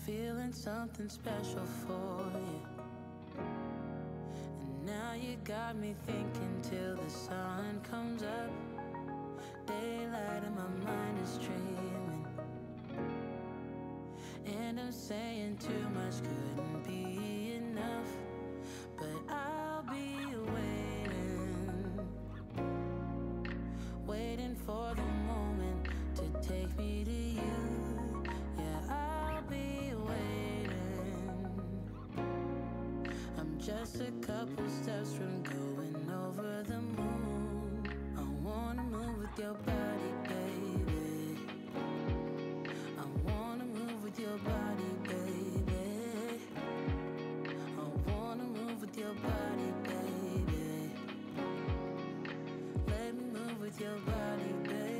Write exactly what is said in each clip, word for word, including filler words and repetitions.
feeling something special for you. And now you got me thinking till the sun comes up. Daylight and my mind is dreaming. And I'm saying too much couldn't be enough. But I'll be waiting, waiting for the moment to take me to you. Yeah, I'll be waiting. I'm just a couple steps from going over the moon. I wanna move with your body, baby. I wanna move with your body, baby. I wanna move with your body, baby. Let me move with your body, baby.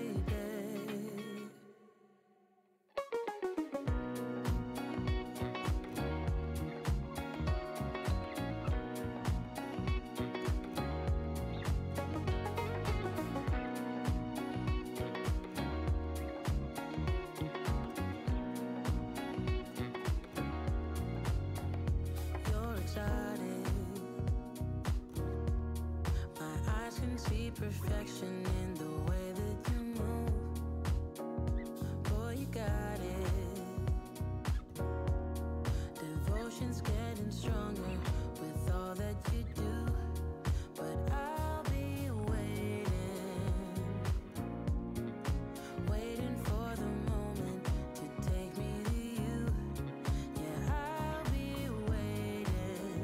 You're exotic. My eyes can see perfection in the way that you move. Boy, you got it. Devotion's getting stronger with all that you do. But I'll be waiting, waiting for the moment to take me to you. Yeah, I'll be waiting.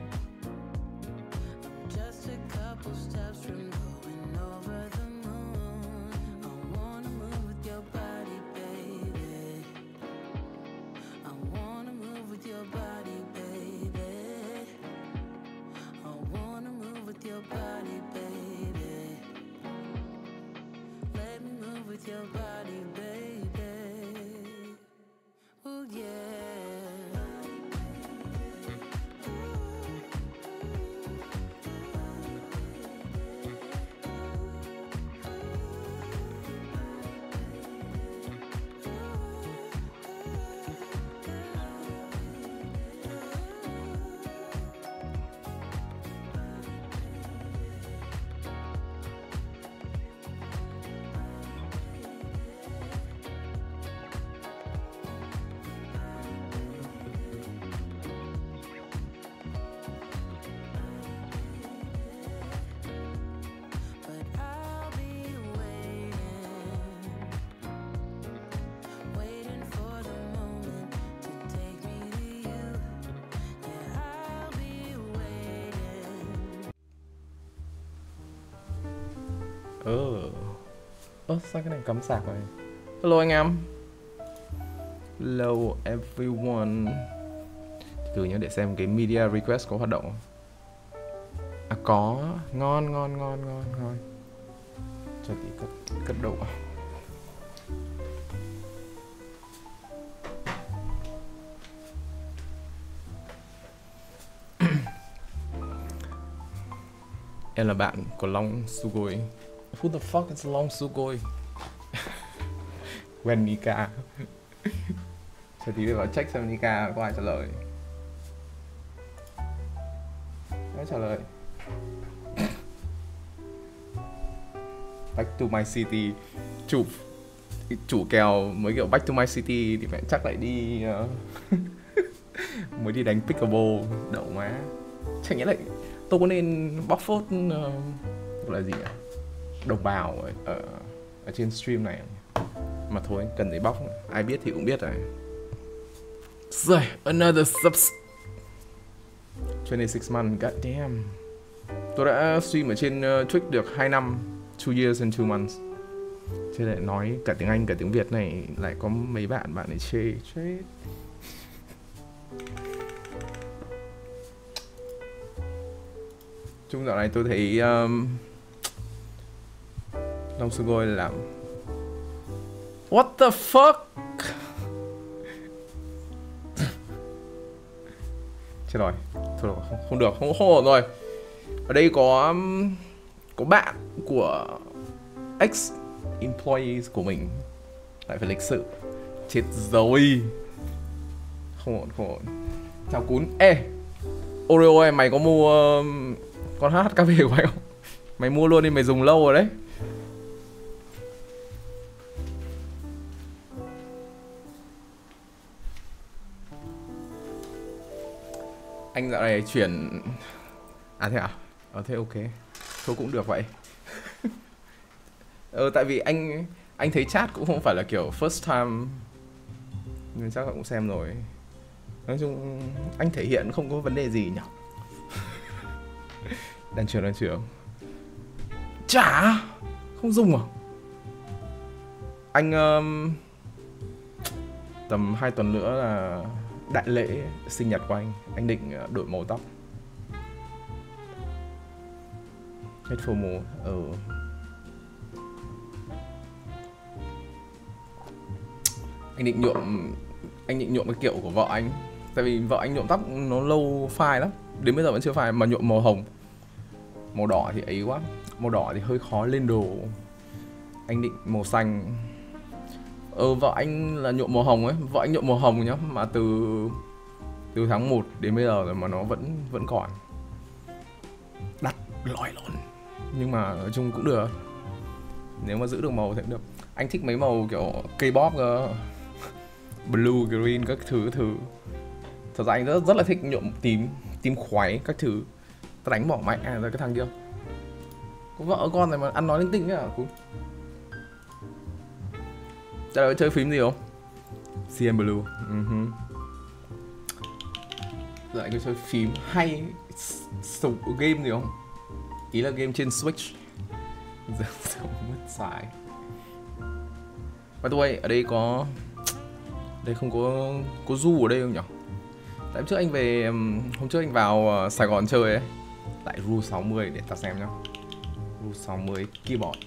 I'm just a couple steps from going over the moon. I wanna move with your body, baby. I wanna move with your body, baby. I wanna move with your body, baby. Let me move with your body, baby. Oh yeah. But I'll be waiting, waiting for the moment to take me to you. Yeah, I'll be waiting. Ờ Ơ sao cái này cắm sạc rồi? Hello anh em. Hello everyone. Từ nhớ để xem cái media request có hoạt động không? À có. Ngon ngon ngon ngon ngon. Cho tí cất, cất độ. Em là bạn của Long Sugoi. Who the fuck is Long Sugoi? Quen Nika. Chờ tí để vào check xem Nika có ai trả lời. Đã trả lời. Back to my city. Chủ chủ kèo mới kiểu back to my city thì phải chắc lại đi uh, mới đi đánh pickleball đậu má. Chẳng nghĩa lại tôi có nên bóc phốt uh, gọi là gì nhỉ? Đồng bào ở, ở, ở trên stream này mà thôi, cần gì bóc, ai biết thì cũng biết rồi. Rồi, another subs twenty-six months, god damn. Tôi đã stream ở trên uh, Twitch được hai năm, two years and two months. Thế lại nói cả tiếng Anh cả tiếng Việt này, lại có mấy bạn bạn ấy chê chết. Chung dạo này tôi thấy um, Long Sugoi làm what the fuck. Chết rồi, thôi rồi, không, không được, không, không ổn rồi. Ở đây có có bạn của ex employees của mình lại phải lịch sự. Chết rồi. không ổn, không ổn. Chào Cún. Ê, Oreo ơi, mày có mua uh, con hát ca vê của mày không? Mày mua luôn đi, mày dùng lâu rồi đấy. Anh dạo này chuyển... À thế à? Ờ thế ok. Thôi cũng được vậy. Ờ tại vì anh anh thấy chat cũng không phải là kiểu first time, nên chắc là cũng xem rồi. Nói chung anh thể hiện không có vấn đề gì nhỉ. Đàn trưởng đàn trưởng chả không dùng à? Anh um, tầm hai tuần nữa là đại lễ sinh nhật của anh. Anh định đổi màu tóc. Hết FOMO. Ừ. Anh định nhuộm Anh định nhuộm cái kiểu của vợ anh. Tại vì vợ anh nhuộm tóc nó lâu phai lắm. Đến bây giờ vẫn chưa phai. Mà nhuộm màu hồng. Màu đỏ thì ấy quá. Màu đỏ thì hơi khó lên đồ. Anh định màu xanh. Ờ vợ anh là nhuộm màu hồng ấy. Vợ anh nhuộm màu hồng nhá. Mà từ Từ tháng một đến bây giờ rồi mà nó vẫn vẫn còn. Đắt lòi lộn. Nhưng mà nói chung cũng được. Nếu mà giữ được màu thì cũng được. Anh thích mấy màu kiểu K-pop cơ. Blue, green, các thứ thứ. Thật ra anh rất rất là thích nhuộm tím, tím khoái các thứ. Ta đánh bỏ mạnh à, rồi cái thằng kia. Có vợ con này mà ăn nói linh tinh ấy à? Chả đợi chơi phím gì không? xê en Blue. Uh-huh. Giờ anh có chơi phím hay sầu game gì không? Ý là game trên Switch. Giờ sống mất xài. Và tôi ở đây có... Đây không có... Có Du ở đây không nhỉ? Tại trước anh về... Hôm trước anh vào Sài Gòn chơi ấy. Lại Ru sáu mươi để ta xem nhá. Ru sáu mươi keyboard.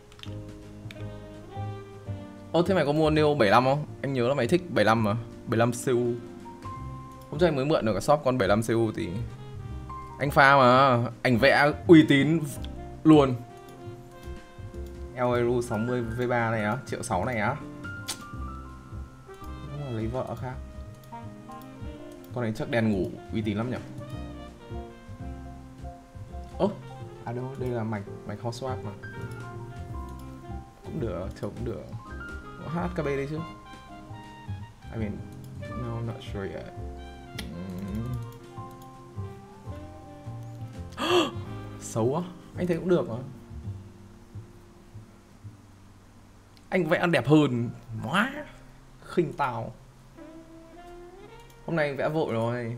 Ô thế mày có mua Neo bảy lăm không? Anh nhớ là mày thích bảy lăm mà. bảy lăm xê u. Hôm trước anh mới mượn được cả shop con bảy lăm xê u thì... Anh pha mà. Ảnh vẽ uy tín luôn. lờ a Ru sáu mươi V ba này á, triệu sáu này á. Lấy vợ khác. Con này chắc đèn ngủ uy tín lắm nhỉ. Ơ, à đâu, đây là mạch, mạch hot swap mà. Cũng được, thôi cũng được. Có hát ca bê đây chứ. I mean, no, I'm not sure yet. Mm. Xấu á, anh thấy cũng được mà. Anh vẽ đẹp hơn. Quá khinh tao. Hôm nay anh vẽ vội rồi.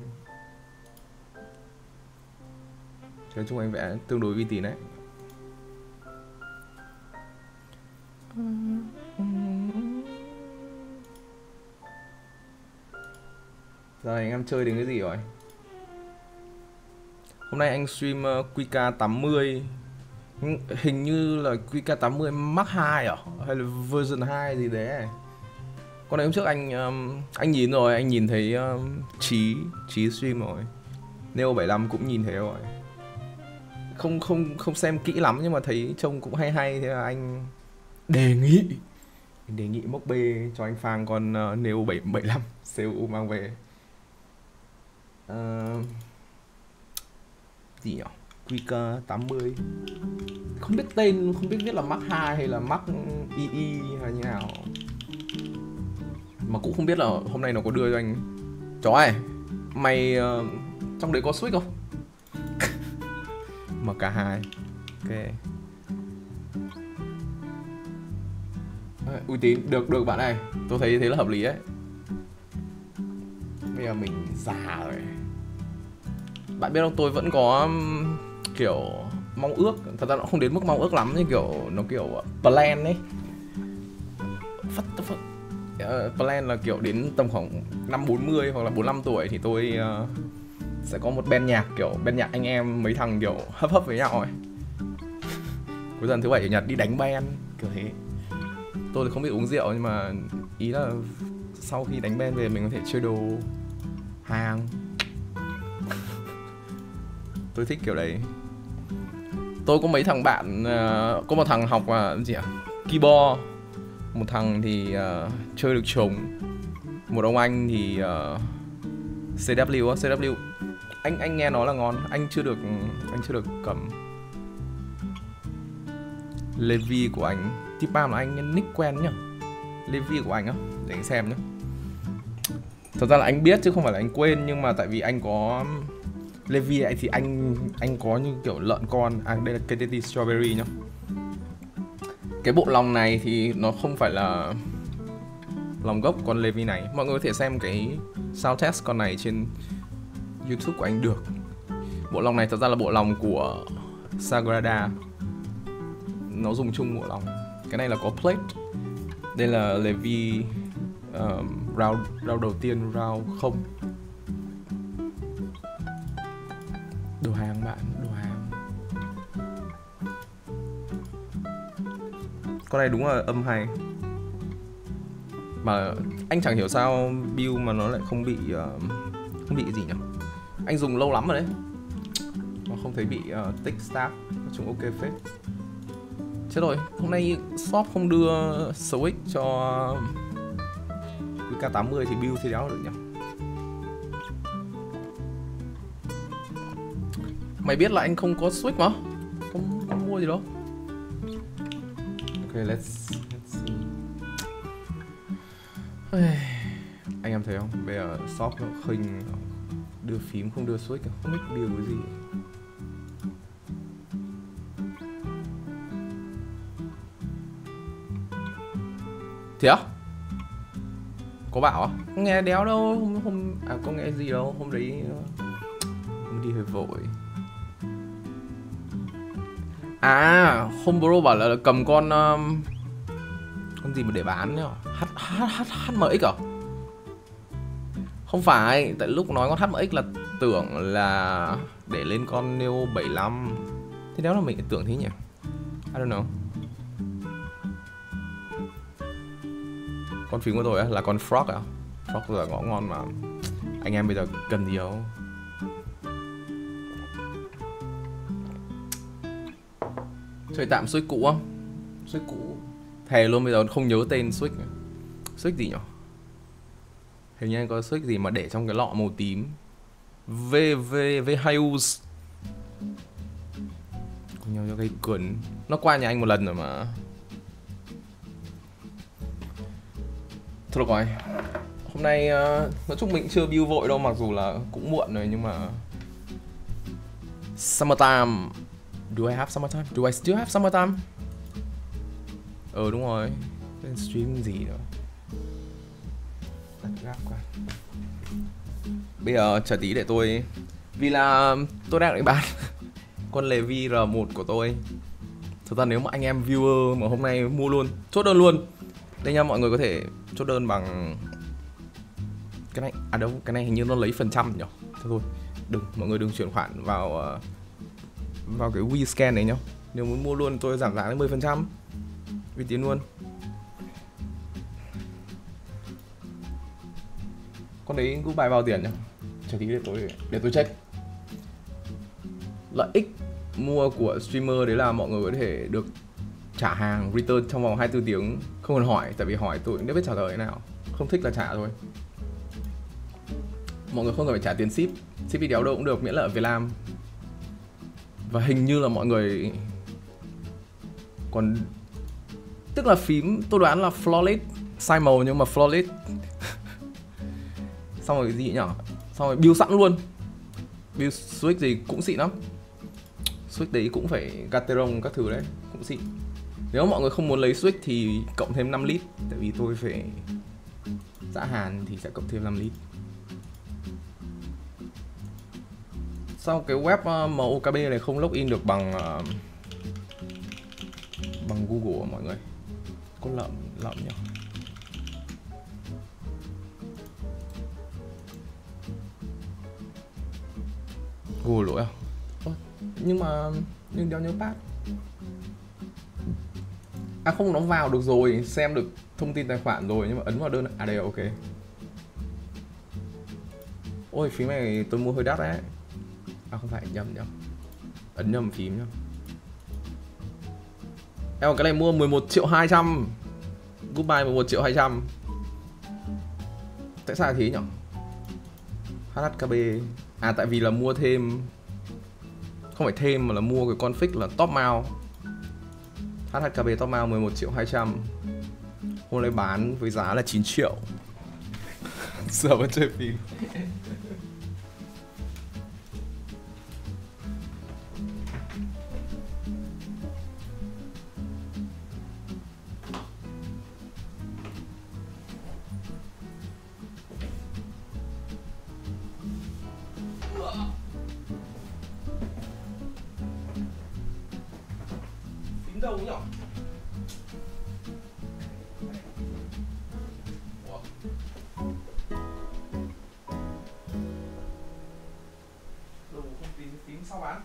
Nói chung anh vẽ tương đối uy tín đấy. Giờ này anh em chơi đến cái gì rồi? Hôm nay anh stream uh, quy ca tám mươi. Hình như là quy ca tám mươi Mark hai à? Hay là version hai gì đấy. Con này hôm trước anh um, anh nhìn rồi, anh nhìn thấy um, Chí Chí stream rồi. Neo bảy lăm cũng nhìn thấy rồi. Không không không xem kỹ lắm nhưng mà thấy trông cũng hay hay, thế là anh đề nghị anh đề nghị mốc B cho anh Phang con uh, Neo bảy lăm xê u mang về. Uh, gì nhỉ? quy ca tám mươi. Không biết tên, không biết viết là Mark hai hay là Mark i i hay như nào. Mà cũng không biết là hôm nay nó có đưa cho anh. Chó ơi, mày uh, trong đấy có Switch không? em ca hai. Ok. À, uy tín, được được bạn này. Tôi thấy thế là hợp lý ấy. Bây giờ mình già rồi. Bạn biết không, tôi vẫn có kiểu mong ước. Thật ra nó không đến mức mong ước lắm, nhưng kiểu nó kiểu plan ấy. What the fuck? Uh, plan là kiểu đến tầm khoảng năm bốn mươi hoặc là bốn lăm tuổi thì tôi uh, sẽ có một band nhạc, kiểu band nhạc anh em mấy thằng kiểu hấp hấp với nhau ấy. Cuối tuần thứ bảy chủ nhật đi đánh band kiểu thế. Tôi thì không biết uống rượu nhưng mà ý là sau khi đánh band về mình có thể chơi đồ hàng. Tôi thích kiểu đấy. Tôi có mấy thằng bạn, uh, có một thằng học uh, gì à? Keyboard. Một thằng thì uh, chơi được trống. Một ông anh thì uh, xê vê á, xê vê anh anh nghe nói là ngon, anh chưa được anh chưa được cầm. Levi của anh, tip ba là anh nick quen nhá. Levi của anh á, để anh xem nhá. Thật ra là anh biết chứ không phải là anh quên, nhưng mà tại vì anh có Levi ấy thì anh anh có như kiểu lợn con. À đây là ca tê tê Strawberry nhá. Cái bộ lòng này thì nó không phải là lòng gốc con Levi này. Mọi người có thể xem cái sound test con này trên YouTube của anh được. Bộ lòng này thật ra là bộ lòng của Sagrada. Nó dùng chung bộ lòng. Cái này là có plate. Đây là Levi um, round, round đầu tiên, round không. Đồ hàng bạn, đồ hàng. Con này đúng là âm hay. Mà anh chẳng hiểu sao build mà nó lại không bị uh, không bị gì nhỉ? Anh dùng lâu lắm rồi đấy. Nó không thấy bị uh, tích stack. Nói chung ok phết. Chết rồi, hôm nay shop không đưa Switch cho ca tám mươi thì build thì đéo được nhỉ? Mày biết là anh không có Switch mà. Không, không mua gì đâu. Ok, let's, let's see. Anh em thấy không? Bây giờ shop nó khinh đưa phím không đưa Switch, không biết build cái gì. Thế á? Có bảo à? Không nghe đéo đâu, hôm, hôm à có nghe gì đâu, hôm đấy hôm đi hơi vội. À, hôm bro bảo là cầm con um, con gì mà để bán nhá. H H H H M X à? Không phải, tại lúc nói con H M X là tưởng là để lên con Neo bảy lăm. Thế đéo là mình tưởng thế nhỉ? I don't know. Con phím của tôi á, là con Frog à? Frog là ngõ ngon mà. Anh em bây giờ cần gì đâu. Chơi tạm Switch cũ không? Switch cũ. Thề luôn bây giờ không nhớ tên Switch. Switch gì nhỉ? Hình như anh có Switch gì mà để trong cái lọ màu tím. V V V Hayus. Cùng nhau cho gây cuốn. Nó qua nhà anh một lần rồi mà. Thôi được rồi. Hôm nay uh, nói chung mình chưa build vội đâu, mặc dù là cũng muộn rồi, nhưng mà Summertime. Do I have summertime? Do I still have summertime? Ờ đúng rồi. Lên stream gì nữa. Đặt gap qua. Bây giờ chờ tí để tôi. Vì là tôi đang định bán con Levi R một của tôi. Thực ra nếu mà anh em viewer mà hôm nay mua luôn, chốt đơn luôn. Đây nha, mọi người có thể chốt đơn bằng cái này. À đâu, cái này hình như nó lấy phần trăm nhỉ. Thôi thôi, đừng, mọi người đừng chuyển khoản vào uh, vào cái WeScan này nhá. Nếu muốn mua luôn tôi giảm giá đến mười phần trăm vì tiền luôn. Con đấy cứ bài vào tiền nhá. Chờ tí để tôi để tôi check. Lợi ích mua của streamer đấy là mọi người có thể được trả hàng return trong vòng hai mươi tư tiếng, không cần hỏi, tại vì hỏi tôi cũng biết trả lời thế nào. Không thích là trả thôi. Mọi người không cần phải trả tiền ship, ship đi đéo đâu cũng được miễn là ở Việt Nam. Và hình như là mọi người còn, tức là phím tôi đoán là flawless, sai màu nhưng mà flawless. Xong rồi cái gì nhỉ? Xong rồi build sẵn luôn. Build switch gì cũng xịn lắm. Switch đấy cũng phải Gateron các thứ đấy, cũng xịn. Nếu mọi người không muốn lấy switch thì cộng thêm năm lít, tại vì tôi phải giã hàn thì sẽ cộng thêm năm lít. Sau cái web uh, em o ca bê này không login được bằng uh, bằng Google mọi người. Có lợm lợm nhỉ. Google lỗi à? Ơ, nhưng mà nhưng đeo nhớ pass. À không, nó vào được rồi, xem được thông tin tài khoản rồi, nhưng mà ấn vào đơn. À đây, ok. Ôi phím này tôi mua hơi đắt đấy. À không phải, nhầm nhầm. Ấn nhầm phím nhá. Em cái này mua mười một triệu hai trăm. Goodbye mười một triệu hai trăm. Tại sao thế nhỉ? hát hát ca bê. À tại vì là mua thêm, không phải thêm mà là mua cái config là top mount. hát hát ca bê top mount mười một triệu hai trăm. Hôm nay bán với giá là chín triệu. Giờ vẫn chơi phim. Phím đâu nhỉ? Sao bán?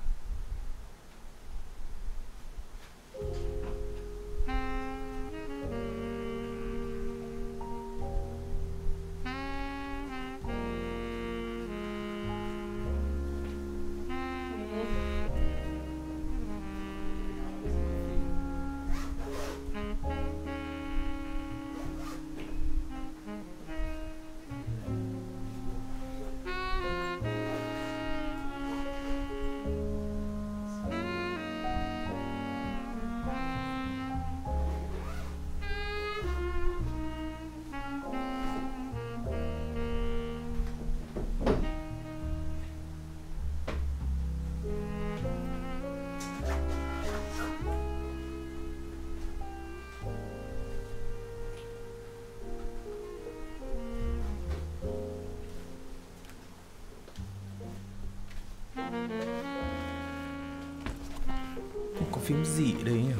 Có phím gì ở đây nhỉ?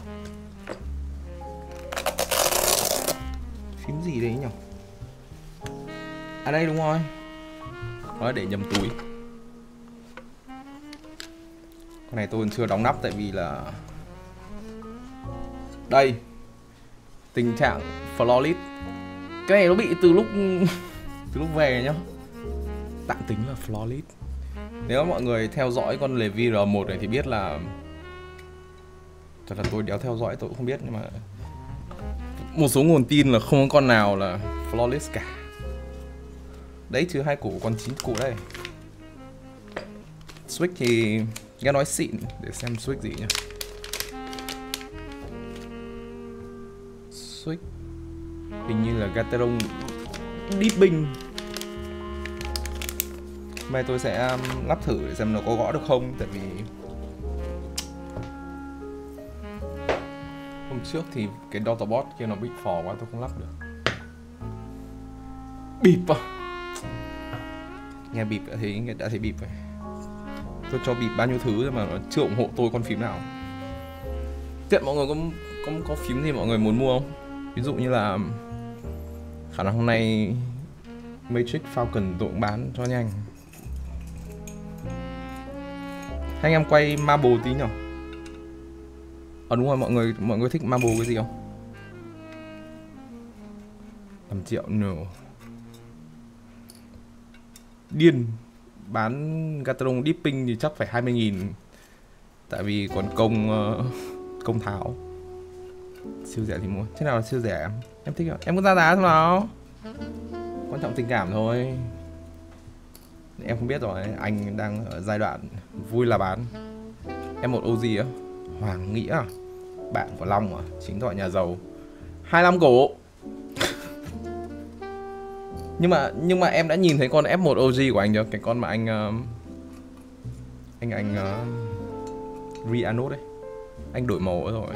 Phím gì đấy nhỉ? À đây đúng rồi. Nó để nhầm túi. Con này tôi còn chưa đóng nắp tại vì là đây, tình trạng flawless. Cái này nó bị từ lúc từ lúc về nhá. Tạm tính là flawless. Nếu mọi người theo dõi con Levi R một này thì biết là, thật là tôi đéo theo dõi tôi cũng không biết, nhưng mà một số nguồn tin là không có con nào là flawless cả. Đấy trừ hai củ, còn chín củ đây. Switch thì nghe nói xịn, để xem switch gì nhá. Switch hình như là Gateron Deeping. Hôm nay tôi sẽ lắp thử để xem nó có gõ được không, tại vì hôm trước thì cái Databot kia nó bị phò quá, tôi không lắp được. Bịp à? Nghe bịp đã thấy, đã thấy bịp rồi. Tôi cho bịp bao nhiêu thứ rồi mà nó chưa ủng hộ tôi con phím nào. Tiện mọi người có, có, có phím gì mọi người muốn mua không? Ví dụ như là khả năng hôm nay Matrix Falcon tôi cũng bán cho nhanh. Hai anh em quay Marble tí nhỉ? Ờ đúng rồi, mọi người mọi người thích Marble cái gì không? năm triệu no. Điên. Bán Gateron Deeping thì chắc phải hai mươi nghìn. Tại vì còn công uh, công tháo. Siêu rẻ thì mua. Thế nào là siêu rẻ em? Em thích không? Em có ra giá không nào? Quan trọng tình cảm thôi. Em không biết rồi, anh đang ở giai đoạn vui là bán. Em một ô giê á, Hoàng Nghĩa à? Bạn của Long à? Chính thoại nhà giàu. hai mươi lăm cổ. Nhưng mà nhưng mà em đã nhìn thấy con ép một ô giê của anh chưa? Cái con mà anh uh, anh anh uh, re-anode đấy. Anh đổi màu rồi.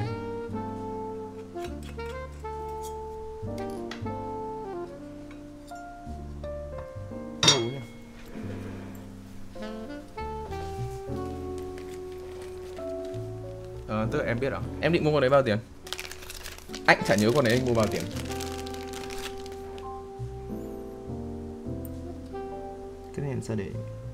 Ờ, tức là em biết à? Em định mua con đấy bao tiền? Anh chả nhớ con đấy anh mua bao tiền. Cái này làm sao để...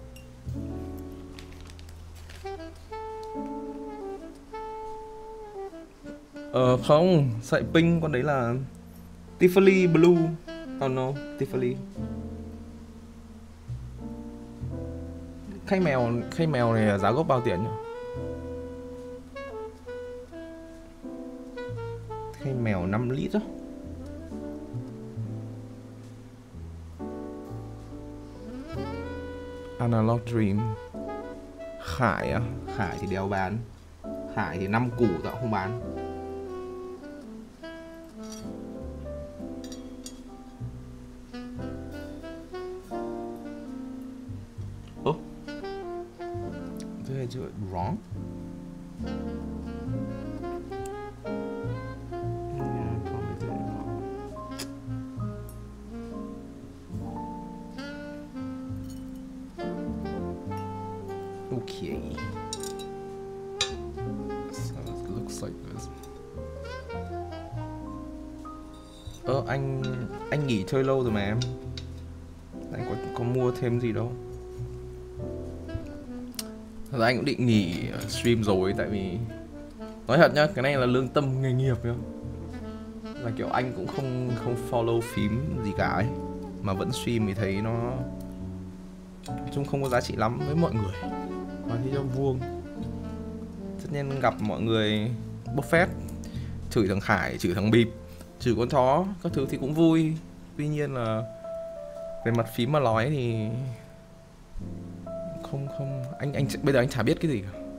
Ờ không, sợi pink con đấy là Tiffany Blue. Oh no, Tiffany. Khay mèo, khay mèo này giá gốc bao tiền nhỉ? Khay mèo năm lít á. Analog Dream. Khải á, Khải thì đéo bán. Khải thì năm củ tao không bán. Ơ, did I do it wrong? Yeah, probably did it wrong. Okay. So it looks like this. Ơ, anh anh nghỉ chơi lâu rồi mà em. Anh có có mua thêm gì đâu. Thật ra anh cũng định nghỉ stream rồi, tại vì nói thật nhá, cái này là lương tâm nghề nghiệp nhá. Là kiểu anh cũng không không follow phím gì cả ấy, mà vẫn stream thì thấy nó nói chung không có giá trị lắm với mọi người. Mà thì cho vuông. Tất nhiên gặp mọi người bốc phét, chửi thằng Khải, chửi thằng Bịp, chửi con chó, các thứ thì cũng vui. Tuy nhiên là về mặt phím mà nói thì không không anh anh bây giờ anh chả biết cái gì cả.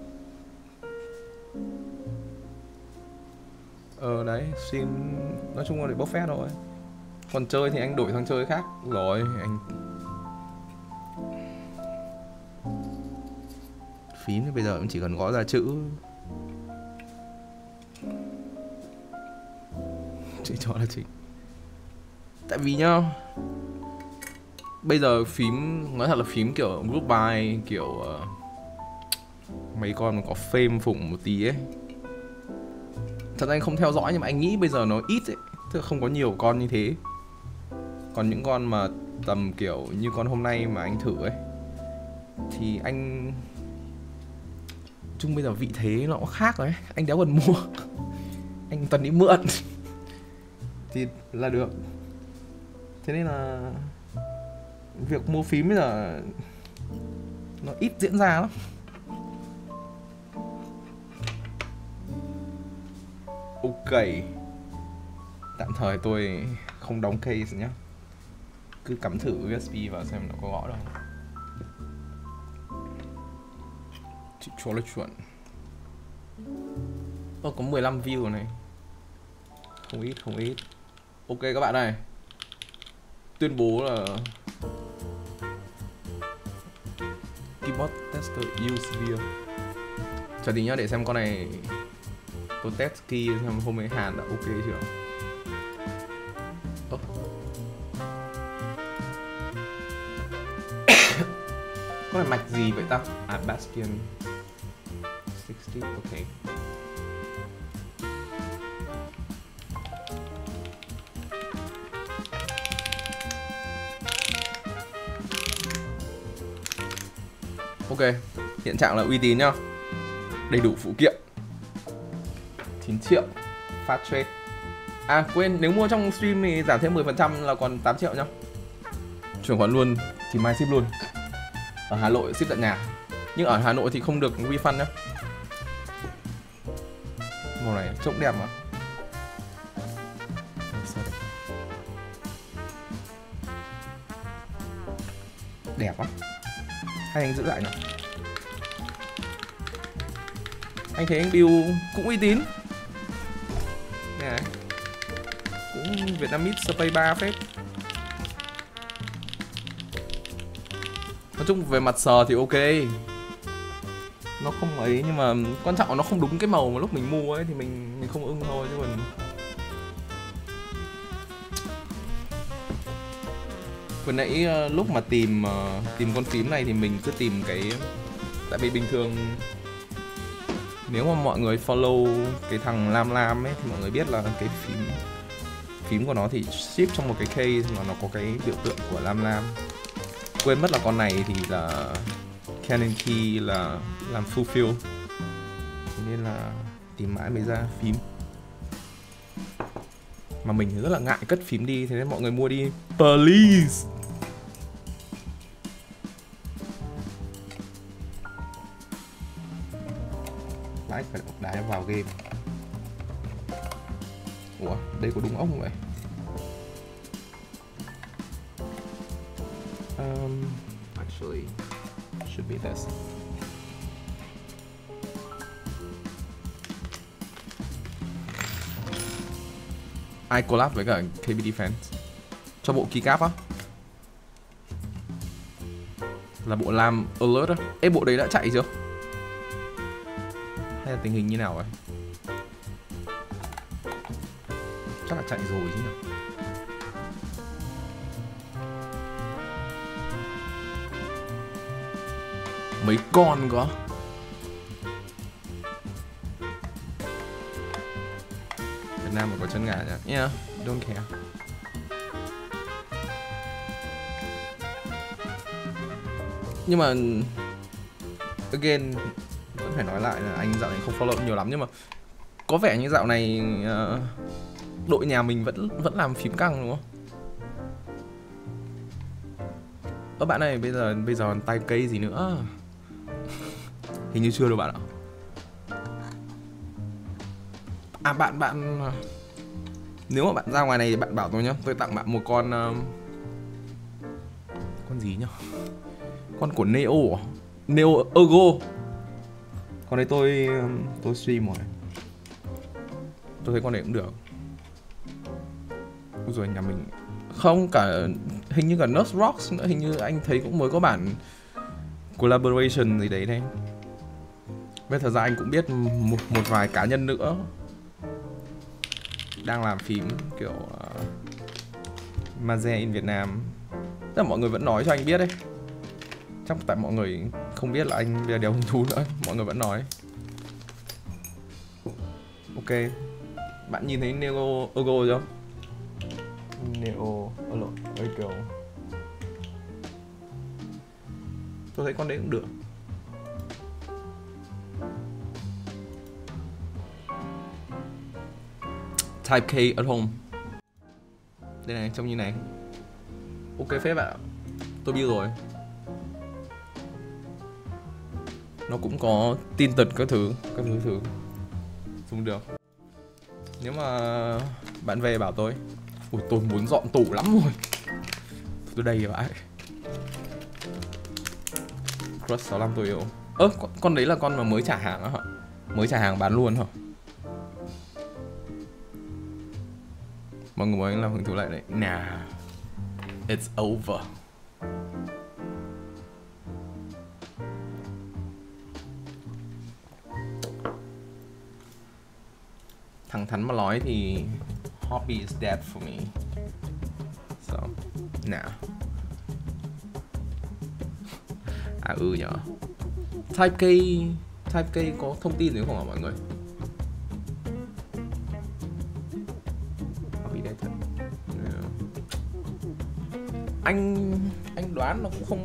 Ờ đấy, stream nói chung là để bốc phét thôi. Còn chơi thì anh đổi sang chơi khác rồi. Anh phím thì bây giờ cũng chỉ cần gõ ra chữ, chữ cho là chính. Tại vì nhá, bây giờ phím nói thật là phím kiểu group by, kiểu uh, mấy con mà có fame phụng một tí ấy. Thật ra anh không theo dõi nhưng mà anh nghĩ bây giờ nó ít ấy, tức là không có nhiều con như thế. Còn những con mà tầm kiểu như con hôm nay mà anh thử ấy thì anh chung bây giờ vị thế nó cũng khác rồi ấy. Anh đéo cần mua, anh toàn đi mượn thì là được. Thế nên là việc mua phím bây giờ nó ít diễn ra lắm. Ok, tạm thời tôi không đóng case nhé, cứ cắm thử u ét bê vào xem nó có gõ đâu. Chị cho là chuẩn. Ơ, có mười lăm view rồi này, không ít không ít. Ok các bạn ơi, tuyên bố là keyboard tester use via. Chờ tí nhá, để xem con này tôi test key xem hôm ấy Hàn đã ok chưa. Oh. Con này mạch gì vậy ta? À, Bastion sáu mươi, ok. Ok, hiện trạng là uy tín nhá. Đầy đủ phụ kiện. chín triệu fast trade. À quên, nếu mua trong stream thì giảm thêm mười phần trăm là còn tám triệu nhá. Chuyển khoản luôn thì mai ship luôn. Ở Hà Nội ship tận nhà. Nhưng ở Hà Nội thì không được refund nhá. Màu này trông đẹp mà. Đẹp quá. Hay anh giữ lại nào. Anh thấy anh build cũng uy tín. Nè, cũng Vietnamese Space ba phết. Nói chung về mặt sờ thì ok, nó không ấy, nhưng mà quan trọng là nó không đúng cái màu mà lúc mình mua ấy thì mình mình không ưng thôi, chứ còn vừa nãy lúc mà tìm tìm con phím này thì mình cứ tìm cái, tại vì bình thường nếu mà mọi người follow cái thằng Lam Lam ấy thì mọi người biết là cái phím phím của nó thì ship trong một cái case mà nó có cái biểu tượng của Lam Lam. Quên mất là con này thì là Canon key là làm fulfill, nên là tìm mãi mới ra phím. Mà mình rất là ngại cất phím đi, thế nên mọi người mua đi please. Lái phải đá vào game. Ủa, đây có đúng ốc không vậy? Um, actually Should be this. Ai collab với cả ca bê Defense cho bộ keycap á? Là bộ làm alert á? Ê, bộ đấy đã chạy chưa? Hay là tình hình như nào vậy? Chắc là chạy rồi chứ nhỉ? Mấy con cơ? Việt Nam mà có chân gà nhỉ? Yeah, don't care. Nhưng mà again vẫn phải nói lại là anh dạo này không follow nhiều lắm, nhưng mà có vẻ như dạo này uh, đội nhà mình vẫn vẫn làm phím căng đúng không? Ơ bạn này bây giờ bây giờ tay cây gì nữa? Hình như chưa đâu bạn ạ. À bạn bạn nếu mà bạn ra ngoài này thì bạn bảo tôi nhá, tôi tặng bạn một con uh, con gì nhá? Con của Neo à? Neo Ergo. Con đấy tôi tôi stream rồi. Tôi thấy con này cũng được. Ui rồi nhà mình không, cả hình như cả Nurse Rocks nữa, hình như anh thấy cũng mới có bản collaboration gì đấy đây. Bây giờ ra anh cũng biết một, một vài cá nhân nữa đang làm phím kiểu uh, Maze in Việt Nam. Tức là mọi người vẫn nói cho anh biết đấy. Chắc tại mọi người không biết là anh bây giờ đeo hứng thú nữa, mọi người vẫn nói. Ok, bạn nhìn thấy Neo Ergo chưa? Neo Ergo. Tôi thấy con đấy cũng được. Type K at home. Đây này, trông như này. Ok phết bạn ạ. Tôi biết rồi. Nó cũng có tin tật các thứ, các thứ thứ dùng được. Nếu mà bạn về bảo tôi. Ui, tôi muốn dọn tủ lắm rồi. Tôi đây vậy. Crush sáu lăm tôi yêu. Ơ, con, con đấy là con mà mới trả hàng á hả? Mới trả hàng bán luôn hả? Mọi người muốn làm hứng thú lại đấy. Nah, it's over. Thẳng thắn mà nói thì hobby is dead for me. So, nah. À ừ nhở. Type K, Type K có thông tin gì không hả mọi người? Hobby dead thật. Yeah. Anh anh đoán nó cũng không.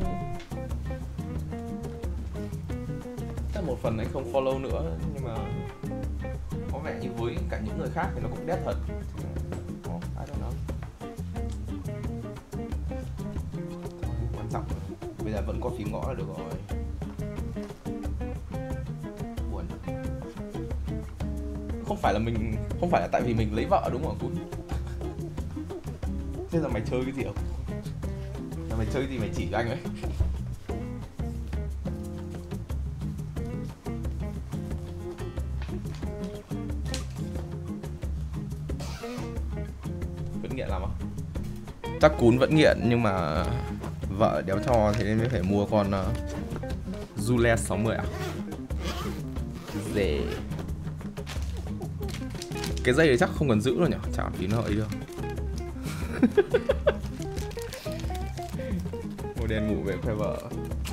Chắc một phần anh không follow nữa, nhưng mà có vẻ như với cả những người khác thì nó cũng dead thật. Oh, I don't know. Không quan trọng. Bây giờ vẫn có phím gõ là được rồi. Buồn. Không phải là mình, không phải là tại vì mình lấy vợ đúng không Cún? Thế giờ mày chơi cái gì không? Giờ mày chơi cái gì mày chỉ cho anh ấy. Vẫn nghiện lắm à? Chắc Cún vẫn nghiện nhưng mà vợ đéo cho, thế nên mới phải mua con uh, Zule sáu mươi à? Dề. Cái dây này chắc không cần giữ đâu nhỉ? Chả phí nó ấy được. Mua đèn ngủ về khoe vợ.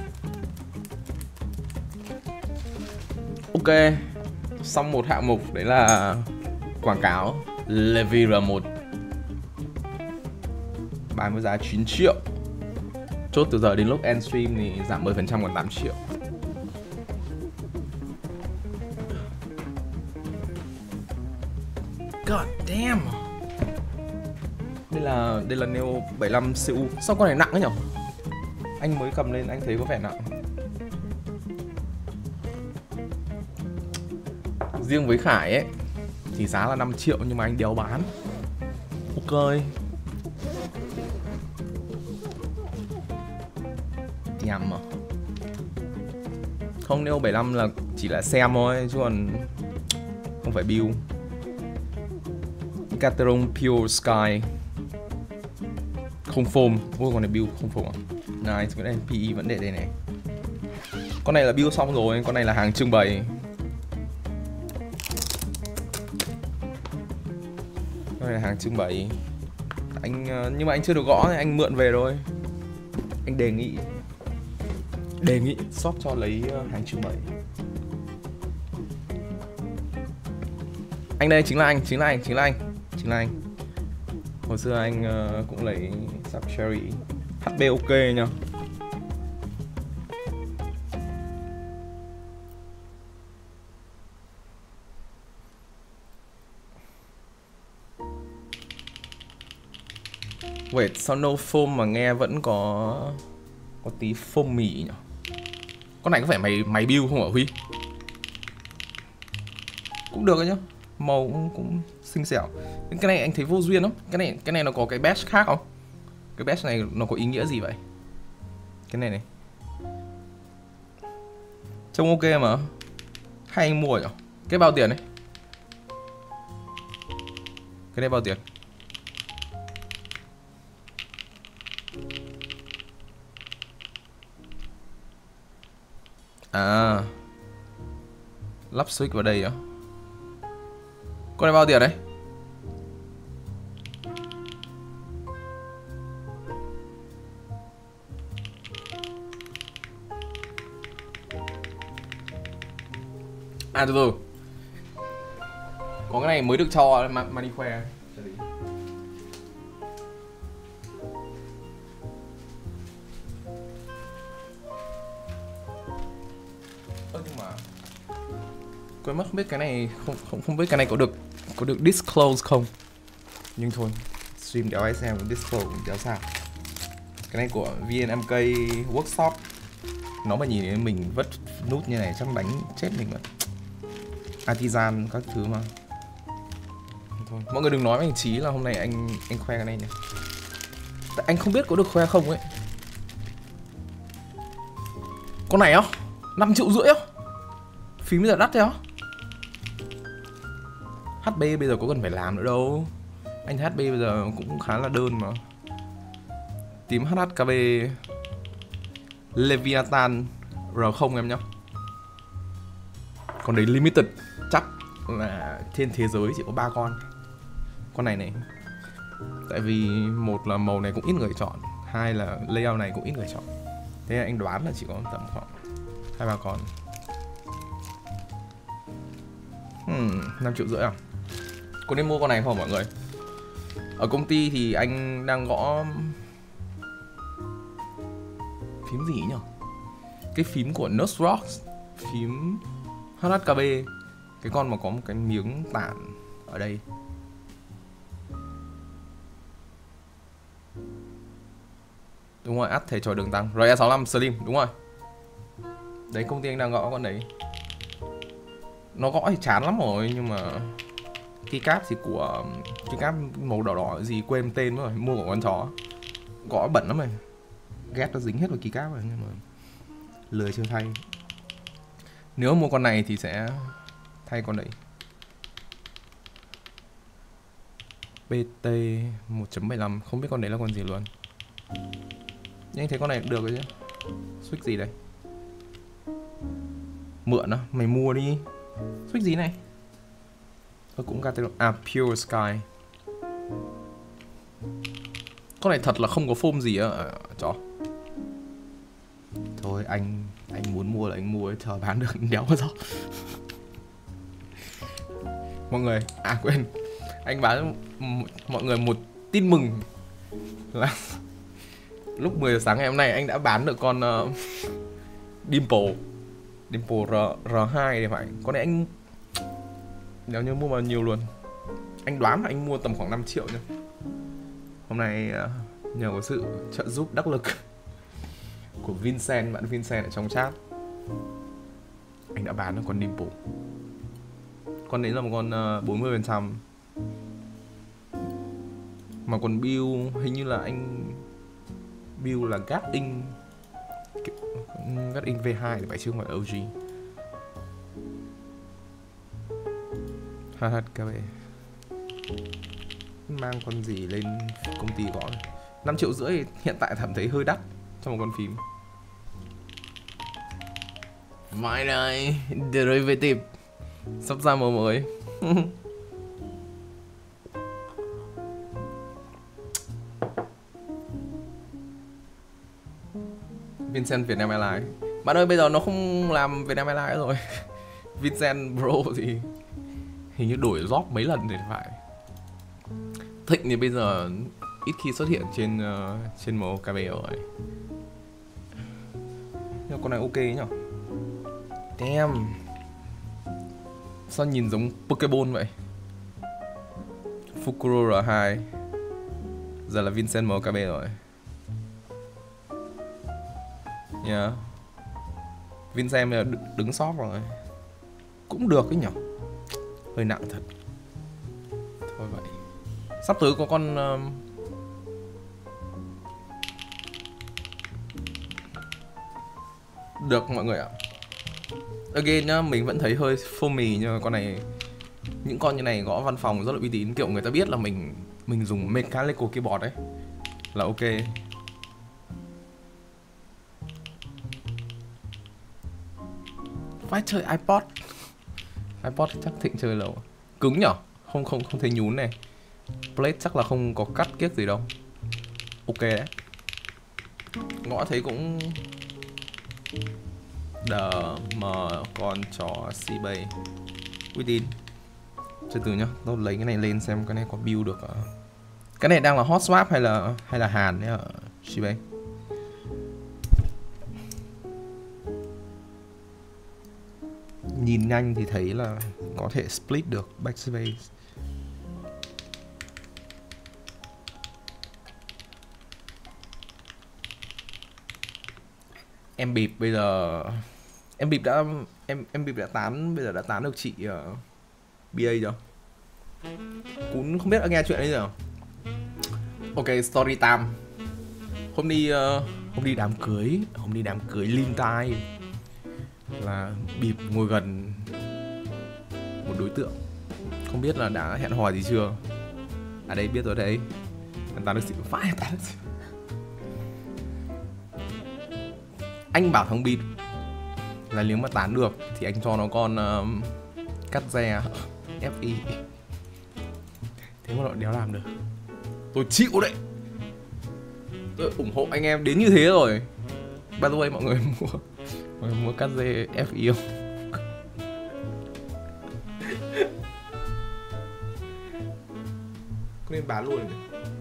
Ok, xong một hạng mục đấy là quảng cáo Levira một. Bán với giá chín triệu. Chốt từ giờ đến lúc end stream thì giảm mười phần trăm còn tám triệu. God damn. Đây là đây là Neo bảy lăm xê u. Sao con này nặng ấy nhỉ? Anh mới cầm lên anh thấy có vẻ nặng. Riêng với Khải ấy thì giá là năm triệu nhưng mà anh đéo bán. Ok. Nhằm mà. Không, Neo bảy lăm là chỉ là xem thôi chứ còn không phải build. Cateron Pure Sky không foam. Ôi con này build không foam à? Nice, cái này pê e vẫn để đây này. Con này là build xong rồi, con này là hàng trưng bày. Con này là hàng trưng bày. Anh nhưng mà anh chưa được gõ, anh mượn về rồi. Anh đề nghị đề nghị shop cho lấy hàng trưng bày. Anh đây chính là anh, chính là anh, chính là anh, chính là anh. Hồi xưa anh uh, cũng lấy sắp Cherry hát pê ok nha. Wait, sao no foam mà nghe vẫn có có tí foam mì nhỉ? Con này có phải mày mày build không hả Huy? Cũng được đấy nhá. Màu cũng, cũng xinh xẻo. Cái này anh thấy vô duyên lắm. Cái này cái này nó có cái badge khác không? Cái badge này nó có ý nghĩa gì vậy? Cái này này. Trông ok mà. Hay anh mua nhỉ? Cái bao tiền đấy? Cái này bao tiền? À, lắp switch vào đây á. Con này bao tiền đấy? À từ từ, có cái này mới được cho mà, mà đi khoe. Ơ nhưng mà quên mất, không biết cái này không không không biết cái này có được có được disclose không, nhưng thôi stream đéo ai xem disclose đéo sao. Cái này của vê en em ca workshop, nó mà nhìn thấy mình vất nút như này chắc đánh chết mình rồi. Artisan các thứ mà. Thôi mọi người đừng nói với anh Chí là hôm nay anh anh khoe cái này nhỉ. Tại anh không biết có được khoe không ấy. Con này á năm triệu rưỡi á, phím bây giờ đắt thế á. hát pê bây giờ có cần phải làm nữa đâu. Anh hát pê bây giờ cũng khá là đơn mà. Tím hát hát ca bê Leviathan R không em nhá. Con đấy limited, chắc là trên thế giới chỉ có ba con. Con này này. Tại vì một là màu này cũng ít người chọn, hai là layout này cũng ít người chọn. Thế là anh đoán là chỉ có tầm khoảng hai ba con. Hmm, năm triệu rưỡi à? Có nên mua con này không mọi người? Ở công ty thì anh đang gõ phím gì nhỉ? Cái phím của Nurse Rock, phím hát hát ca bê, cái con mà có một cái miếng tản ở đây. Đúng rồi, ắt thầy trò đường tăng. R E sáu lăm Slim, đúng rồi. Đấy, công ty anh đang gõ con đấy. Nó gõ thì chán lắm rồi, nhưng mà keycap thì của keycap màu đỏ đỏ gì quên tên rồi, mua của con chó. Gõ bẩn lắm rồi. Ghét nó dính hết vào keycap rồi, nhưng mà lười chưa thay. Nếu mua con này thì sẽ thay con đấy. pê tê một chấm bảy lăm, không biết con đấy là con gì luôn. Nhưng anh thấy con này được rồi chứ. Switch gì đây? Mượn á, mày mua đi. Switch gì này? Tôi cũng gạt tên. À, Pure Sky. Con này thật là không có foam gì á à, chó. Thôi anh anh muốn mua là anh mua, chờ bán được đéo có sao. Mọi người, à quên, anh bán mọi người một tin mừng là lúc mười giờ sáng ngày hôm nay anh đã bán được con uh, Dimple Dimple R, R2 thì phải. Con này anh đéo nhớ mua bao nhiêu luôn. Anh đoán là anh mua tầm khoảng năm triệu nha. Hôm nay uh, nhờ có sự trợ giúp đắc lực của Vincent, bạn Vincent ở trong chat, anh đã bán được con Dimple. Con đấy là một con uh, bốn mươi phần trăm. Mà còn build hình như là anh build là Gatling, Gat in vê hai thì phải chứ không phải ô giê. hát hát ca bê mang con gì lên công ty có này. năm triệu rưỡi hiện tại cảm thấy hơi đắt cho một con phím. Mai này derivative sắp ra màu mới. Vincent Vietnam Airlines. Bạn ơi, bây giờ nó không làm Vietnam Airlines rồi. Vincent Bro thì hình như đổi job mấy lần thì phải. Thịnh thì bây giờ ít khi xuất hiện trên uh, trên em o ca bê rồi. Nhưng con này ok nhỉ? Damn. Sao nhìn giống Pokeball vậy? Fukuro R hai. Giờ là Vincent em o ca bê rồi. Yeah. Vincent bây giờ đứng shop rồi. Cũng được ấy nhỉ? Hơi nặng thật. Thôi vậy. Sắp tới có con uh... được mọi người ạ. Again nhá, mình vẫn thấy hơi foamy nhưng mà con này, những con như này gõ văn phòng rất là uy tín, kiểu người ta biết là mình mình dùng mechanical keyboard đấy là ok. Phải chơi iPod. iPod chắc Thịnh chơi lâu. Cứng nhở? Không không không thấy nhún này. Plate chắc là không có cắt kiếc gì đâu. Ok đấy. Ngõ thấy cũng đờ mờ con chó C-Bay uy tín. Từ từ nhá, tôi lấy cái này lên xem cái này có build được. Cái này đang là hot swap hay là hay là hàn nhá C-Bay. Nhìn nhanh thì thấy là có thể split được backspace. Em bịp bây giờ em bịp đã em em bịp đã tán bây giờ đã tán được chị uh, bê a chưa? Cũng không biết đã nghe chuyện ấy rồi. Ok, story time. Hôm đi uh, hôm đi đám cưới, hôm đi đám cưới Linh Tai là bịp ngồi gần một đối tượng, không biết là đã hẹn hò gì chưa. À đây biết rồi đấy. Anh tán được xịn phải tán được xịn. Anh bảo thằng bịp là nếu mà tán được thì anh cho nó con uh, cắt re ép i. Thế mà nó đéo làm được. Tôi chịu đấy. Tôi ủng hộ anh em đến như thế rồi. By the way mọi người mua mọi người mua cắt re ép i không? Có nên bán luôn rồi.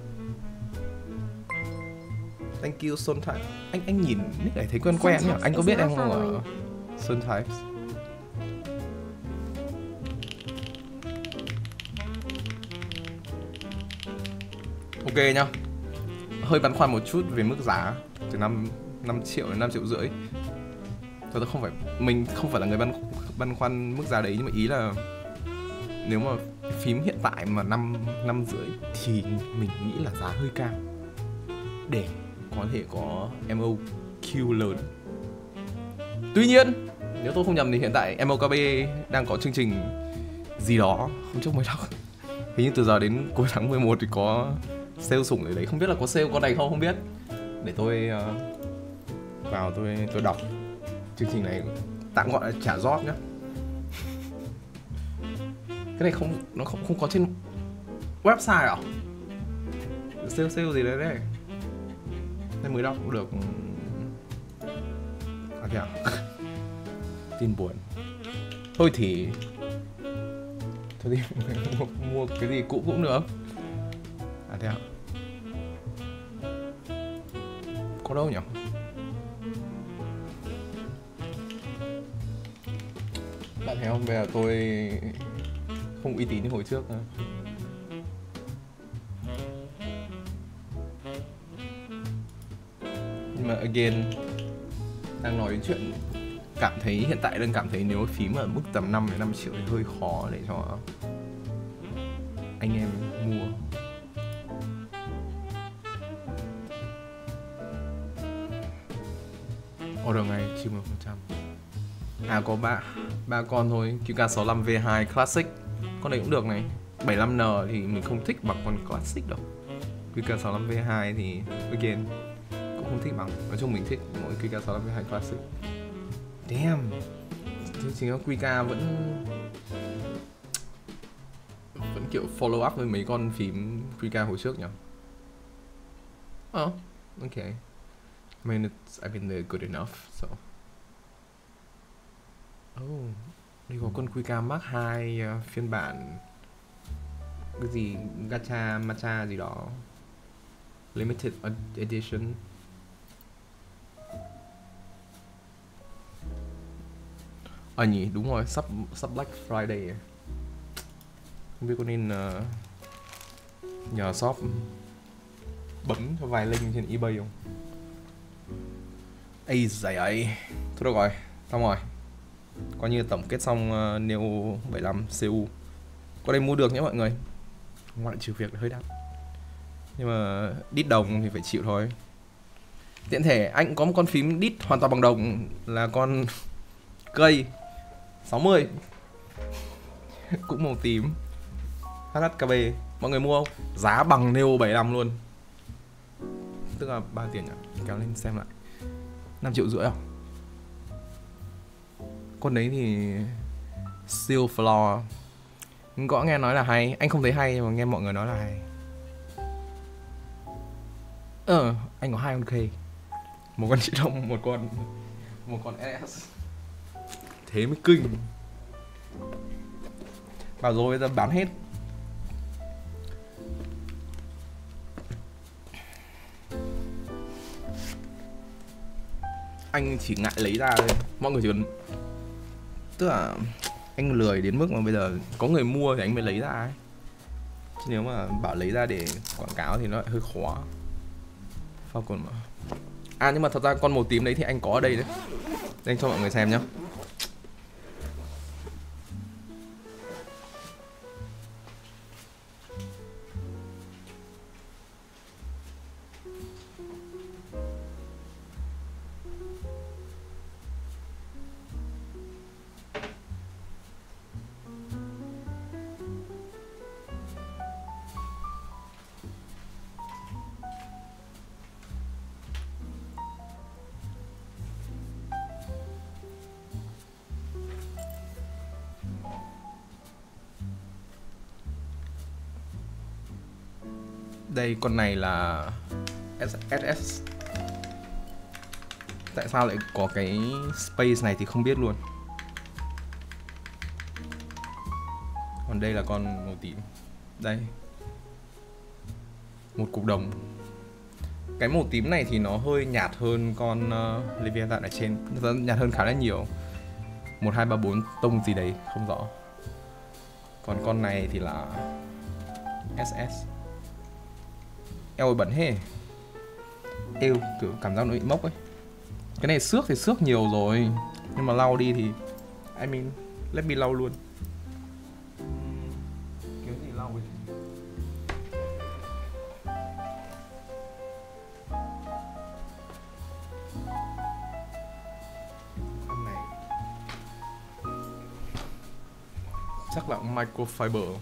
Thank you Sun Types. Anh anh nhìn nick này thấy quen quen nhỉ? Anh có biết em không ở Sun Types? Ok nhá. Hơi băn khoăn một chút về mức giá từ năm năm triệu đến năm triệu rưỡi. Tôi không phải mình không phải là người băn băn khoăn mức giá đấy, nhưng mà ý là nếu mà phím hiện tại mà năm năm rưỡi thì mình nghĩ là giá hơi cao để có thể có em o Q lớn. Tuy nhiên nếu tôi không nhầm thì hiện tại em o ca bê đang có chương trình gì đó không trước mới đọc. Hình như từ giờ đến cuối tháng mười một thì có sale sủng ở đấy, không biết là có sale con này không không biết. Để tôi uh, vào tôi tôi đọc chương trình này, tạm gọi là trả job nhá. Cái này không nó không không có trên website à? Sale sale gì đấy đấy. Nên mới đọc cũng được. À thế à? Tin buồn. Thôi thì thôi thì mua, mua cái gì cũ cũng được. À thế à? Có đâu nhỉ? Bạn thấy không, bây giờ tôi không uy tín như hồi trước nữa. Nhưng mà again, đang nói đến chuyện cảm thấy hiện tại đang cảm thấy nếu phím ở mức tầm năm đến năm triệu thì hơi khó để cho anh em mua. Order ngay chín mươi phần trăm. À có ba ba con thôi. Q K sáu lăm V hai Classic. Con này cũng được này. bảy lăm N thì mình không thích bằng con Classic đâu. Q K sáu lăm V hai thì again cũng không thích bằng. Nói chung mình thích mỗi Q K sáu lăm V hai Classic. Damn. Thế chính là Q K vẫn vẫn kiểu follow up với mấy con phím Q K hồi trước nhỉ? Oh, okay. I mean, it's, I mean they're good enough, so. Oh, đây có con Q K Mark hai uh, phiên bản cái gì gacha matcha gì đó, limited edition. À nhỉ, đúng rồi, sắp sắp Black Friday. Không biết có nên uh, nhờ shop bấm cho vài link trên eBay không? Ây giời ấy. Thôi được rồi, xong rồi. Coi như tổng kết xong uh, Neo bảy lăm C U. Có đây mua được nhé mọi người. Ngoại trừ việc là hơi đắt. Nhưng mà đít đồng thì phải chịu thôi. Tiện thể anh có một con phím đít hoàn toàn bằng đồng là con cây sáu mươi. Cũng màu tím. H H K B. Mọi người mua không? Giá bằng Neo bảy lăm luôn. Tức là bao tiền nhỉ? Kéo lên xem lại. năm triệu rưỡi không? Con đấy thì siêu floor. Gõ nghe nói là hay. Anh không thấy hay nhưng mà nghe mọi người nói là hay. Ờ, anh có hai con K. Một con chị đồng, một con Một con S. Thế mới kinh. Bảo rồi bây giờ bán hết. Anh chỉ ngại lấy ra thôi. Mọi người chỉ cần, tức là anh lười đến mức mà bây giờ có người mua thì anh mới lấy ra ấy. Chứ nếu mà bảo lấy ra để quảng cáo thì nó lại hơi khó. Falcon mà. À nhưng mà thật ra con màu tím đấy thì anh có ở đây đấy. Để anh cho mọi người xem nhá. Đây con này là S S. Tại sao lại có cái space này thì không biết luôn. Còn đây là con màu tím. Đây. Một cục đồng. Cái màu tím này thì nó hơi nhạt hơn con uh, Leviathan ở trên. Nó nhạt hơn khá là nhiều. Một, hai, ba, bốn tông gì đấy không rõ. Còn con này thì là S S. Eo bẩn hê. Eo kiểu cảm giác nó bị mốc ấy. Cái này xước thì xước nhiều rồi. Nhưng mà lau đi thì I mean let me lau luôn. Kiểu gì lau vậy? Con này chắc là microfiber.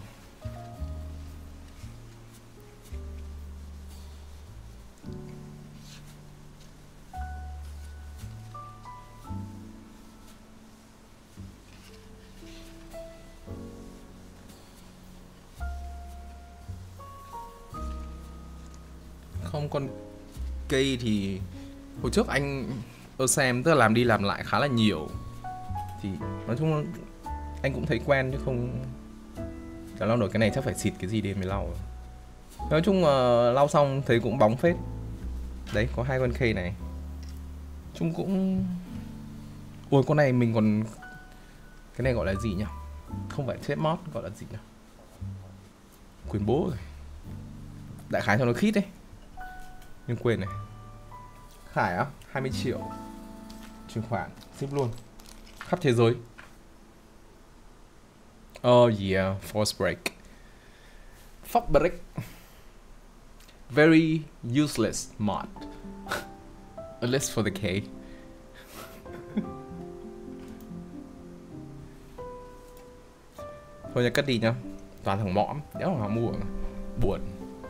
Không, con cây thì hồi trước anh ở xem tức là làm đi làm lại khá là nhiều thì nói chung anh cũng thấy quen chứ không chả lau nổi. Cái này chắc phải xịt cái gì để mới lau. Nói chung là lau xong thấy cũng bóng phết. Đấy có hai con cây này. Chúng cũng ôi con này mình còn cái này gọi là gì nhỉ? Không phải chết mod gọi là gì nhỉ? Quyền bố rồi. Đại khái cho nó khít đấy. Nhưng quên này. Khải á, hai mươi triệu. Chuyển khoản, ship luôn. Khắp thế giới. Oh yeah, force break. Fuck break. Very useless mod. At least for the K. Thôi nha, cất đi nhá. Toàn thằng mõm, đéo thằng nào mua. Buồn.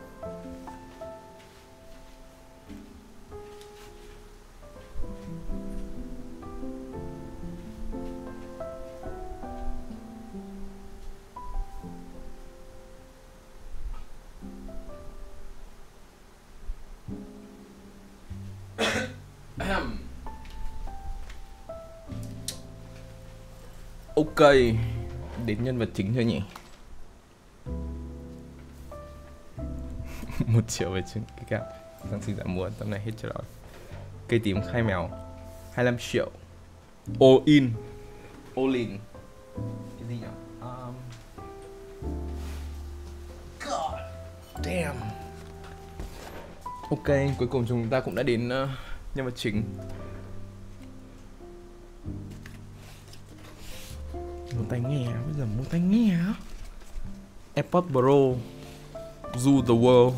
Ok, đến nhân vật chính thôi nhỉ. Một triệu về chứng cái kẹo Giáng sinh giảm mua, tầm này hết rồi. Cây tím khai mèo hai mươi lăm triệu. All in. All in. Cái gì nhỉ? Um... God damn. Ok, cuối cùng chúng ta cũng đã đến uh, nhân vật chính. Mua tai nghe, bây giờ mua tai nghe á. AirPods Pro Rule the World.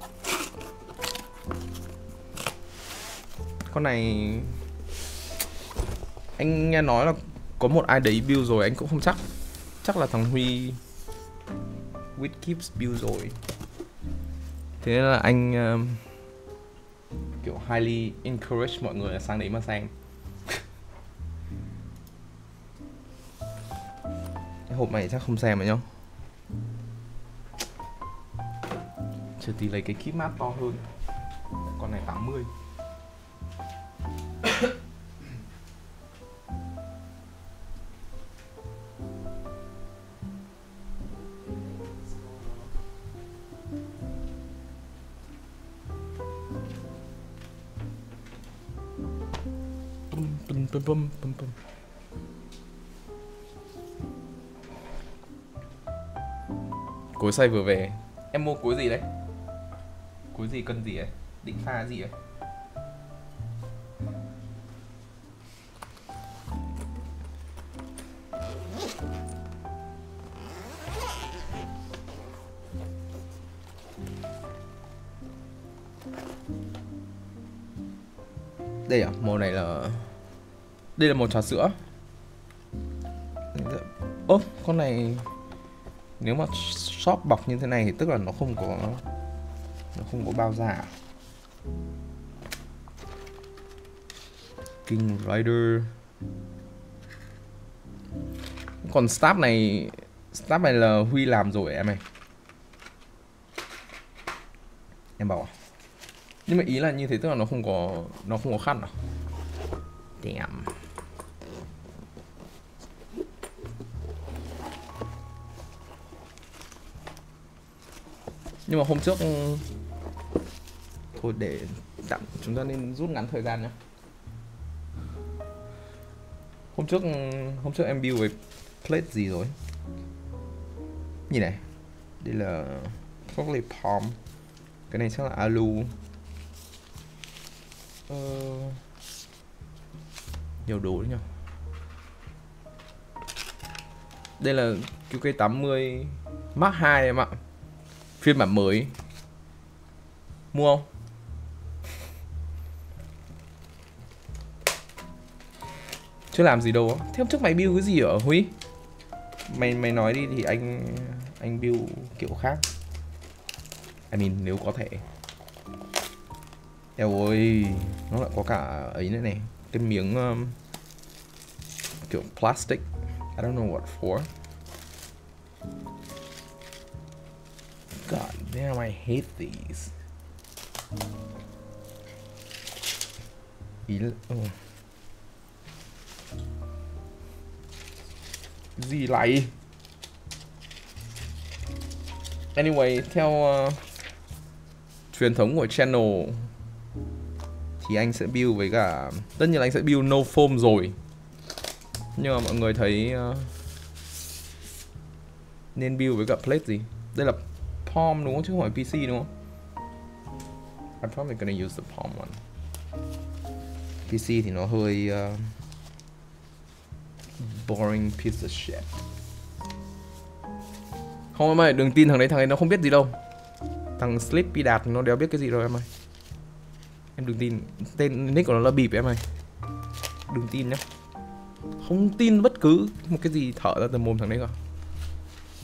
Con này anh nghe nói là có một ai đấy build rồi, anh cũng không chắc. Chắc là thằng Huy With Keeps build rồi. Thế nên là anh uh, kiểu highly encourage mọi người là sang đấy mà xem. Cái hộp này chắc không xem rồi nhá. Chờ tí lấy cái keep map to hơn. Con này tám mươi. Bum, bum, bum, bum, bum. Cối xay vừa về. Em mua cối gì đấy? Cối gì, cân gì ấy? Định pha gì ấy? Đây à? Màu này là... Đây là màu trà sữa. Ố, con này... Nếu mà shop bọc như thế này thì tức là nó không có nó không có bao giả. King Rider. Còn staff này staff này là Huy làm rồi em ơi. Em bảo à? Nhưng mà ý là như thế tức là nó không có nó không có khăn à? Damn. Nhưng mà hôm trước thôi để tạm chúng ta nên rút ngắn thời gian nhé. Hôm trước hôm trước em build với plate gì rồi? Nhìn này. Đây là Frogly Palm. Cái này chắc là alu. Ờ... Nhiều đồ đấy nhỉ. Đây là Q K tám mươi Mark hai em ạ. Phiên bản mới. Mua không? Chưa làm gì đâu. Thế hôm trước mày build cái gì ở Huy? Mày mày nói đi thì anh anh build kiểu khác. I mean nếu có thể. Eo ơi, nó lại có cả ấy nữa này, cái miếng um, kiểu plastic. I don't know what for. God damn, I hate these. Ý là... Oh. Gì lại? Anyway, theo uh, truyền thống của channel thì anh sẽ build với cả... Tất nhiên là anh sẽ build no foam rồi. Nhưng mà mọi người thấy uh, nên build với cả plate gì? Đây là Palm đúng không? Chứ không phải P C đúng không? I'm probably gonna use the Palm one. P C thì nó hơi uh, boring piece of shit. Không em ơi, đừng tin thằng đấy, thằng ấy nó không biết gì đâu. Thằng Sleepy Đạt nó đéo biết cái gì đâu em ơi. Em đừng tin, tên nick của nó là bịp em ơi. Đừng tin nhá. Không tin bất cứ một cái gì thở ra từ mồm thằng đấy cả.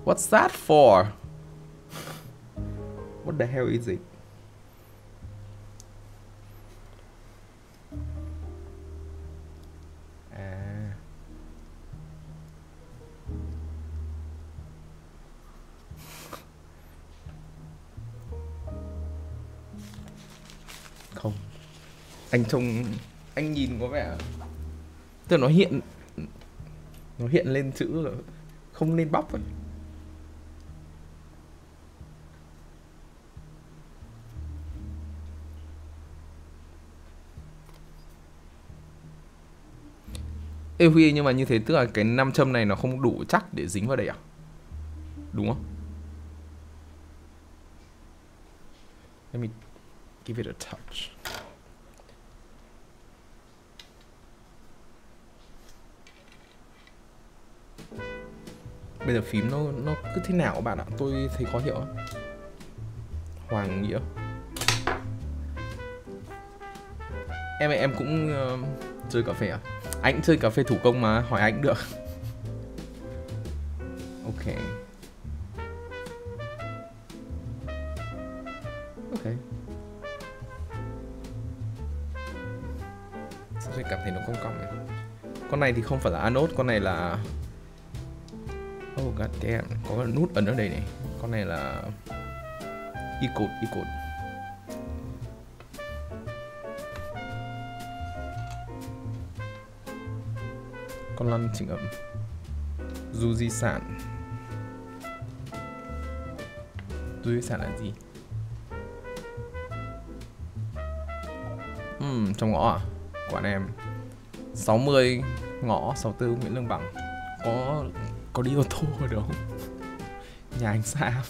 What's that for? What the hell is it? À. Không. Anh trông, anh nhìn có vẻ, tức là nó hiện, nó hiện lên chữ rồi, không lên bóc ấy. Ê Huy, nhưng mà như thế tức là cái nam châm này nó không đủ chắc để dính vào đây à? Đúng không? Let me give it a touch. Bây giờ phím nó nó cứ thế nào các bạn ạ? Tôi thấy khó hiểu. Hoàng Nghĩa. Em em cũng uh, chơi cà phê à? Anh cũng chơi cà phê thủ công mà, hỏi anh cũng được. Ok. Ok. Sao tôi cảm thấy nó cong cong này? Con này thì không phải là anode, con này là... Oh god damn, có cái nút ấn ở đây này. Con này là... E-code, E-code. Con lăn chỉnh ẩm. Du di sản. Du di sản là gì? Ừm, trong ngõ à? Quán em sáu mươi ngõ sáu mươi tư Nguyễn Lương Bằng. Có có đi ô tô ở đâu? Nhà anh xa.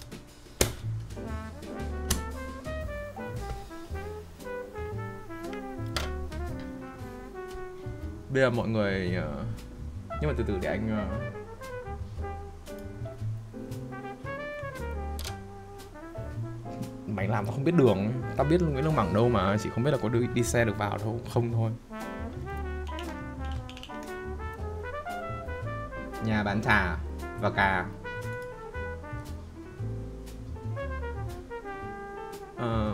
Bây giờ mọi người uh... nhưng mà từ từ để anh uh... mày làm tao không biết đường. Tao biết Nguyễn Lương Bằng đâu mà, chỉ không biết là có đi, đi xe được vào đâu không thôi. Nhà bán trà và cà. uh...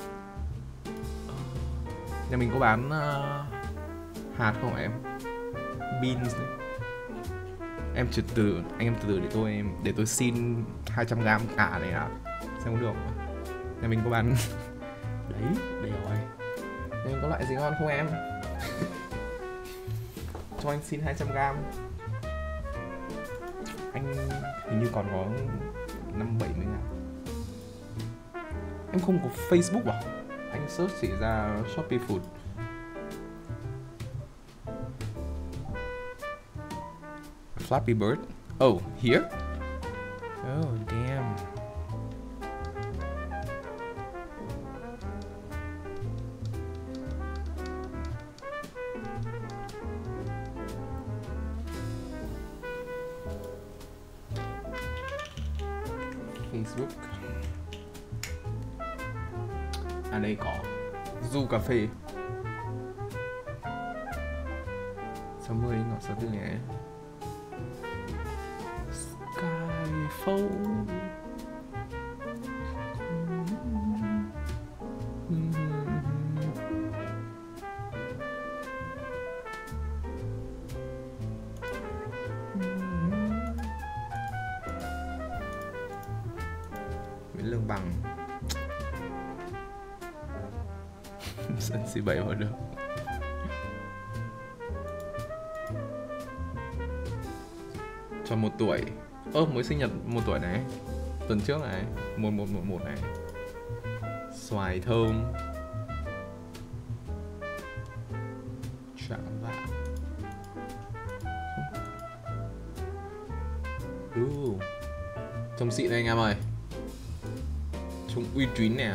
Nhà mình có bán uh... hạt không em? Beans đấy. Em từ từ, anh em từ từ để tôi em để tôi xin hai trăm gram cà này ạ. Xem có được không? Nhà mình có bán đấy, đây rồi. Nhà mình có loại gì ngon không em? Cho anh xin hai trăm gram. Anh hình như còn có năm bảy mươi gram. Em không có Facebook à? Anh search chỉ ra Shopee Food. Flappy Bird. Oh, here? Oh, damn. Facebook. À đây có Du Cà Phê. sáu mươi ngõ sáu mươi tư nhé. Skyfall. Nguyễn Lương Bằng. Sân xê bảy vào được. Cho một tuổi. Ơ, mới sinh nhật một tuổi này. Tuần trước này. một một một một này. Xoài thơm. Chạm vào. Uh. Trông xịn đây anh em ơi. Trông uy tín nè.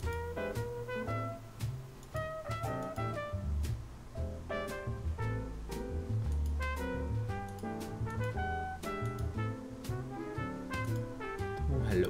Hello.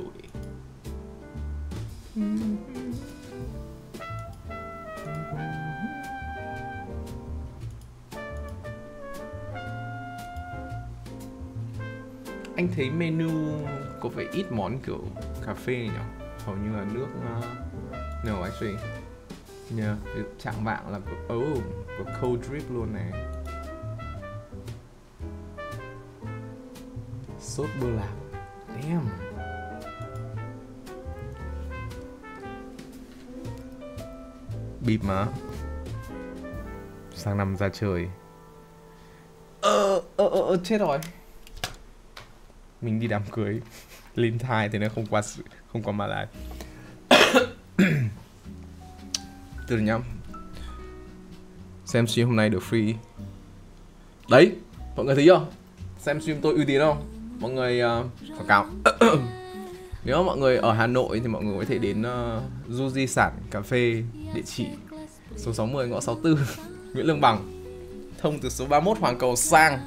anh thấy menu có vẻ ít món kiểu cà phê nhỉ? Hầu như là nước uh, no actually yeah, trạng vạng là oh, có cold drip luôn này. Sốt bơ lạc. Damn. Bịp mà. Sang năm ra trời. Ờ, ờ, ờ, ờ, chết rồi. Mình đi đám cưới lên thai thì nó không qua không qua Malai. Từ từ nhá. Xem stream hôm nay được free. Đấy, mọi người thấy chưa? Xem stream tôi uy tín không? Mọi người uh, quảng cáo. Nếu mọi người ở Hà Nội thì mọi người có thể đến uh, Du Di Sản Cà Phê, địa chỉ số sáu mươi ngõ sáu mươi tư Nguyễn Lương Bằng, thông từ số ba mươi mốt Hoàng Cầu sang.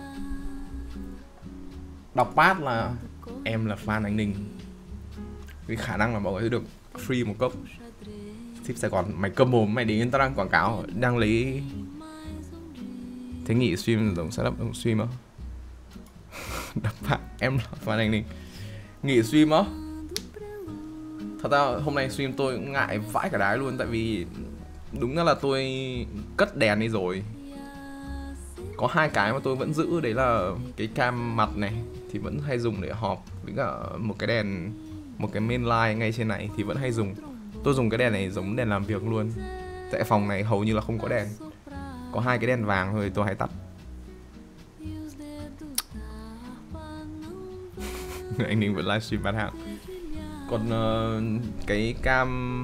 Đọc pass là em là fan anh Ninh, vì khả năng là mọi người sẽ được free một cốc. Ship Sài Gòn, mày câm mồm, mày đến tao đang quảng cáo, đang lấy. Thế nghỉ stream giống setup stream á. Đọc pass, em là fan anh Ninh. Nghỉ stream á. Thật ra hôm nay stream tôi cũng ngại vãi cả đái luôn. Tại vì đúng là tôi cất đèn đi rồi. Có hai cái mà tôi vẫn giữ. Đấy là cái cam mặt này thì vẫn hay dùng để họp, với cả một cái đèn, một cái main light ngay trên này thì vẫn hay dùng. Tôi dùng cái đèn này giống đèn làm việc luôn. Tại phòng này hầu như là không có đèn. Có hai cái đèn vàng thôi tôi hay tắt. Anh Ninh vẫn livestream bán hàng. Còn uh, cái cam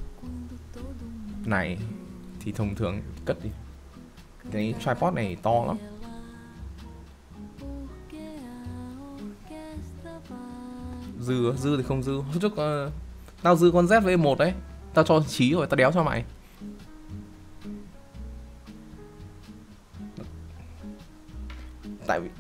này thì thông thường cất đi. Cái tripod này to lắm. Dư dư thì không dư. Hôm trước uh, tao dư con Z với một đấy. Tao cho Chí rồi, tao đéo cho mày. Tại vì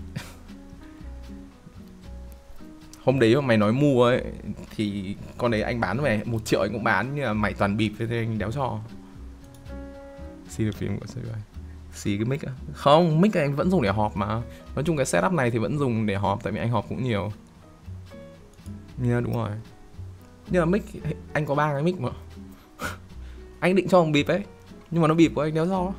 hôm đấy mà mày nói mua ấy thì con đấy anh bán về một triệu anh cũng bán, nhưng mà mày toàn bịp thế anh đéo cho. Xì được phim của rồi. Xì cái mic á? Không, mic này anh vẫn dùng để họp mà. Nói chung cái setup này thì vẫn dùng để họp, tại vì anh họp cũng nhiều. Nha, đúng rồi. Nhưng mà mic anh có ba cái mic mà. Anh định cho một bịp ấy, nhưng mà nó bịp của anh đéo do.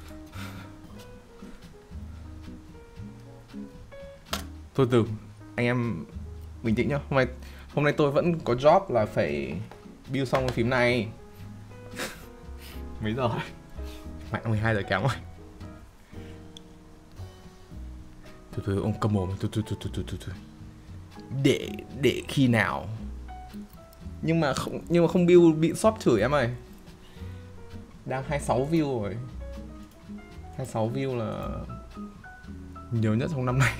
Thôi từ anh em bình tĩnh nhá. Hôm nay hôm nay tôi vẫn có job là phải build xong cái phím này. Mấy giờ rồi? Mẹ mười hai giờ kém rồi. Thôi thôi ông cầm mồm. Thôi thôi thôi thôi thôi thôi. Để để khi nào. Nhưng mà không nhưng mà không build bị shop chửi em ơi. Đang hai mươi sáu view rồi. hai mươi sáu view là nhiều nhất trong năm nay.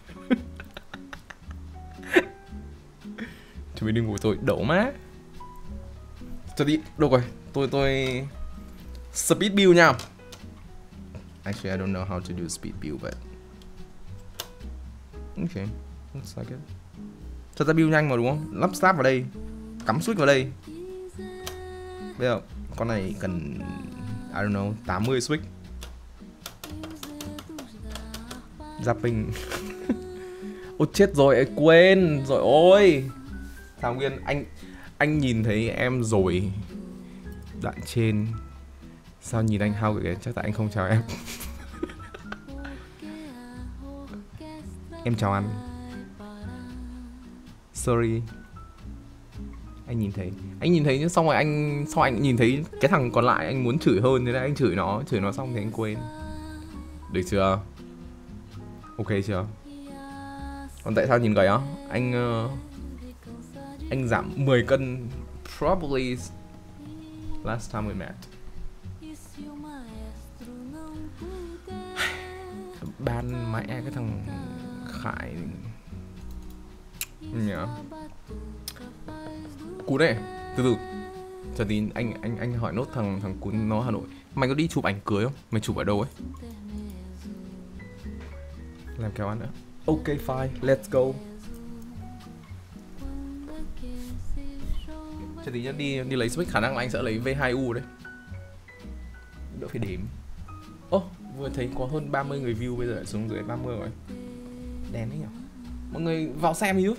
Chuẩn bị đi ngủ tôi đổ má. Cho đi, được rồi. Tôi tôi speed build nha. Actually, I don't know how to do speed build, but okay, looks like it. Cho ta build nhanh mà đúng không? Lắp snap vào đây, cắm switch vào đây. Bây giờ con này cần I don't know tám mươi switch. Zapping. Ôi chết rồi, quên rồi ôi. Thảo Nguyên, anh anh nhìn thấy em rồi. Đoạn trên. Sao nhìn anh hao kìa, chắc tại anh không chào em. Em chào anh. Sorry. Anh nhìn thấy. Anh nhìn thấy nhưng xong rồi anh xong anh nhìn thấy cái thằng còn lại anh muốn chửi hơn, thế là anh chửi nó, chửi nó xong thì anh quên. Được chưa? Ok chưa? Còn tại sao nhìn gầy á? Anh uh, anh giảm mười cân probably last time we met. Ban mãi cái thằng Khải nhớ. Cún này, từ từ. Chờ tí anh anh anh hỏi nốt thằng thằng Cún nó Hà Nội. Mày có đi chụp ảnh cưới không? Mày chụp ở đâu ấy? Làm kéo ăn nữa. Ok fine, let's go. Chờ tí nhá, đi đi lấy switch, khả năng là anh sẽ lấy V hai U đấy. Đỡ phải đếm. Ô, oh, vừa thấy có hơn ba mươi người view, bây giờ lại xuống dưới ba mươi rồi. Đen đấy nhỉ. Mọi người vào xem hiếu.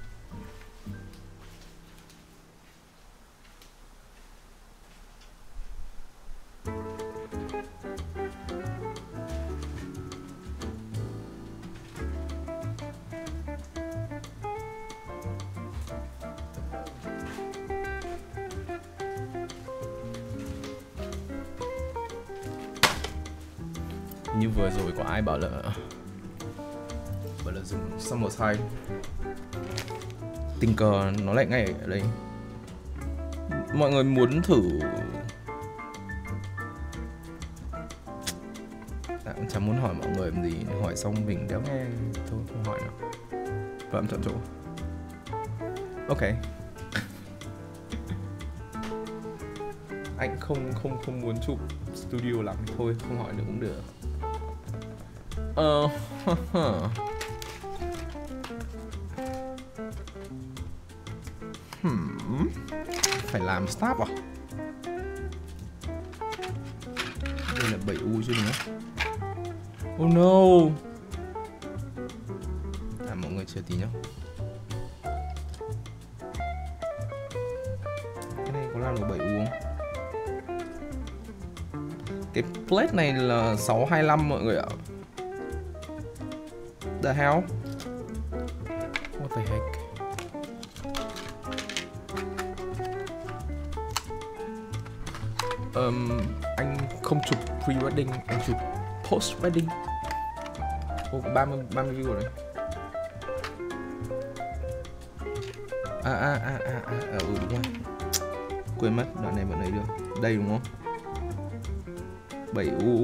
Như vừa rồi có ai bảo là bảo là dùng Summer Time, tình cờ nó lại ngay ở đây. Mọi người muốn thử à, chẳng muốn hỏi mọi người làm gì, hỏi xong mình đéo nghe thôi không hỏi nữa. Và em chọn chỗ. Ok. Anh không không không muốn chụp studio lắm, thôi không hỏi nữa cũng được. Ờ uh, hmm. Phải làm stop à? Đây là bảy u chứ đúng không? Oh no. À, mọi người chờ tí nhá. Cái này có làm được bảy u không? Cái plate này là sáu hai lăm mọi người ạ. The hell? What the heck? Um, anh không chụp pre-wedding, anh chụp post-wedding. Ô, có ba mươi view rồi đấy. À, à, à, à, à, à, ừ đúng rồi. Quên mất, đoạn này vẫn lấy được. Đây đúng không? bảy u.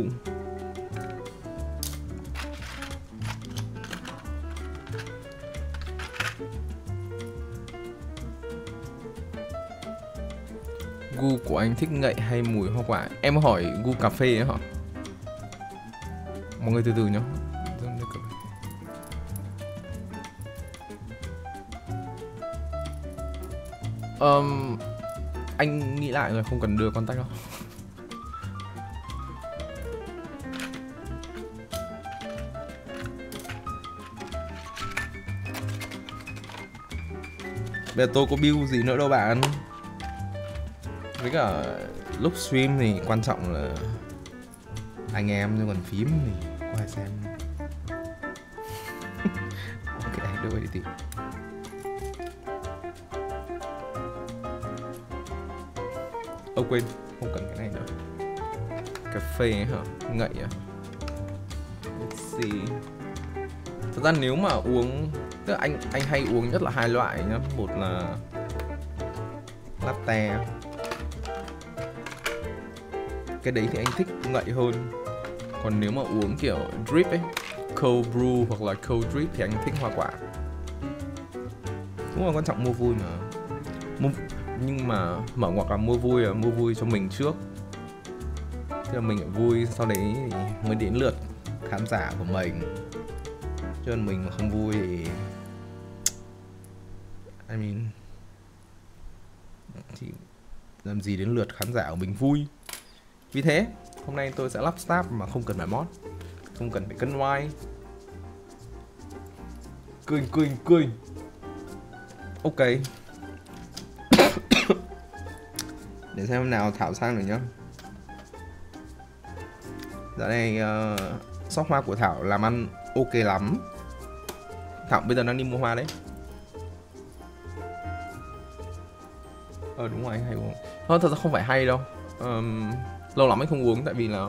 Gu của anh thích ngậy hay mùi hoa quả? Em hỏi gu cà phê ấy hả? Mọi người từ từ nhá. Um, anh nghĩ lại rồi, không cần đưa contact đâu. Bây giờ tôi có build gì nữa đâu bạn. Với cả lúc stream thì quan trọng là anh em, chứ còn phím thì có ai xem. Ok, đưa đi tìm. Ơ quên, không cần cái này nữa. Cà phê ấy hả? Ngậy à? Let's see. Thật ra nếu mà uống, tức là anh anh hay uống nhất là hai loại nhá. Một là latte. Cái đấy thì anh thích ngậy hơn. Còn nếu mà uống kiểu drip ấy, cold brew hoặc là cold drip thì anh thích hoa quả. Cũng là quan trọng mua vui mà. Mua, nhưng mà mở ngoặc là mua vui là mua vui cho mình trước. Thế là mình phải vui, sau đấy thì mới đến lượt khán giả của mình. Chứ còn mình mà không vui thì I mean thì làm gì đến lượt khán giả của mình vui. Vì thế hôm nay tôi sẽ lắp start mà không cần phải mod, không cần phải cân oai. Cười cười cười. Ok. Để xem hôm nào Thảo sang rồi nhá. Dạo này uh, shop hoa của Thảo làm ăn ok lắm. Thảo bây giờ đang đi mua hoa đấy. Ờ đúng rồi, anh hay uống. Thôi thật ra không phải hay đâu. um, Lâu lắm anh không uống tại vì là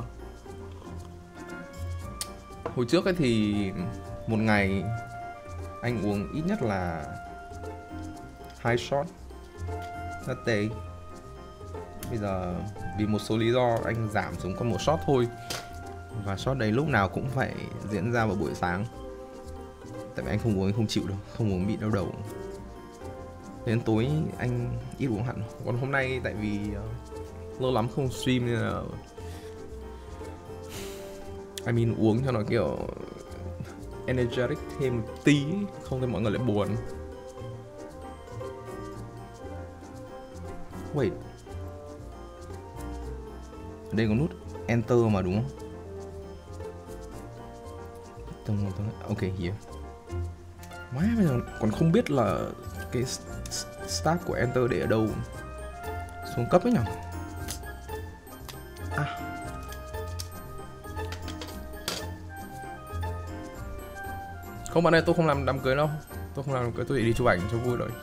hồi trước ấy thì một ngày anh uống ít nhất là hai shot latte. Bây giờ vì một số lý do anh giảm xuống còn một shot thôi. Và shot đấy lúc nào cũng phải diễn ra vào buổi sáng. Tại vì anh không uống, anh không chịu đâu. Không uống bị đau đầu. Đến tối anh ít uống hẳn. Còn hôm nay tại vì uh, lâu lắm không stream nên là I mean uống cho nó kiểu energetic thêm một tí, không thì mọi người lại buồn. Wait, đây có nút enter mà đúng không? Ok, here. Má bây giờ còn không biết là cái start của enter để ở đâu. Xuống cấp ấy nhỉ. À. Không bạn ơi, tôi không làm đám cưới đâu. Tôi không làm đám cưới, tôi chỉ đi chụp ảnh cho vui rồi.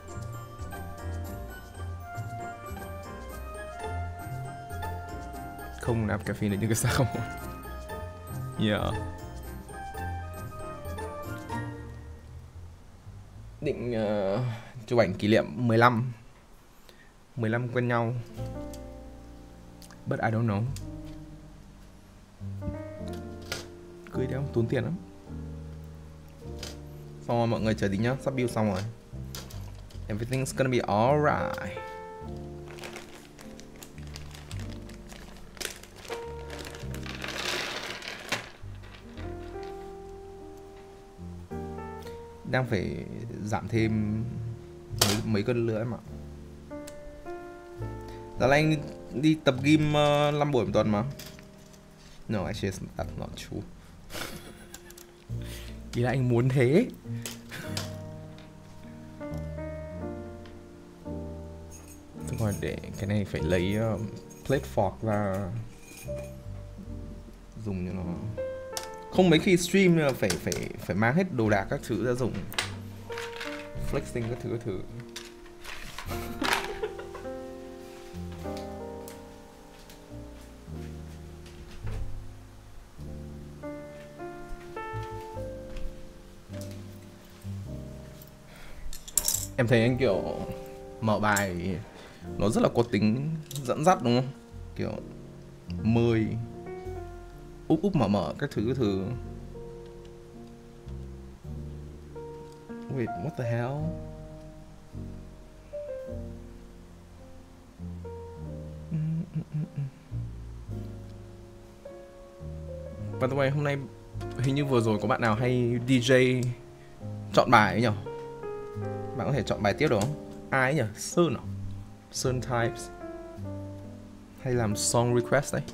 Không nạp caffeine đến những cái sao. Yeah. Định uh, chụp ảnh kỷ niệm mười lăm mười lăm quen nhau. But I don't know. Cưới đéo tốn tiền lắm. Xong rồi mọi người chờ tí nhá, sắp build xong rồi. Everything's gonna be alright. Đang phải giảm thêm mấy, mấy cân nữa em ạ. Giờ là anh đi tập gym uh, năm buổi một tuần mà. No, actually that's not true. Ý là anh muốn thế. Thôi rồi để cái này phải lấy uh, plate fork ra dùng cho nó. Không mấy khi stream là phải phải phải mang hết đồ đạc các thứ ra dùng. Flexing các thứ các thứ. Em thấy anh kiểu mở bài nó rất là có tính dẫn dắt đúng không? Kiểu mười úp úp mở mở các thứ các thứ. Wait, what the hell? By the way, hôm nay hình như vừa rồi có bạn nào hay đi jay chọn bài ấy nhỉ? Bạn có thể chọn bài tiếp được không? Ai ấy nhỉ? Sơn à? Sơn Types hay làm song request đấy?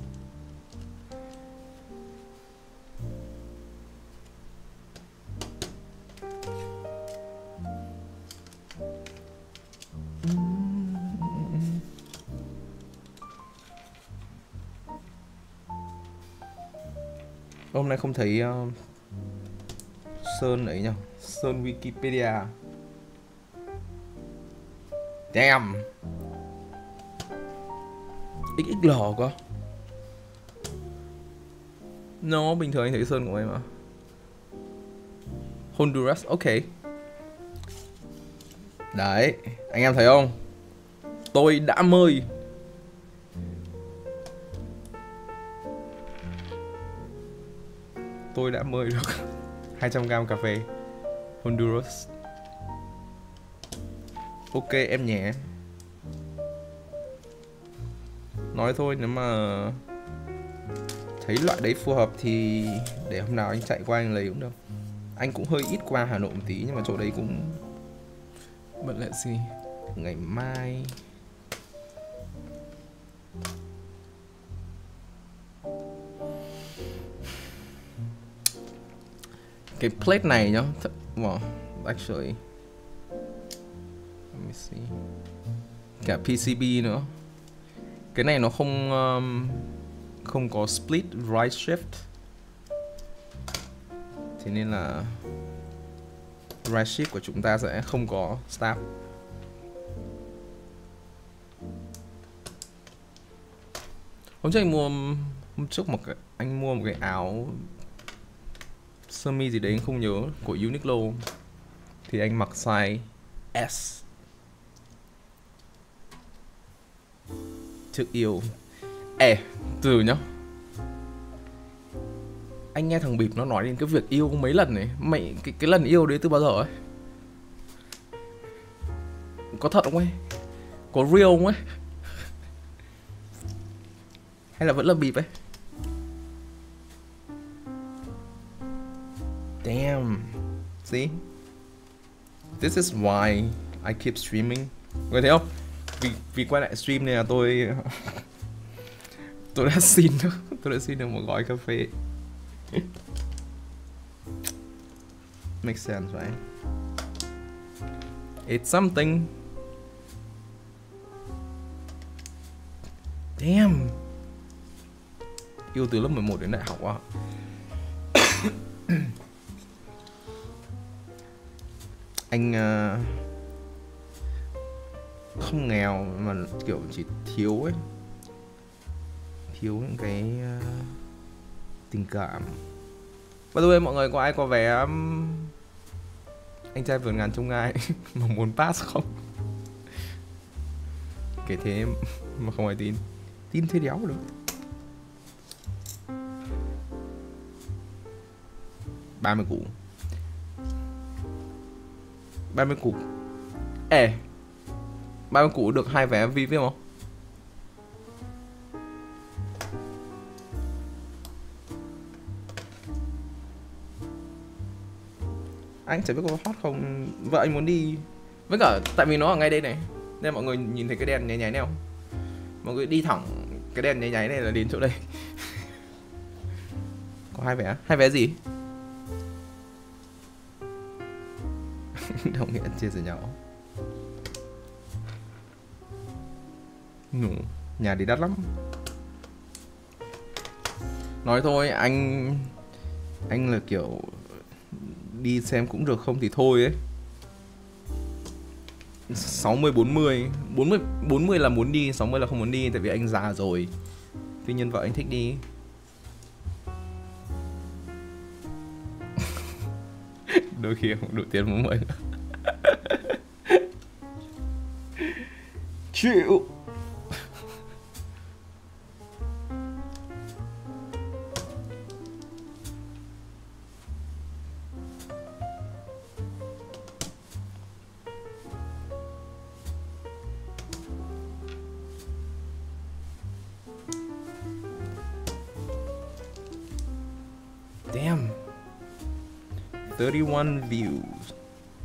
Hôm nay không thấy uh, Sơn ấy nhỉ? Sơn Wikipedia. Damn. ích ích lờ cơ. No, bình thường anh thấy Sơn của em mà. Honduras, ok. Đấy, anh em thấy không? Tôi đã mời Tôi đã mời được hai trăm gram cà phê Honduras. Ok em nhé. Nói thôi, nếu mà thấy loại đấy phù hợp thì để hôm nào anh chạy qua anh lấy cũng được. Anh cũng hơi ít qua Hà Nội một tí, nhưng mà chỗ đấy cũng bận lại gì. Ngày mai cái plate này nhá, well, actually let me see, cả pê xê bê nữa. Cái này nó không um, không có split right shift, thế nên là right shift của chúng ta sẽ không có snap. Hôm trước anh mua hôm trước một cái, anh mua một cái áo sơ mi gì đấy anh không nhớ của Uniqlo, thì anh mặc size S. Chữ yêu. Ê, từ nhá. Anh nghe thằng Bịp nó nói đến cái việc yêu mấy lần này. Mày, cái, cái lần yêu đấy từ bao giờ ấy? Có thật không ấy? Có real không ấy? Hay là vẫn là Bịp ấy? Damn. See? This is why I keep streaming. Người thấy không? Vì, vì quay lại stream này là tôi Tôi đã xin được Tôi đã xin được một gói cà phê. Makes sense, right? It's something. Damn. Yêu từ lớp mười một đến đại học à? Anh uh, không nghèo mà kiểu chỉ thiếu ấy, thiếu những cái uh, tình cảm. By the way, mọi người có ai có vé um, Anh Trai Vượt Ngàn Chông Gai mà muốn pass không? Kể thế mà không ai tin. Tin thế đéo được. ba mươi củ. ba mươi củ. Ê, ba mươi củ được hai vé em vê biết không? Anh chẳng biết có hot không. Vợ anh muốn đi. Với cả tại vì nó ở ngay đây này, nên mọi người nhìn thấy cái đèn nháy nháy này không? Mọi người đi thẳng cái đèn nháy nháy này là đến chỗ đây. Có hai vé. Hai vé gì? Đồng nghĩa chia sẻ nhau. Nụ, nhà đi đắt lắm. Nói thôi, anh anh là kiểu đi xem cũng được không thì thôi ấy. sáu mươi bốn mươi, bốn mươi bốn mươi là muốn đi, sáu mươi là không muốn đi tại vì anh già rồi. Tuy nhiên vợ anh thích đi. Đôi khi không đủ tiền muốn mời. Chịu. Damn. thirty-one views.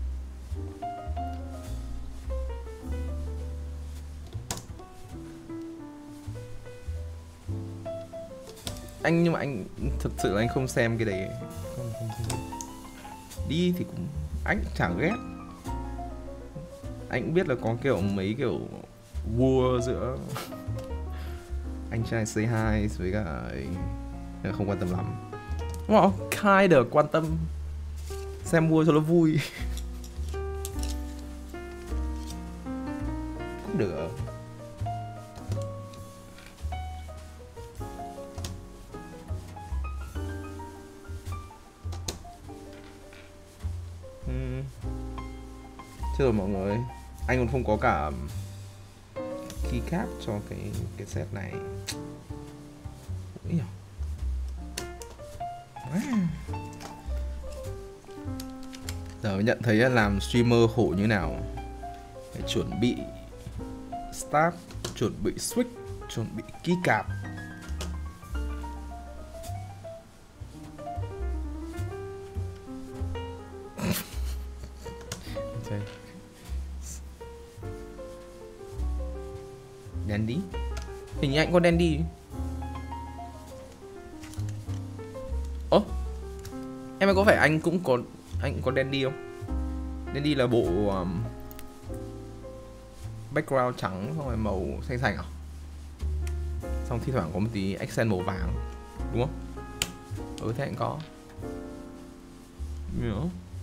Anh nhưng mà anh thực sự là anh không xem cái đấy. Không, không, không. Đi thì cũng anh chẳng ghét. Anh cũng biết là có kiểu mấy kiểu vua giữa Anh Trai Say Hi với cả ấy, không quan tâm lắm. Well, kinda quan tâm. Xem vua cho nó vui. Cũng được. Hmm. Chứ rồi mọi người, anh còn không có cả keycap cho cái cái set này. Ui, wow. Giờ mới nhận thấy làm streamer khổ như nào. Phải chuẩn bị start, chuẩn bị switch, chuẩn bị keycap. Dandy? Hình như anh có Dandy. Ố, em có phải anh cũng có anh cũng có Dandy không? Dandy là bộ um, background trắng xong rồi màu xanh xanh à? Xong thi thoảng có một tí accent màu vàng, đúng không? Ừ, thế anh có. Nhớ.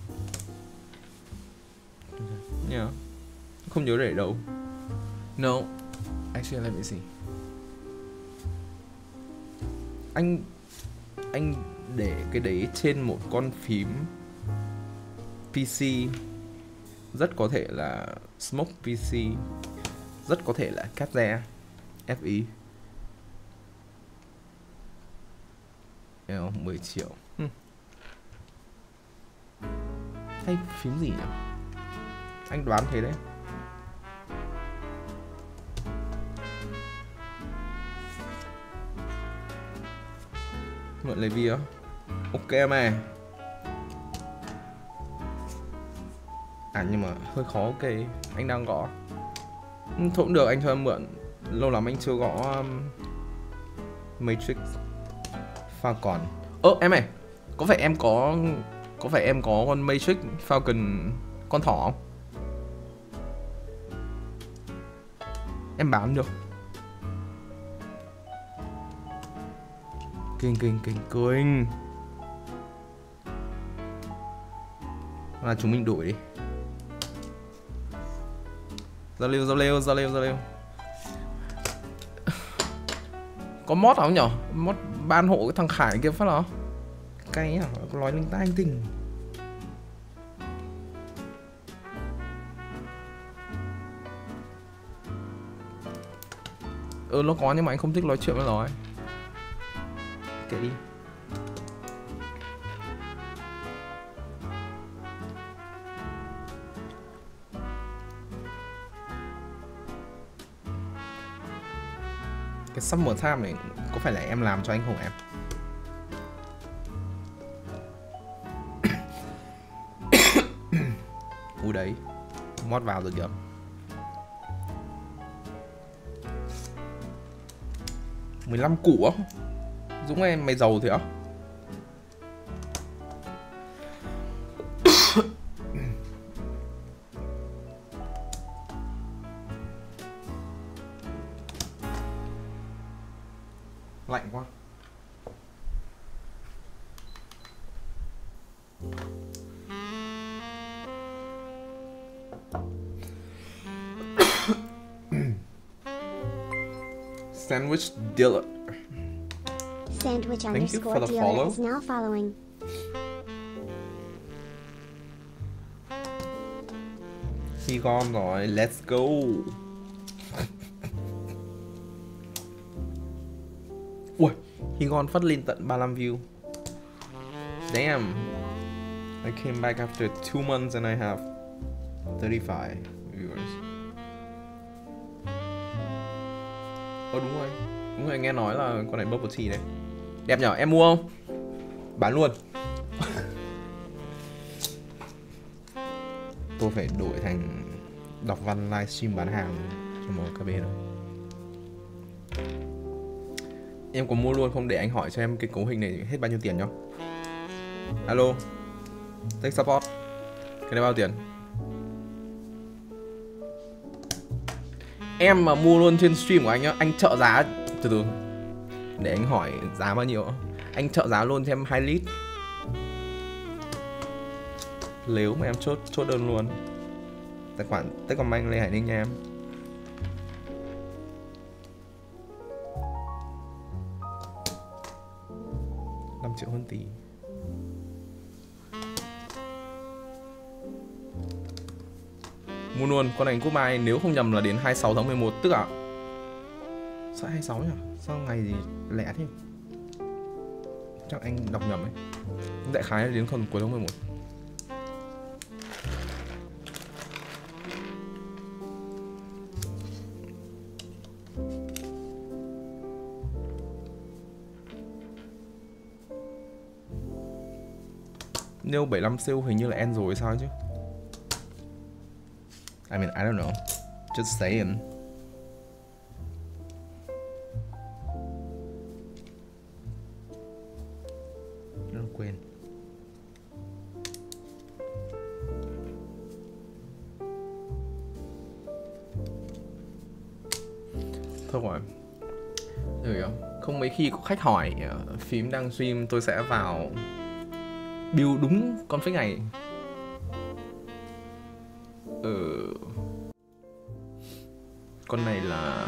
Nhớ. Không nhớ để đâu. No. Actually, let me see. Anh anh để cái đấy trên một con phím pê xê, rất có thể là Smoke pê xê, rất có thể là Kaze ép e. mười triệu. Hmm. Hay phím gì nhỉ? Anh đoán thế đấy. Mượn lấy video. Ok mà. À nhưng mà hơi khó. Ok, anh đang gõ. Thôi cũng được, anh cho em mượn. Lâu lắm anh chưa gõ um, Matrix pha còn. Ơ em này, có phải em có có phải em có con Matrix Falcon con thỏ không? Em bán được. Kinh kinh kinh kinh. Là chúng mình đổi đi. Giao lưu giao lưu giao lưu giao lưu. Có mod không nhở? Mod ban hộ cái thằng Khải kia phát nào? Cay à, nói linh tai anh tình. Ừ nó có nhưng mà anh không thích nói chuyện với nó ấy. Kệ đi. Cái Summer Time này có phải là em làm cho anh không em? Ui đấy, mod vào rồi kìa. mười lăm củ á? Dũng em mày giàu thế á? Lạnh quá. Sandwich dealer. Sandwich Thank you underscore for the dealer follow. is now following. Khi gom rồi, let's go. Ui, Higon phát lên tận ba mươi lăm view. Damn. I came back after two months and I have thirty-five viewers. Ồ đúng rồi. Đúng rồi, nghe nói là con này bubble tea đấy. Đẹp nhở, em mua không? Bán luôn. Tôi phải đổi thành đọc văn livestream bán hàng cho một cái bên rồi. Em có mua luôn không để anh hỏi cho em cái cấu hình này hết bao nhiêu tiền nhá. Alo. Tech support. Cái này bao tiền? Em mà mua luôn trên stream của anh nhá, anh trợ giá từ từ. Để anh hỏi giá bao nhiêu. Anh trợ giá luôn thêm hai lít. Nếu mà em chốt chốt đơn luôn. Tài khoản Techcombank Lê Hải Ninh nha em. năm triệu hơn tỷ. Mua luôn, con này cúp mai nếu không nhầm là đến hai mươi sáu tháng mười một. Tức à? Sao hai mươi sáu nhỉ? Sao ngày gì lẻ thế? Chắc anh đọc nhầm ấy. Đại khái là đến còn cuối tháng mười một. Nêu bảy mươi lăm sale hình như là end rồi sao chứ? I mean, I don't know. Just saying. Đừng quên. Thôi rồi. Rồi không mấy khi có khách hỏi uh, phím đang stream tôi sẽ vào build đúng config này. Ừ. Con này là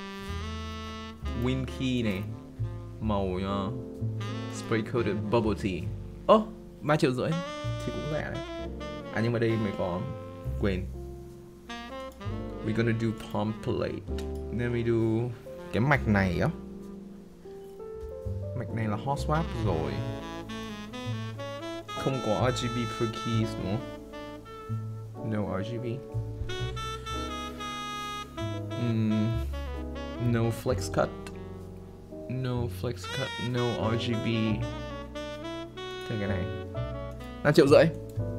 Win Key này. Màu uh, spray coated bubble tea. Ơ, oh, ba triệu rưỡi thì cũng rẻ đấy. À nhưng mà đây mới có quên. We're gonna do palm plate. Then we do cái mạch này á. Mạch này là hot swap rồi. Không có R G B per keys đúng không? No R G B. Mm, no flex cut. No flex cut. No R G B. Thế cái này năm triệu rưỡi.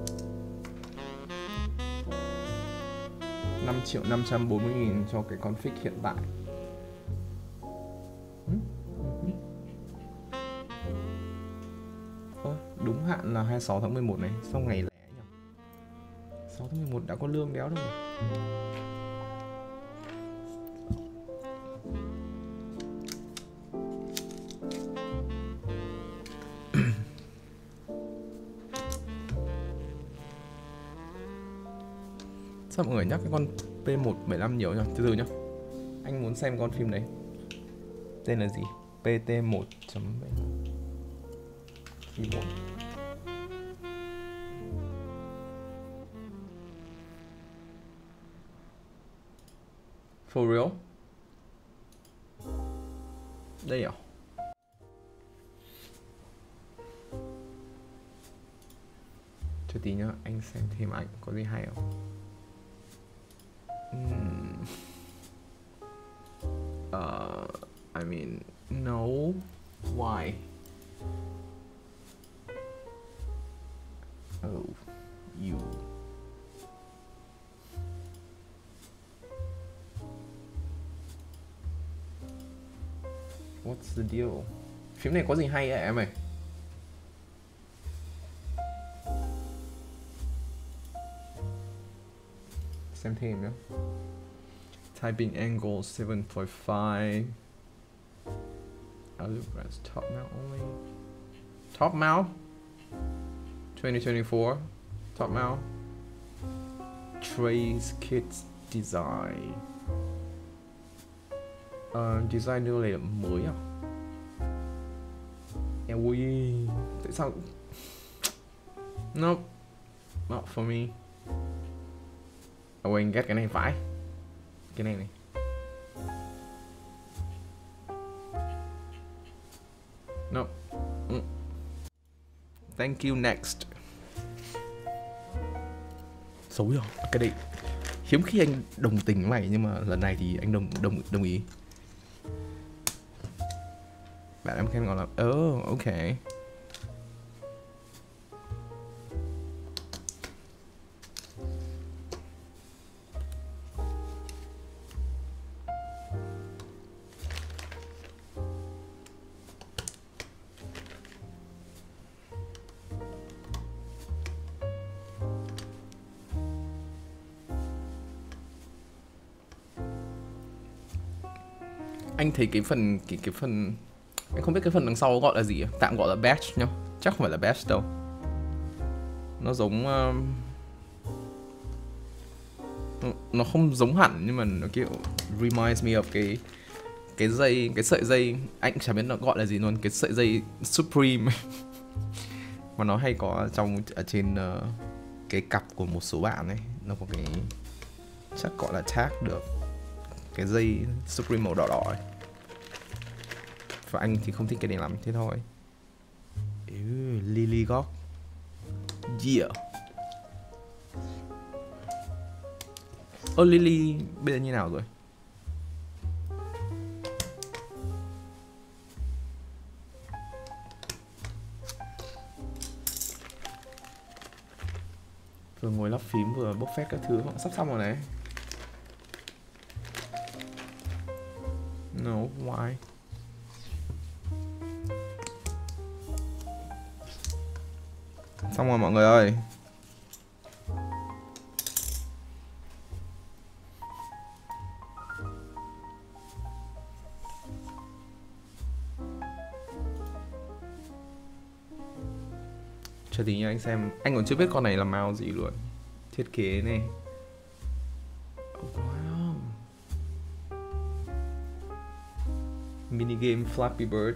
năm triệu năm trăm bốn mươi nghìn cho cái config hiện tại. Ơ, đúng hạn là hai mươi sáu tháng mười một này, xong ngày lẻ nhỉ. sáu tháng mười một đã có lương đéo đâu nhỉ. Sao mọi người nhắc cái con P một bảy lăm nhiều nhỉ? Từ từ nhá. Anh muốn xem con phim đấy. Tên là gì? P T một chấm bảy một. For real? Đây à? Chờ tí nhá, anh xem thêm ảnh có gì hay không? Hmm. Uh, I mean, no. Why? Oh, you. What's the deal? Phim này có gì hay ấy em ơi? Xem thêm nhé. Typing angle seven point five. I'll press top mount only. Top mount? twenty twenty-four. Top mount. Trace Kids Design. Uh, design đưa này là mới à? Ôi, tại sao? Nope. Not for me. Ôi, anh ghét cái này phải. Cái này này. Nope. Mm. Thank you, next. Xấu rồi. Cái này hiếm khi anh đồng tình với mày, nhưng mà lần này thì anh đồng đồng đồng ý. Bạn em khen ngon lắm. Oh, ok. Anh thấy cái phần cái cái phần anh không biết cái phần đằng sau gọi là gì, tạm gọi là badge nhá, chắc không phải là badge đâu. Nó giống uh, nó không giống hẳn nhưng mà nó kiểu reminds me of cái cái dây, cái sợi dây, anh chẳng biết nó gọi là gì luôn, cái sợi dây Supreme mà nó hay có trong ở trên uh, cái cặp của một số bạn ấy, nó có cái chắc gọi là tag được cái dây Supreme màu đỏ đỏ ấy. Và anh thì không thích cái này lắm, thế thôi. Ew, Lily Góc. Yeah. Ơ Lily bây giờ như nào rồi? Vừa ngồi lắp phím vừa bốc phét các thứ, sắp xong rồi này. No, why? Xong rồi mọi người ơi. Chờ tí nha, anh xem. Anh còn chưa biết con này là màu gì luôn. Thiết kế này. Wow. Mini game Flappy Bird.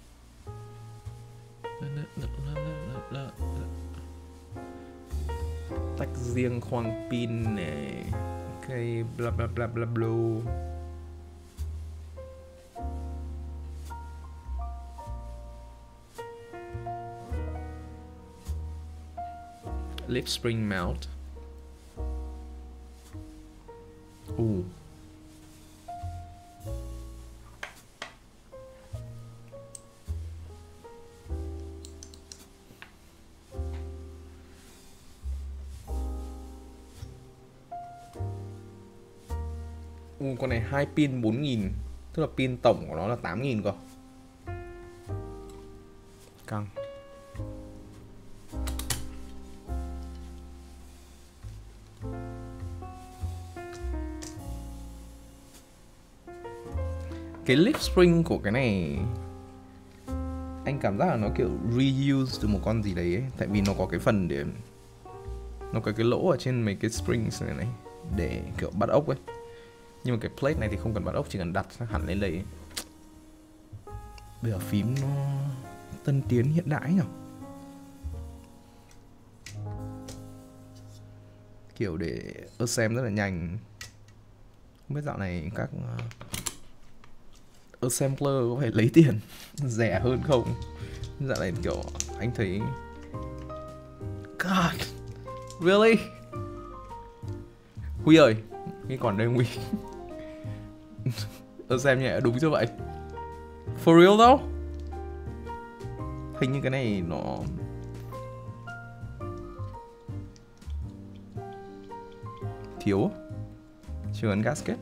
Tách riêng khoang pin này. Ok, bla bla bla bla bla. Lip spring mount. Ooh. Uh, con này hai pin bốn nghìn, tức là pin tổng của nó là tám nghìn cơ. Căng. Cái lip spring của cái này anh cảm giác là nó kiểu reuse từ một con gì đấy ấy. Tại vì nó có cái phần để nó có cái lỗ ở trên mấy cái springs này này để kiểu bắt ốc ấy. Nhưng mà cái plate này thì không cần bắt ốc, chỉ cần đặt hẳn lên đây ấy. Bây giờ phím nó tân tiến hiện đại nhỉ, kiểu để xem rất là nhanh. Không biết dạo này các assembler có phải lấy tiền rẻ hơn không? Dạo này kiểu anh thấy God, really? Huy ơi, cái còn đây Huy. Assem nhẹ đúng như vậy. For real though? Hình như cái này nó thiếu, chưa ấn gasket.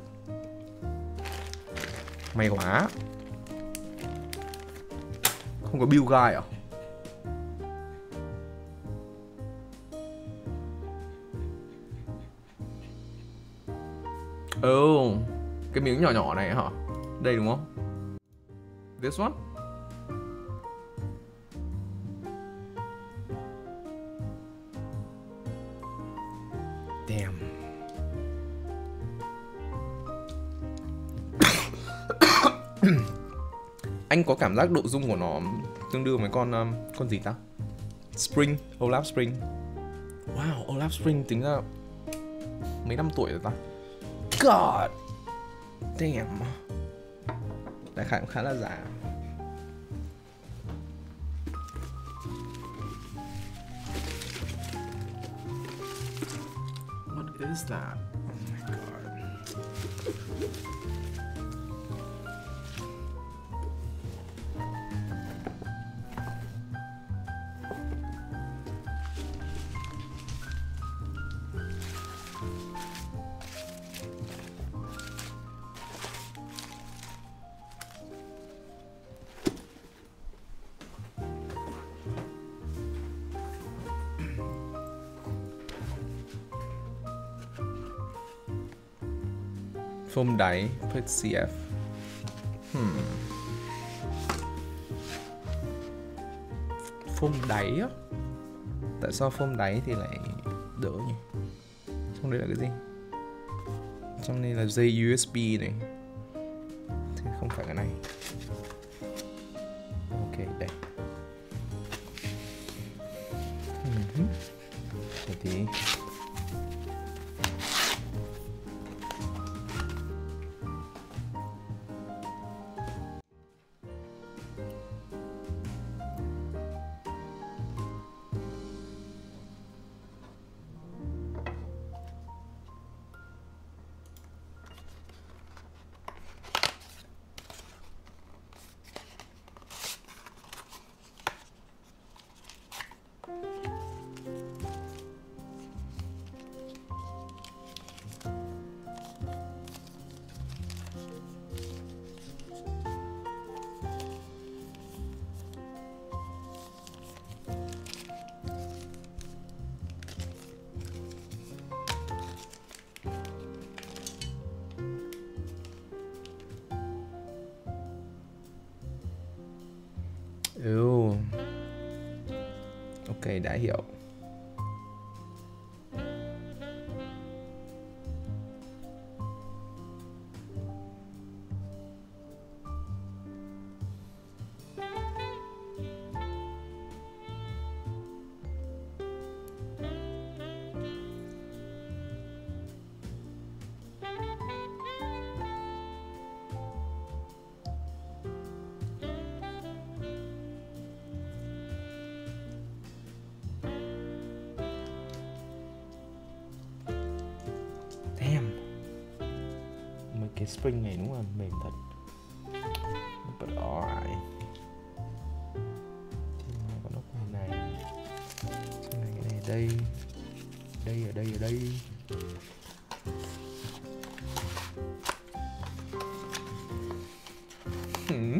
May quá. Không có build guide à? Oh, cái miếng nhỏ nhỏ này hả? Đây đúng không? This one? Damn. Anh có cảm giác độ rung của nó tương đương với con um, con gì ta? Spring, Olaf Spring. Wow, Olaf Spring tính ra mấy năm tuổi rồi ta? God damn. Đại khái cũng khá là già. What is that? Oh my god. Phông đáy, plate xê ép. Hmm. Phông đáy á? Tại sao phông đáy thì lại đỡ nhỉ? Trong đây là cái gì? Trong đây là dây u ét bê này. Thì không phải cái này. Ok, đây. Uh-huh. Thế thì ừ. Ok, đã hiểu. Cái spring này đúng là mềm thật. But alright. Thì mà có nóc này này. Trên này cái này ở đây. Đây ở đây ở đây. Hmm.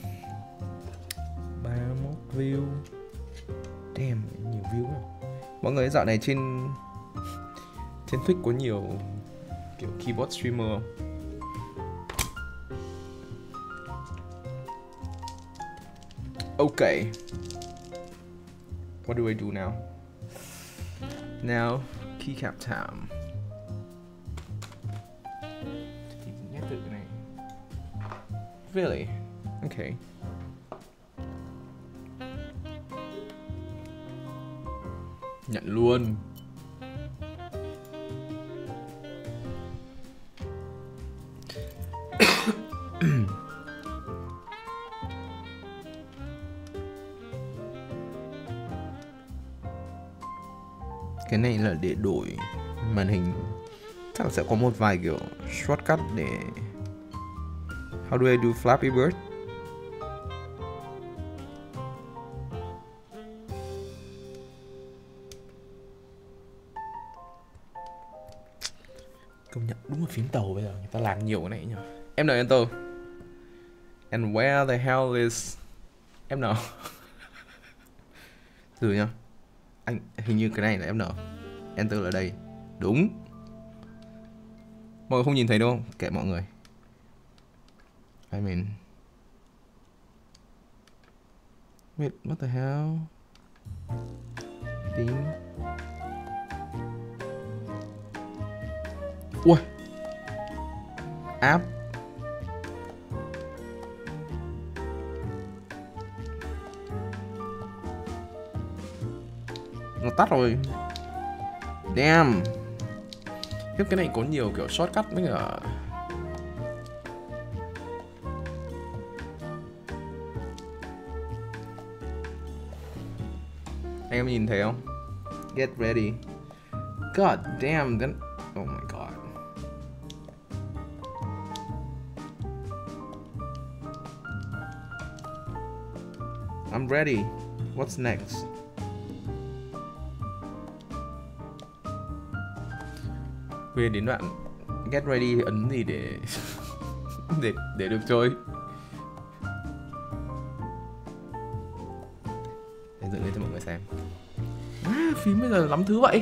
ba mươi mốt view. Damn, nhiều view quá. Mọi người dạo này trên trên Twitch có nhiều kiểu keyboard streamer không? Okay. What do I do now? Now, keycap time. Tìm nhét tự này. Really? Okay. Nhận luôn. Cái này là để đổi màn hình. Chắc là sẽ có một vài kiểu shortcut để. How do I do Flappy Bird? Công nhận đúng là phím tàu bây giờ người ta làm nhiều cái này nhỉ. Em nào enter. And where the hell is em nào? Từ nhá. Anh hình như cái này là em nào. Enter là đây. Đúng. Mọi người không nhìn thấy đúng không? Kệ mọi người. I mean. Wait, what the hell? Tím. Ui. App. Nó tắt rồi. Damn. Khiếp, cái này có nhiều kiểu shortcut với cả. Anh em nhìn thấy không? Get ready. God damn, that... Oh my god. I'm ready. What's next? Về đến đoạn get ready thì ấn gì để để để được chơi? Để dựng lên cho mọi người xem. À, phím bây giờ lắm thứ vậy.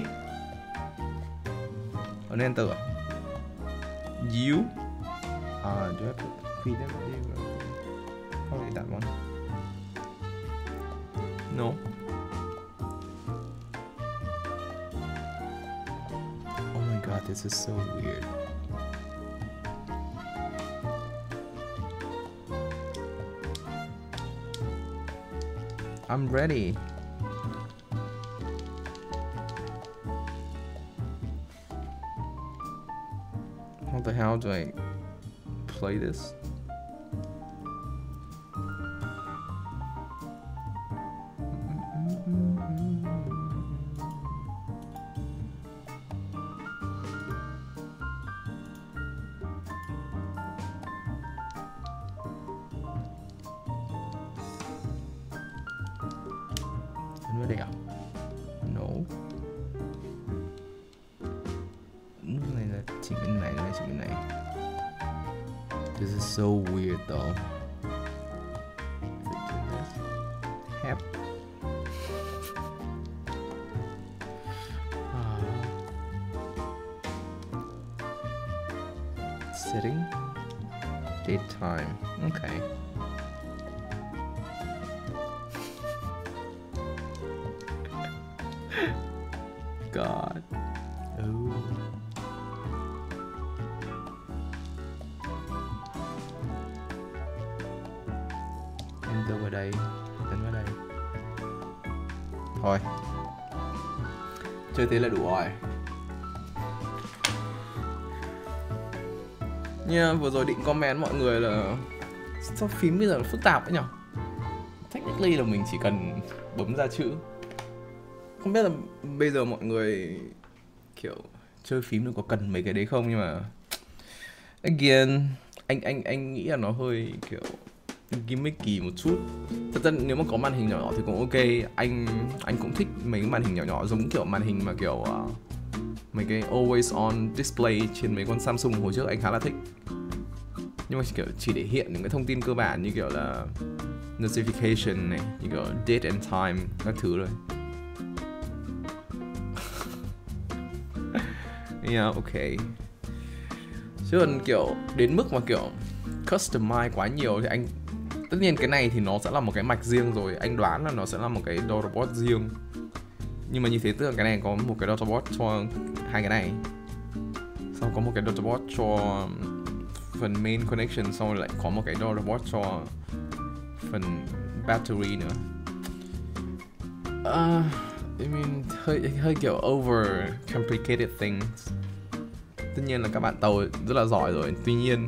Ấn enter à? You? Ah, do I have to feed them? Probably that one. No. Oh my god, this is so weird. I'm ready. How the hell do I play this? Ấn vào đây à? No. Cái này là chỉnh bên này, này chỉnh bên này. This is so weird though. Hep. Setting. Date time. Okay. God. Oh. Enter vào đây, ấn vào đây. Thôi. Chơi thế là đủ rồi. Nha, yeah, vừa rồi định comment mọi người là sao phím bây giờ nó phức tạp ấy nhỉ? Technically là mình chỉ cần bấm ra chữ. Không biết là bây giờ mọi người kiểu chơi phím nó có cần mấy cái đấy không, nhưng mà again anh anh anh nghĩ là nó hơi kiểu gimmicky một chút. Thật ra nếu mà có màn hình nhỏ nhỏ thì cũng ok. Anh anh cũng thích mấy cái màn hình nhỏ nhỏ giống kiểu màn hình mà kiểu uh, mấy cái always on display trên mấy con Samsung hồi trước anh khá là thích. Nhưng mà kiểu chỉ để hiện những cái thông tin cơ bản như kiểu là notification này, như kiểu date and time các thứ rồi. Yeah, ok. Chứ còn kiểu đến mức mà kiểu customize quá nhiều thì anh Tất nhiên cái này thì nó sẽ là một cái mạch riêng rồi. Anh đoán là nó sẽ là một cái daughter bot riêng. Nhưng mà như thế tức là cái này có một cái daughter bot cho hai cái này. Xong có một cái daughter bot cho phần main connection. Xong rồi lại có một cái daughter bot cho phần battery nữa. Uh, I mean, hơi, hơi kiểu over complicated things. Tất nhiên là các bạn tàu rất là giỏi rồi. Tuy nhiên,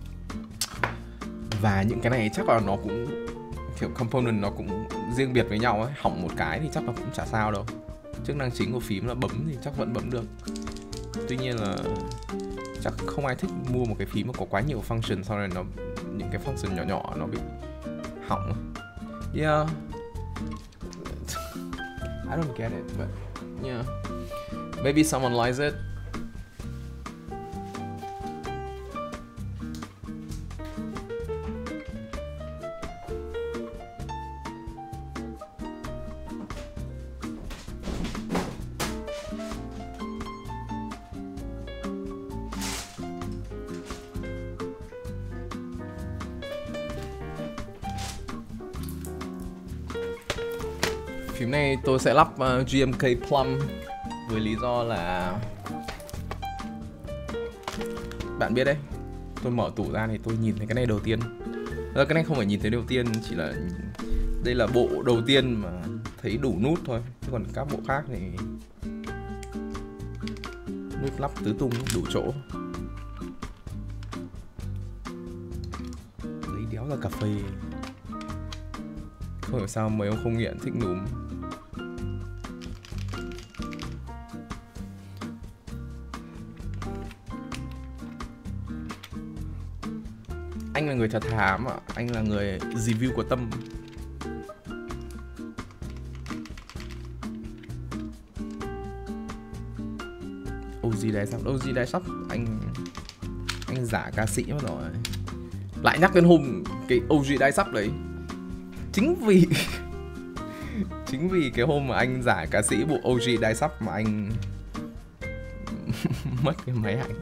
và những cái này chắc là nó cũng kiểu component nó cũng riêng biệt với nhau ấy. Hỏng một cái thì chắc là cũng chả sao đâu. Chức năng chính của phím là bấm thì chắc vẫn bấm được. Tuy nhiên là chắc không ai thích mua một cái phím mà có quá nhiều function, sau này nó những cái function nhỏ nhỏ nó bị hỏng. Yeah, I don't get it, but yeah, maybe someone likes it. Phím này tôi sẽ lắp uh, giê em ca Plum với lý do là bạn biết đấy, tôi mở tủ ra thì tôi nhìn thấy cái này đầu tiên. Rồi cái này không phải nhìn thấy đầu tiên, chỉ là đây là bộ đầu tiên mà thấy đủ nút thôi. Chứ còn các bộ khác thì nút lắp tứ tung đủ chỗ. Lấy đéo ra cà phê. Không hiểu sao mấy ông không nghiện thích núm. Anh là người thật thà mà, anh là người review của tâm. ô giê Đài Sắp, ô giê Đài Sắp, anh anh giả ca sĩ mất rồi. Lại nhắc đến hôm cái ô giê Đài Sắp đấy. Chính vì chính vì cái hôm mà anh giải ca sĩ bộ ô giê Đài Sắp mà anh mất cái máy ảnh.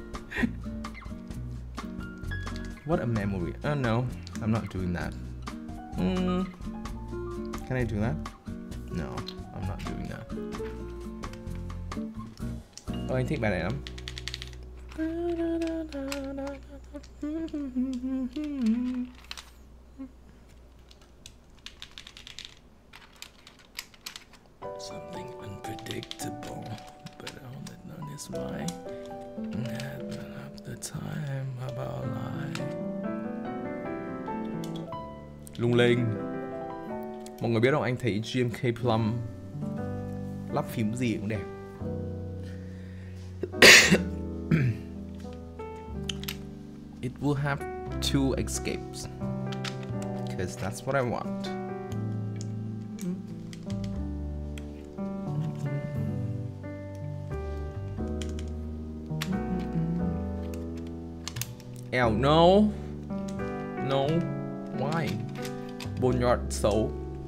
What a memory. Oh no, I'm not doing that. Mm. Can I do that? No, I'm not doing that. Oh, anh thích bài này lắm. Something unpredictable, but all that none is mine. Never up the time of our life. Lung linh. Mọi người biết không, anh thấy giê em ca Plum lắp phím gì cũng đẹp. It will have two escapes, because that's what I want. Eo, no. No. Why? Boneyard xấu.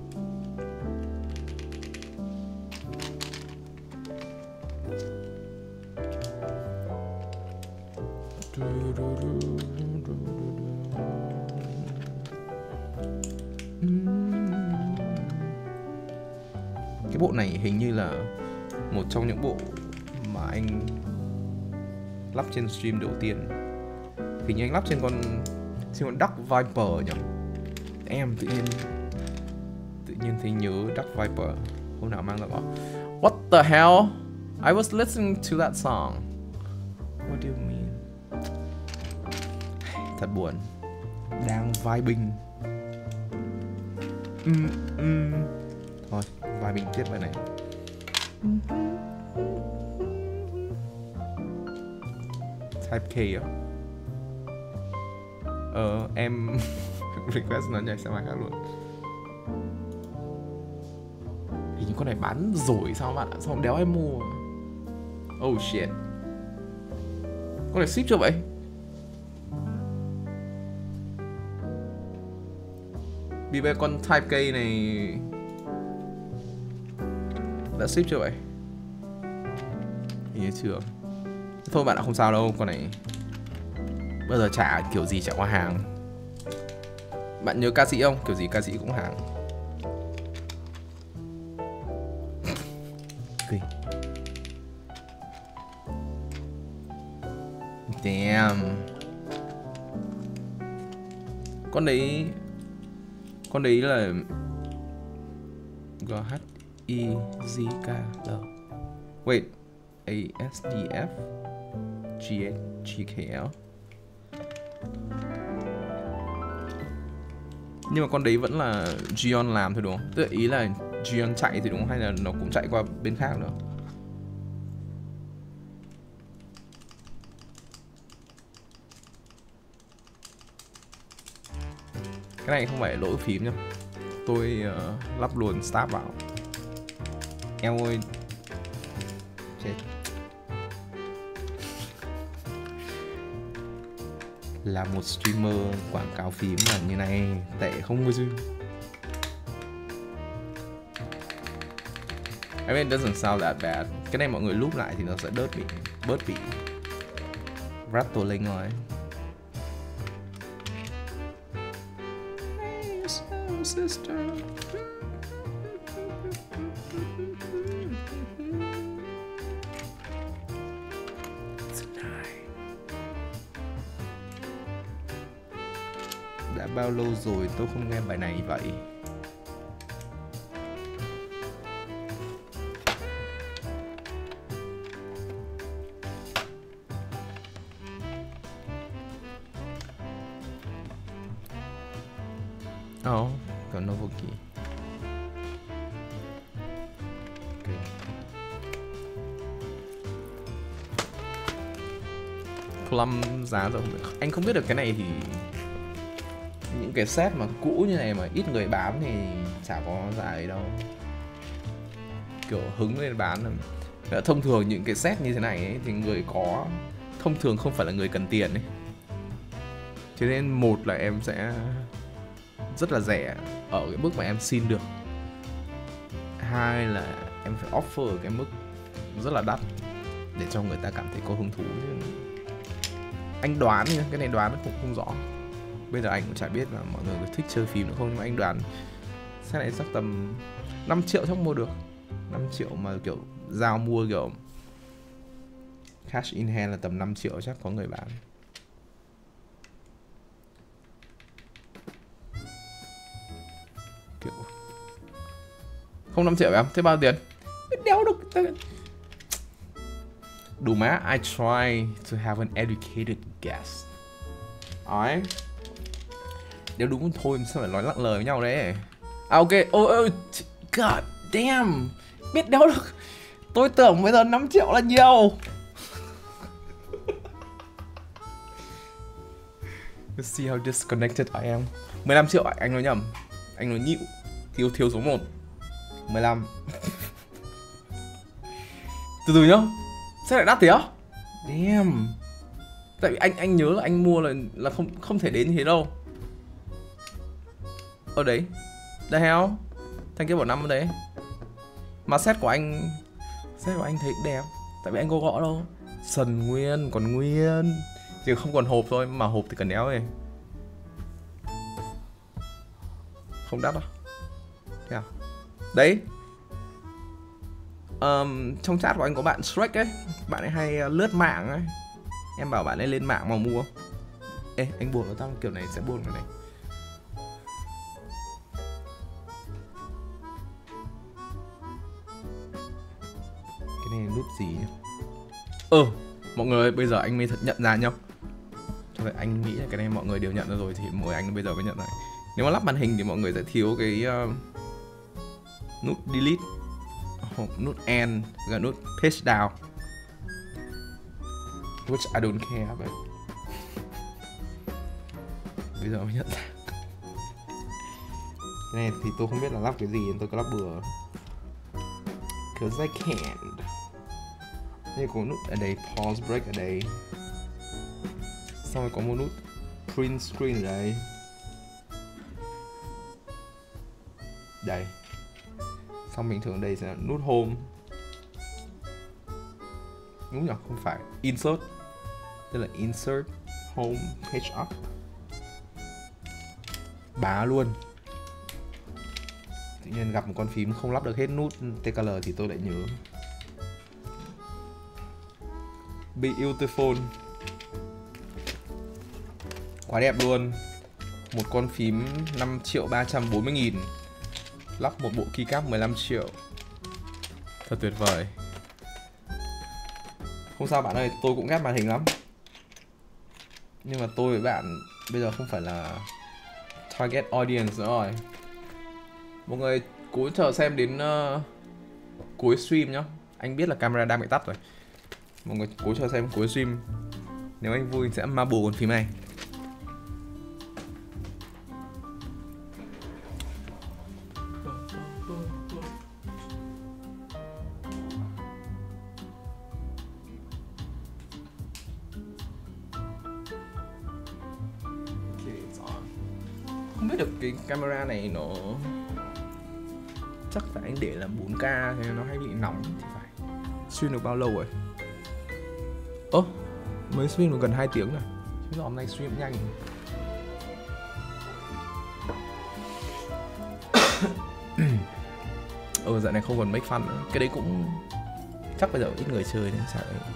Cái bộ này hình như là một trong những bộ mà anh lắp trên stream đầu tiên. Hình như anh lắp trên con trên con Duck Viper nhỉ? Em tự nhiên tự nhiên thấy nhớ Duck Viper. Hôm nào mang ra bảo What the hell? I was listening to that song. What do you mean? Thật buồn. Đang vibing. Mm, mm. Thôi, vibing tiếp bài này. Type K à? Ờ, em request nó nhảy sang bài khác luôn. Hình như con này bán rồi sao bạn ạ? Sao không đéo em mua? Oh shit. Con này ship chưa vậy? Vì bây con Type K này đã ship chưa vậy? Hình như chưa. Thôi bạn ạ, không sao đâu, con này bao giờ trả kiểu gì trả qua hàng. Bạn nhớ ca sĩ không? Kiểu gì ca sĩ cũng hàng. Kỳ. Damn. Con đấy Con đấy là G H I Z K L. Wait, A S D F G G K L. Nhưng mà con đấy vẫn là Gion làm thôi đúng không? Tức là ý là Gion chạy thì đúng không? Hay là nó cũng chạy qua bên khác nữa? Cái này không phải lỗi phím nhá. Tôi uh, lắp luôn start vào. Em ơi. Chết. Là một streamer quảng cáo phím là như này, tệ không có duyên. I mean, it doesn't sound that bad. Cái này mọi người loop lại thì nó sẽ đớt bị bớt bị rattling rồi. Hey, soul sister. Đã bao lâu rồi tôi không nghe bài này vậy? Oh, có Novoki. Okay. Plum giá rồi. Anh không biết được cái này thì những cái set mà cũ như này mà ít người bán thì chả có giá ấy đâu. Kiểu hứng lên bán. Thông thường những cái set như thế này ấy, thì người có thông thường không phải là người cần tiền ấy. Cho nên một là em sẽ rất là rẻ ở cái mức mà em xin được. Hai là em phải offer ở cái mức rất là đắt để cho người ta cảm thấy có hứng thú. Anh đoán nha, cái này đoán nó cũng không rõ. Bây giờ anh cũng chả biết là mọi người có thích chơi phim nữa không. Nhưng mà anh đoán set này chắc tầm năm triệu chắc mua được. Năm triệu mà kiểu giao mua kiểu cash in hand là tầm năm triệu chắc có người bán. Kiểu không năm triệu phải không? Thế bao tiền? Đéo được. Đủ má, I try to have an educated guess. Alright. Nếu đúng thôi sao phải nói lặng lời với nhau đấy. À ok, oh, oh, god damn. Biết đâu được. Tôi tưởng bây giờ năm triệu là nhiều. Let's see how disconnected I am. mười lăm triệu anh nói nhầm. Anh nói nhịu. Thiếu thiếu số một. mười lăm. Từ từ nhá. Sao lại đắt thế á? Damn. Tại vì anh anh nhớ là anh mua là là không không thể đến như thế đâu. Ở đấy. The hell? Thanh kia bảo năm ở đấy. Mà set của anh set của anh thấy cũng đẹp. Tại vì anh có gõ đâu. Sần nguyên, còn nguyên. Chỉ không còn hộp thôi, mà hộp thì cần đéo ấy. Không đắt đâu. Thế à? Đấy. Um, trong chat của anh có bạn Shrek ấy. Bạn ấy hay lướt mạng ấy. Em bảo bạn ấy lên mạng mà mua. Ê, anh buồn nó tao kiểu này sẽ buồn cái này. Cái này nút gì nhỉ? Ờ, mọi người ơi, bây giờ anh mới thật nhận ra nhá. Cho nên anh nghĩ là cái này mọi người đều nhận ra rồi thì mỗi anh bây giờ mới nhận ra. Nếu mà lắp màn hình thì mọi người sẽ thiếu cái uh, nút delete, oh, nút end và nút page down, which I don't care but bây giờ mới nhận ra. Cái này thì tôi không biết là lắp cái gì nên tôi có lắp bừa. Cause I can't. Đây có nút ở đây, pause break ở đây. Xong rồi có một nút print screen ở đây. Đây. Xong bình thường đây sẽ là nút home. Đúng nhỉ? Không phải. Insert. Đây là insert home page up. Bá luôn. Tự nhiên gặp một con phím không lắp được hết nút tê ca lờ thì tôi lại nhớ. Beautiful. Quá đẹp luôn. Một con phím năm triệu ba trăm bốn mươi nghìn. Lắp một bộ keycap mười lăm triệu. Thật tuyệt vời. Không sao bạn ơi, tôi cũng ghét màn hình lắm. Nhưng mà tôi với bạn bây giờ không phải là target audience nữa rồi. Mọi người cố chờ xem đến uh, cuối stream nhá. Anh biết là camera đang bị tắt rồi. Mọi người cố chờ xem cuối stream. Nếu anh vui sẽ marble con phím này. Không biết được cái camera này nó chắc là anh để là bốn K thì nó hay bị nóng thì phải. Stream được bao lâu rồi? Ơ, oh, mới stream được gần hai tiếng rồi. Chứ hôm nay stream nhanh. Ờ, dạo này không còn make fun nữa. Cái đấy cũng chắc bây giờ ít người chơi nên chả đấy.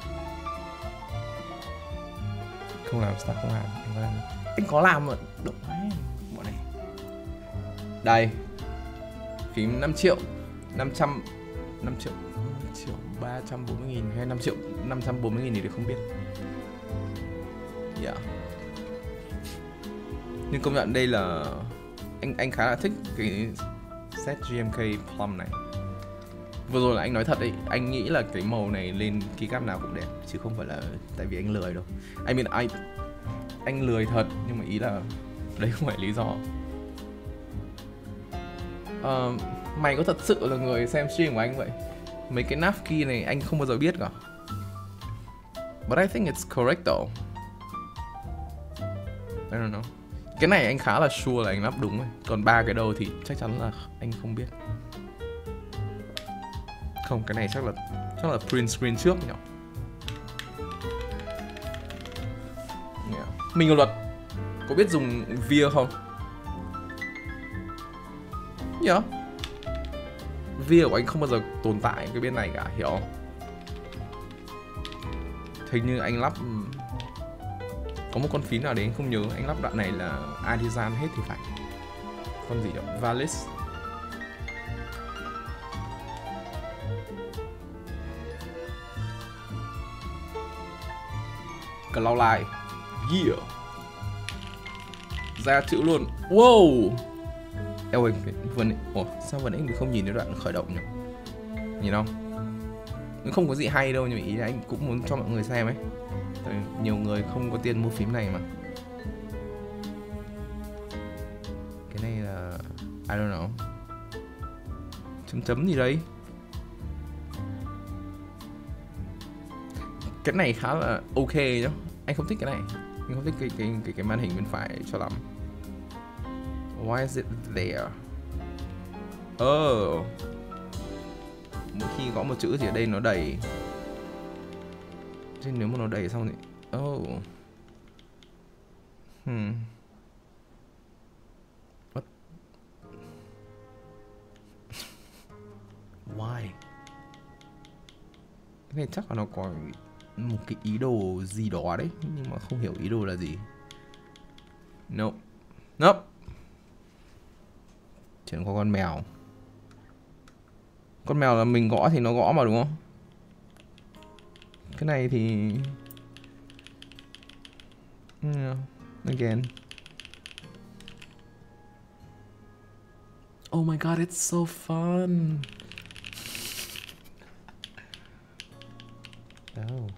Không làm start không làm. Anh có làm, anh có làm mà động đấy. Bọn này. Đây. Phím năm triệu năm trăm năm triệu năm triệu ba trăm bốn mươi nghìn hay năm triệu năm trăm bốn mươi nghìn thì không biết. Yeah. Nhưng công nhận đây là anh anh khá là thích cái set giê em ca Plum này. Vừa rồi là anh nói thật đấy, anh nghĩ là cái màu này lên keycap nào cũng đẹp chứ không phải là tại vì anh lười đâu. I mean anh anh lười thật nhưng mà ý là đấy không phải lý do. Uh, mày có thật sự là người xem stream của anh vậy? Mấy cái nav key này anh không bao giờ biết cả. But I think it's correct though. I don't know. Cái này anh khá là sure là anh lắp đúng rồi. Còn ba cái đầu thì chắc chắn là anh không biết. Không, cái này chắc là chắc là print screen trước nhỉ. Yeah. Mình luật có biết dùng via không? Yeah. Via của anh không bao giờ tồn tại cái bên này cả, hiểu không? Hình như anh lắp có một con phím nào đấy anh không nhớ, anh lắp đoạn này là Artisan hết thì phải. Con gì đó, Valis. Cloud Light. Yeah. Ra chữ luôn. Wow. Eo ơi, vừa nãy, ủa, sao vừa nãy mình không nhìn đến đoạn khởi động nhỉ? Nhìn không? Nó không có gì hay đâu, nhưng mà ý là anh cũng muốn cho mọi người xem ấy. Tại nhiều người không có tiền mua phím này mà. Cái này là I don't know. Chấm chấm gì đấy. Cái này khá là ok nhá. Anh không thích cái này. Anh không thích cái cái cái, cái màn hình bên phải cho lắm. Why is it there? Oh. Mỗi khi có một chữ thì ở đây nó đầy. Chứ nếu mà nó đầy xong thì oh. Hmm. What? Why? Cái này chắc là nó có một cái ý đồ gì đó đấy, nhưng mà không hiểu ý đồ là gì. Nope. Nope. Chuyển qua con mèo. Con mèo là mình gõ thì nó gõ mà đúng không? Cái này thì yeah. Again. Oh my god, it's so fun. Oh.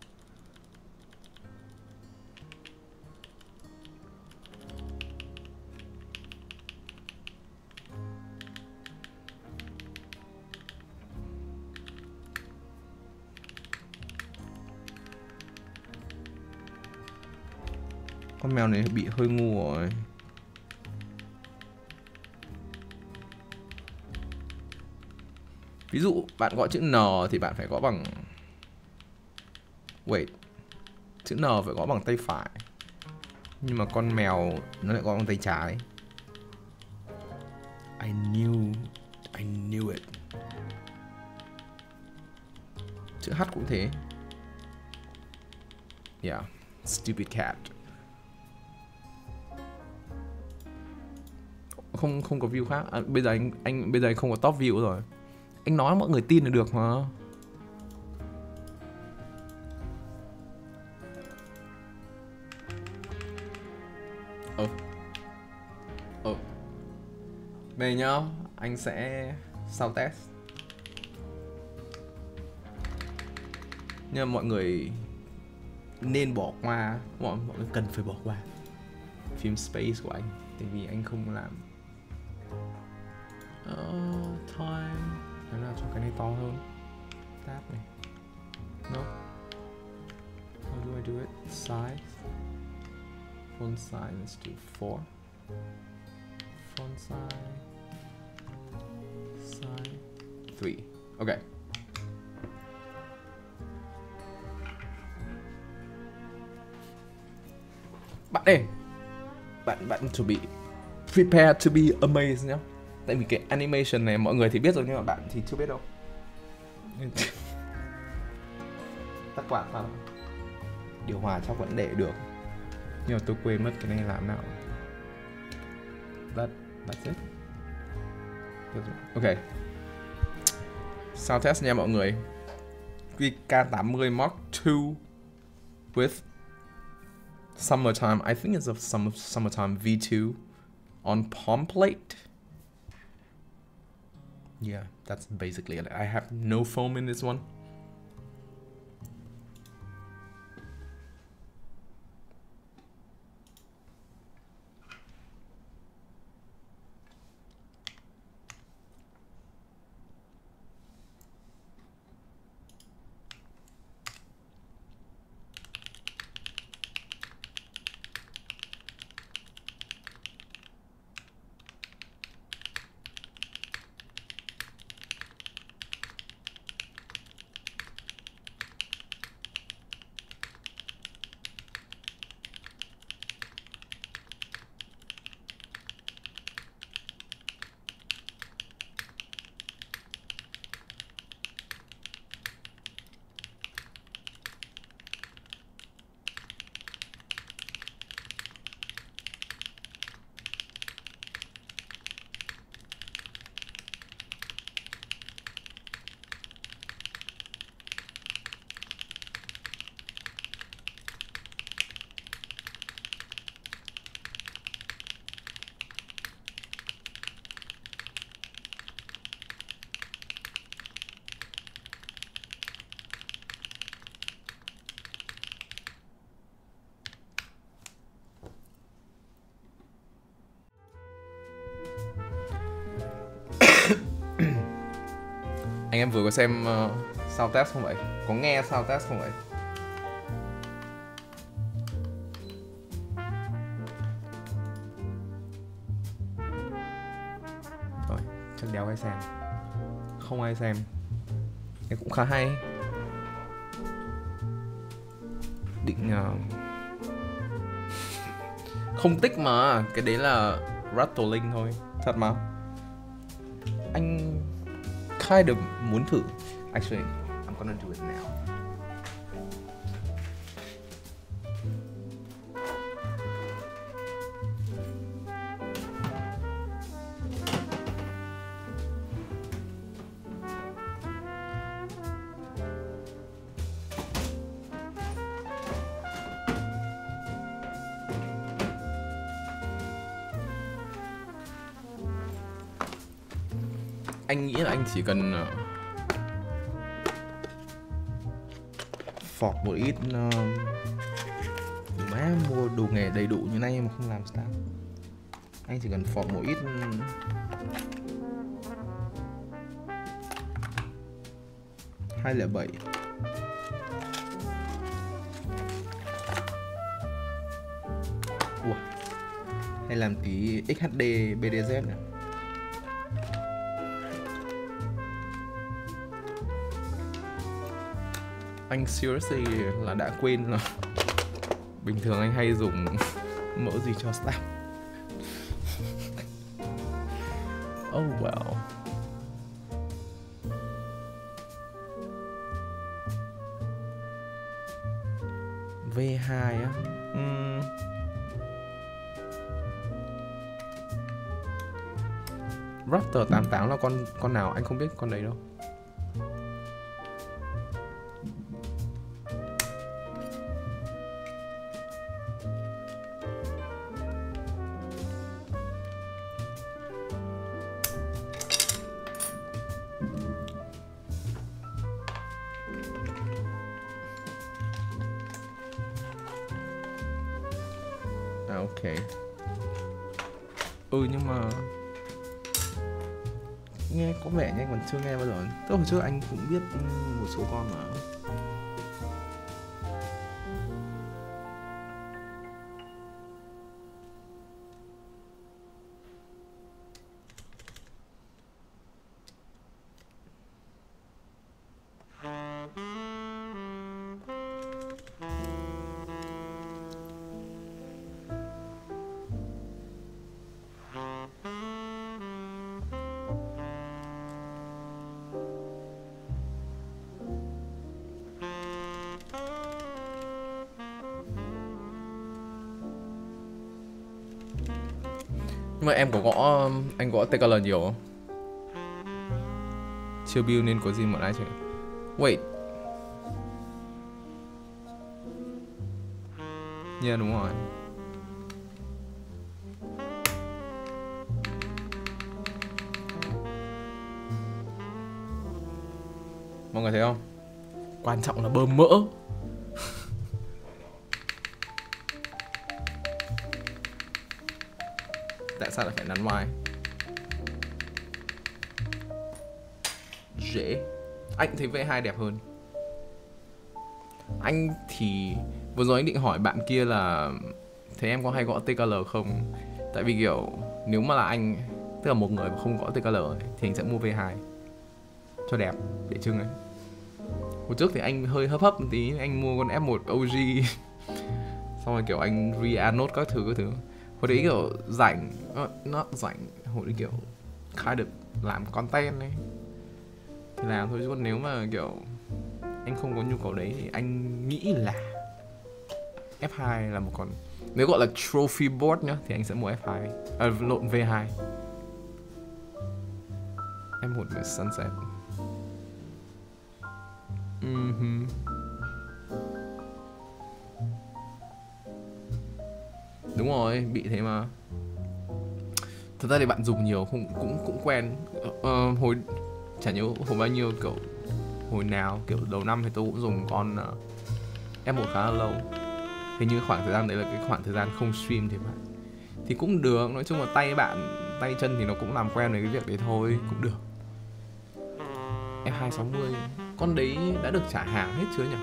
Con mèo này bị hơi ngu rồi. Ví dụ bạn gõ chữ N thì bạn phải gõ bằng Wait. Chữ N phải gõ bằng tay phải. Nhưng mà con mèo nó lại gõ bằng tay trái. I knew, I knew it. Chữ H cũng thế. Yeah, stupid cat. Không không có view khác. À, bây giờ anh anh bây giờ anh không có top view rồi. Anh nói mọi người tin là được mà. Ờ. Ờ. Về nhá, anh sẽ sau test. Nhưng mà mọi người nên bỏ qua, mọi, mọi người cần phải bỏ qua phím space của anh, tại vì anh không làm. Uh, time. Thế nào cho cái này to hơn. Tab này. No. How do I do it? Size. Font size, let's do four. Font size. Size. Three. Okay. Bạn ơi, bạn bạn to be prepare to be amazed nhá. Tại vì cái animation này mọi người thì biết rồi nhưng mà bạn thì chưa biết đâu. Tắt quạt vào. Điều hòa chắc vẫn để được. Nhưng mà tôi quên mất cái này làm nào. That, that's it. Ok. Sound test nha mọi người. K tám mươi Mark two with Summertime. I think it's a summer, Summertime V two on palm plate. Yeah, that's basically it. I have no foam in this one. Anh em vừa có xem uh, sound test không vậy? Có nghe sound test không vậy? Rồi, chắc đéo ai xem. Không ai xem. Cái cũng khá hay. Định uh... không tích mà, cái đấy là rattling thôi. Thật mà. Anh kind of muốn thử. Actually, I'm gonna do it now. Anh nghĩ là anh chỉ cần uh, phọt một ít uh, má mua đồ nghề đầy đủ như này mà không làm sao. Anh chỉ cần phọt một ít hai lẻ bảy Ủa. Hay làm tí ích hát đê bê đê dét này. Anh seriously là đã quên là bình thường anh hay dùng mẫu gì cho staff. Oh well. vê hai á. Uhm. Raptor tám tám là con con nào anh không biết con đấy đâu. À ok. Ừ nhưng mà nghe có vẻ như anh còn chưa nghe bao giờ. Tức hồi trước anh cũng biết một số con mà. Nhưng mà em có gõ, anh gõ tê ca lờ nhiều không? Chưa build nên có gì mà ai chơi. Wait. Yeah đúng rồi. Mọi người thấy không? Quan trọng là bơm mỡ. Tại sao lại phải nắn ngoài? Dễ. Anh thấy vê hai đẹp hơn. Anh thì vừa rồi anh định hỏi bạn kia là thấy em có hay gõ tê ca lờ không? Tại vì kiểu nếu mà là anh, tức là một người mà không gõ tê ca lờ ấy, thì anh sẽ mua vê hai cho đẹp, để trưng ấy. Hồi trước thì anh hơi hấp hấp một tí, anh mua con ép một ô giê. Xong rồi kiểu anh re-anode các thứ các thứ. Hồi đấy kiểu rảnh, nó rảnh, hồi đấy kiểu khai được làm content ấy thì làm thôi, chứ còn nếu mà kiểu anh không có nhu cầu đấy thì anh nghĩ là ép hai là một con, nếu gọi là trophy board nhá thì anh sẽ mua ép hai, à, lộn vê hai. Em một với Sunset. Uh-huh. Đúng rồi, bị thế mà. Thật ra thì bạn dùng nhiều không cũng cũng quen. Ờ, hồi chả nhớ hồi bao nhiêu, kiểu hồi nào kiểu đầu năm thì tôi cũng dùng con uh, ép một khá là lâu. Hình như khoảng thời gian đấy là cái khoảng thời gian không stream thì phải. Thì cũng được, nói chung là tay bạn, tay chân thì nó cũng làm quen với cái việc đấy thôi, cũng được. ép hai sáu mươi, con đấy đã được trả hàng hết chưa nhỉ?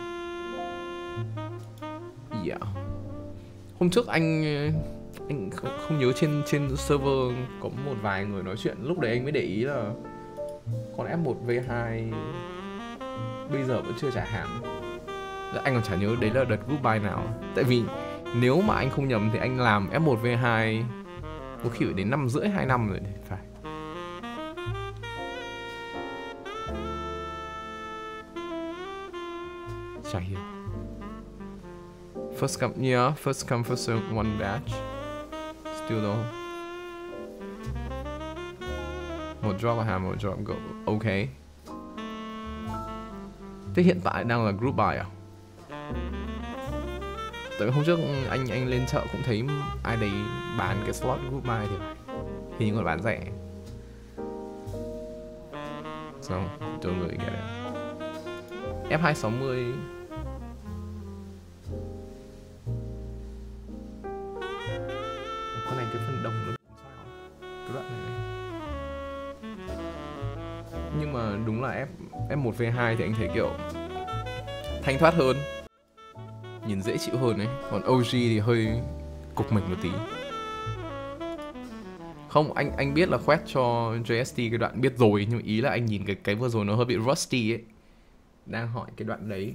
Yeah. Hôm trước anh anh không, không nhớ trên trên server có một vài người nói chuyện, lúc đấy anh mới để ý là con ép một vê hai bây giờ vẫn chưa trả hàng. Anh còn chả nhớ đấy là đợt group buy nào. Tại vì nếu mà anh không nhầm thì anh làm ép một vê hai có khi phải đến năm rưỡi hai năm rồi thì phải. Chả hiểu. First come, yeah, first come first serve one batch. Still though. Một drop và hàng, một drop go. Ok. Thế hiện tại đang là group buy à? Tại vì hôm trước anh anh lên chợ cũng thấy ai đấy bán cái slot group buy thì hình như còn bán rẻ. So, don't really get it. ép hai sáu mươi con này cái phần đồng nó sao cái đoạn này, này nhưng mà đúng là ép một vê hai thì anh thấy kiểu thanh thoát hơn, nhìn dễ chịu hơn ấy, còn ô giê thì hơi cục mình một tí. Không, anh anh biết là khoét cho giê ét tê cái đoạn biết rồi, nhưng mà ý là anh nhìn cái cái vừa rồi nó hơi bị rusty ấy, đang hỏi cái đoạn đấy.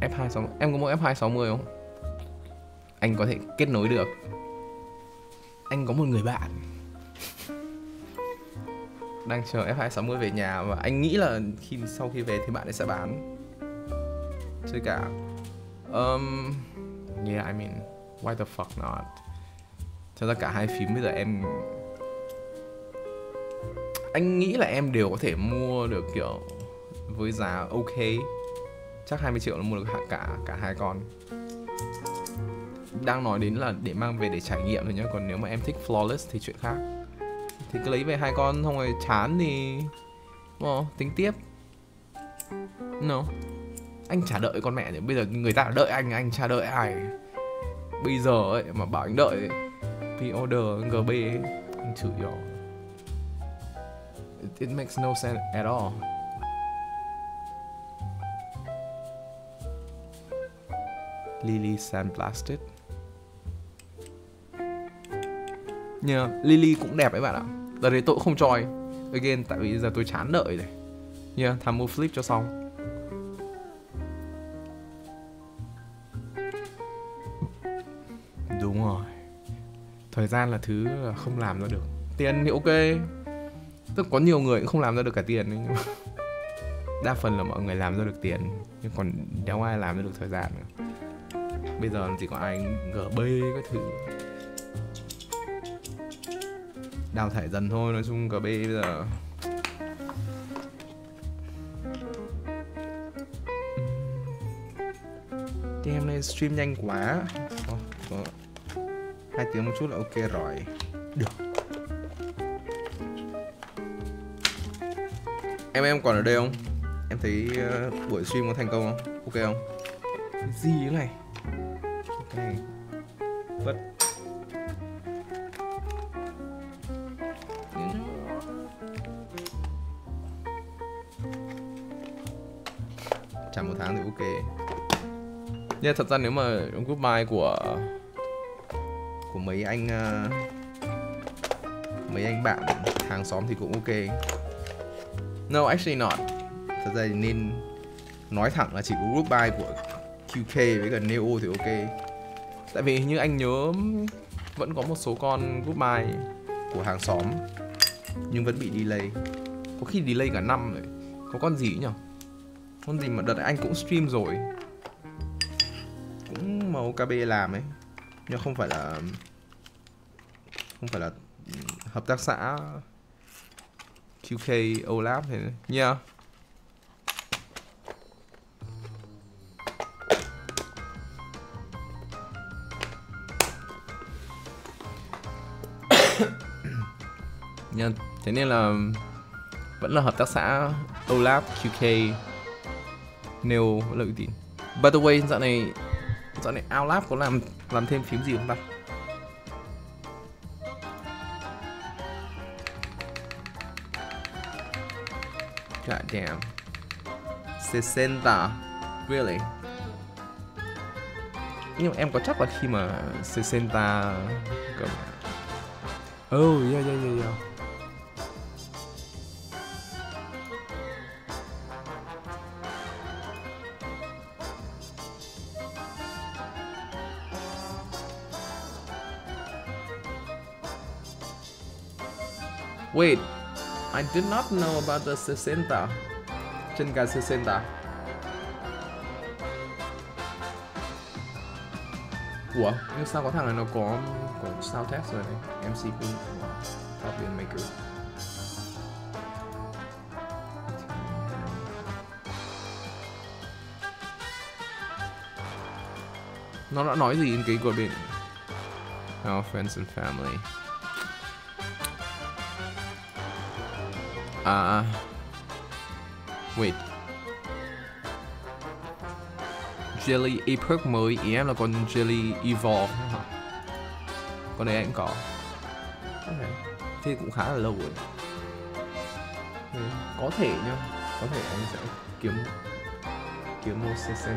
F hai sáu mươi. Em có mua F hai sáu mươi không? Anh có thể kết nối được. Anh có một người bạn đang chờ F hai sáu mươi về nhà, và anh nghĩ là khi sau khi về thì bạn ấy sẽ bán. Chơi cả um, yeah, I mean, why the fuck not? Thật ra cả hai phím bây giờ em, anh nghĩ là em đều có thể mua được kiểu với giá ok. Chắc hai mươi triệu là mua được cả cả hai con. Đang nói đến là để mang về để trải nghiệm thôi nhá. Còn nếu mà em thích flawless thì chuyện khác. Thì cứ lấy về hai con, xong rồi chán thì oh, tính tiếp. No, anh chả đợi con mẹ nữa. Bây giờ người ta đợi anh, anh chả đợi ai. Bây giờ ấy mà bảo anh đợi pre-order giê bê ấy, anh chửi rồi. It, it makes no sense at all. Lily Sandblasted. Yeah, Lily cũng đẹp đấy bạn ạ. Đợt đấy tôi cũng không choi again, tại vì giờ tôi chán đợi rồi. Yeah, tham mua flip cho xong. Đúng rồi, thời gian là thứ không làm ra được. Tiền thì ok, tức có nhiều người cũng không làm ra được cả tiền ấy, nhưng mà đa phần là mọi người làm ra được tiền, nhưng còn đéo ai làm ra được thời gian nữa. Bây giờ chỉ có ai giê bê các thứ, đào thải dần thôi. Nói chung giê bê bây giờ thì em nay stream nhanh quá. Có hai tiếng một chút là ok rồi. Được. Em em còn ở đây không? Em thấy uh, buổi stream có thành công không? Ok không? Cái gì thế này? Ok. Vất. Trả một tháng thì ok. Nhưng thật ra nếu mà group buy của của mấy anh uh, mấy anh bạn hàng xóm thì cũng ok. No, actually not. Thật ra thì nên nói thẳng là chỉ có group buy của quy ca với cả Neo thì ok. Tại vì như anh nhớ vẫn có một số con group buy của hàng xóm nhưng vẫn bị delay. Có khi delay cả năm rồi. Có con gì nhỉ? Con gì mà đợt anh cũng stream rồi, cũng mà ô ca bê làm ấy, nhưng không phải là không phải là hợp tác xã quy ca Olap thì yeah. Yeah. Thế nên là vẫn là hợp tác xã Olap, quy ca, Neo là uy tín. By the way, dạo này dạo này Olap có làm làm thêm phím gì không ta? God damn. sixty. Really? Nhưng mà em có chắc là khi mà sixty cầm... Oh, yeah, yeah, yeah, yeah. Wait, I did not know about the sixty. Chân gà sixty. Ủa, nhưng sao có thằng này nó có có sound test rồi này? em xê pê, Copy and Maker. Nó đã nói gì cái của bên Our friends and family. À, wait. Jelly Epoch mới, ý em là con Jelly Evolve hả? Con này anh có. Okay. Thế cũng khá là lâu rồi. Ừ, có thể nhá, có thể anh sẽ kiếm kiếm một sixty.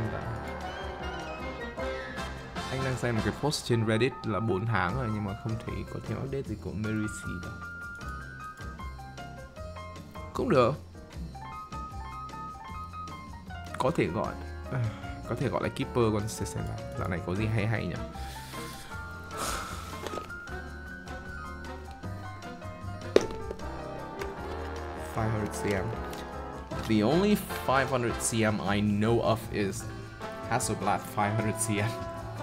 Anh đang xem một cái post trên Reddit là bốn tháng rồi nhưng mà không thấy có thêm update gì của Mary C đâu. Cũng được, có thể gọi. có thể gọi là keeper con xê xê ba. Dạo này có gì hay hay nhỉ? five hundred centimeters. The only five hundred centimeters I know of is Hasselblad five hundred centimeters.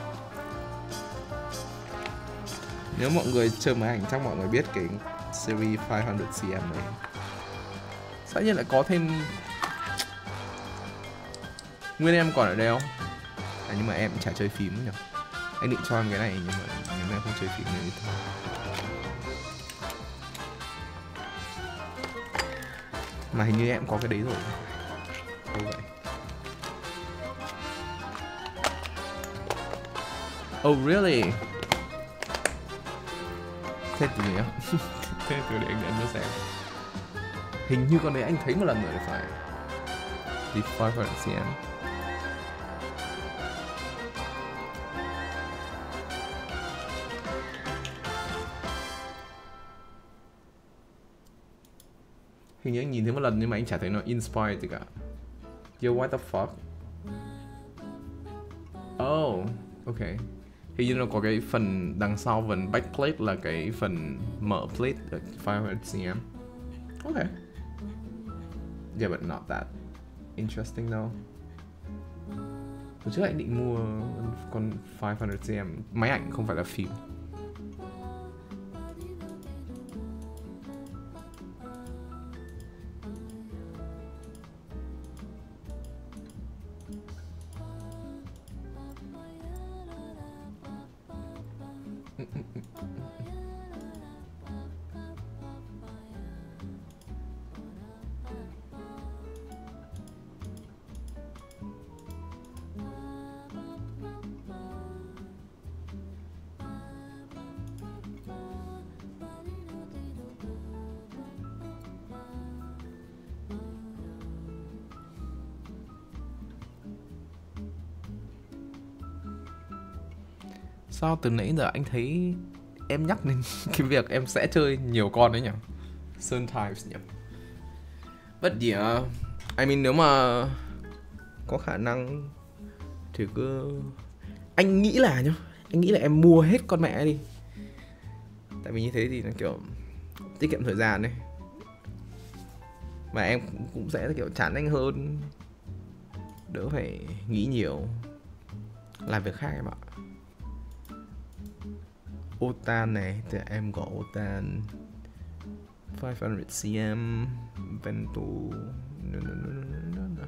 Nếu mọi người chơi máy ảnh chắc mọi người biết cái series five hundred centimeters này. Sao nhiên lại có thêm... Nguyên em còn ở đây không? À, nhưng mà em chả chơi phím nhỉ. Anh định cho em cái này nhưng mà nếu mà em không chơi phím nữa thì thôi. Mà hình như em có cái đấy rồi. Đâu vậy? Oh really? Thế từ nhỉ? Thế từ để anh ấn cho xem. Hình như con đấy anh thấy một lần rồi thì phải. Thì five hundred centimeters. Hình như anh nhìn thấy một lần nhưng mà anh chả thấy nó inspired gì cả. Yo, what the fuck? Oh, ok. Hình như nó có cái phần đằng sau phần backplate là cái phần mở plate ở five hundred centimeters. Ok. Yeah, but not that interesting though. Hồi trước anh định mua con five hundred centimeters. Máy ảnh không phải là phim. Sao từ nãy giờ anh thấy em nhắc đến cái việc em sẽ chơi nhiều con đấy nhỉ? Sơn Types nhỉ? But yeah, I mean nếu mà có khả năng thì cứ... Anh nghĩ là nhá, anh nghĩ là em mua hết con mẹ đi. Tại vì như thế thì nó kiểu tiết kiệm thời gian đấy. Mà em cũng sẽ kiểu chán anh hơn. Đỡ phải nghĩ nhiều. Làm việc khác em ạ. Otan này, thì em có Otan five hundred centimeters Vento. No, no, no, no, no, no.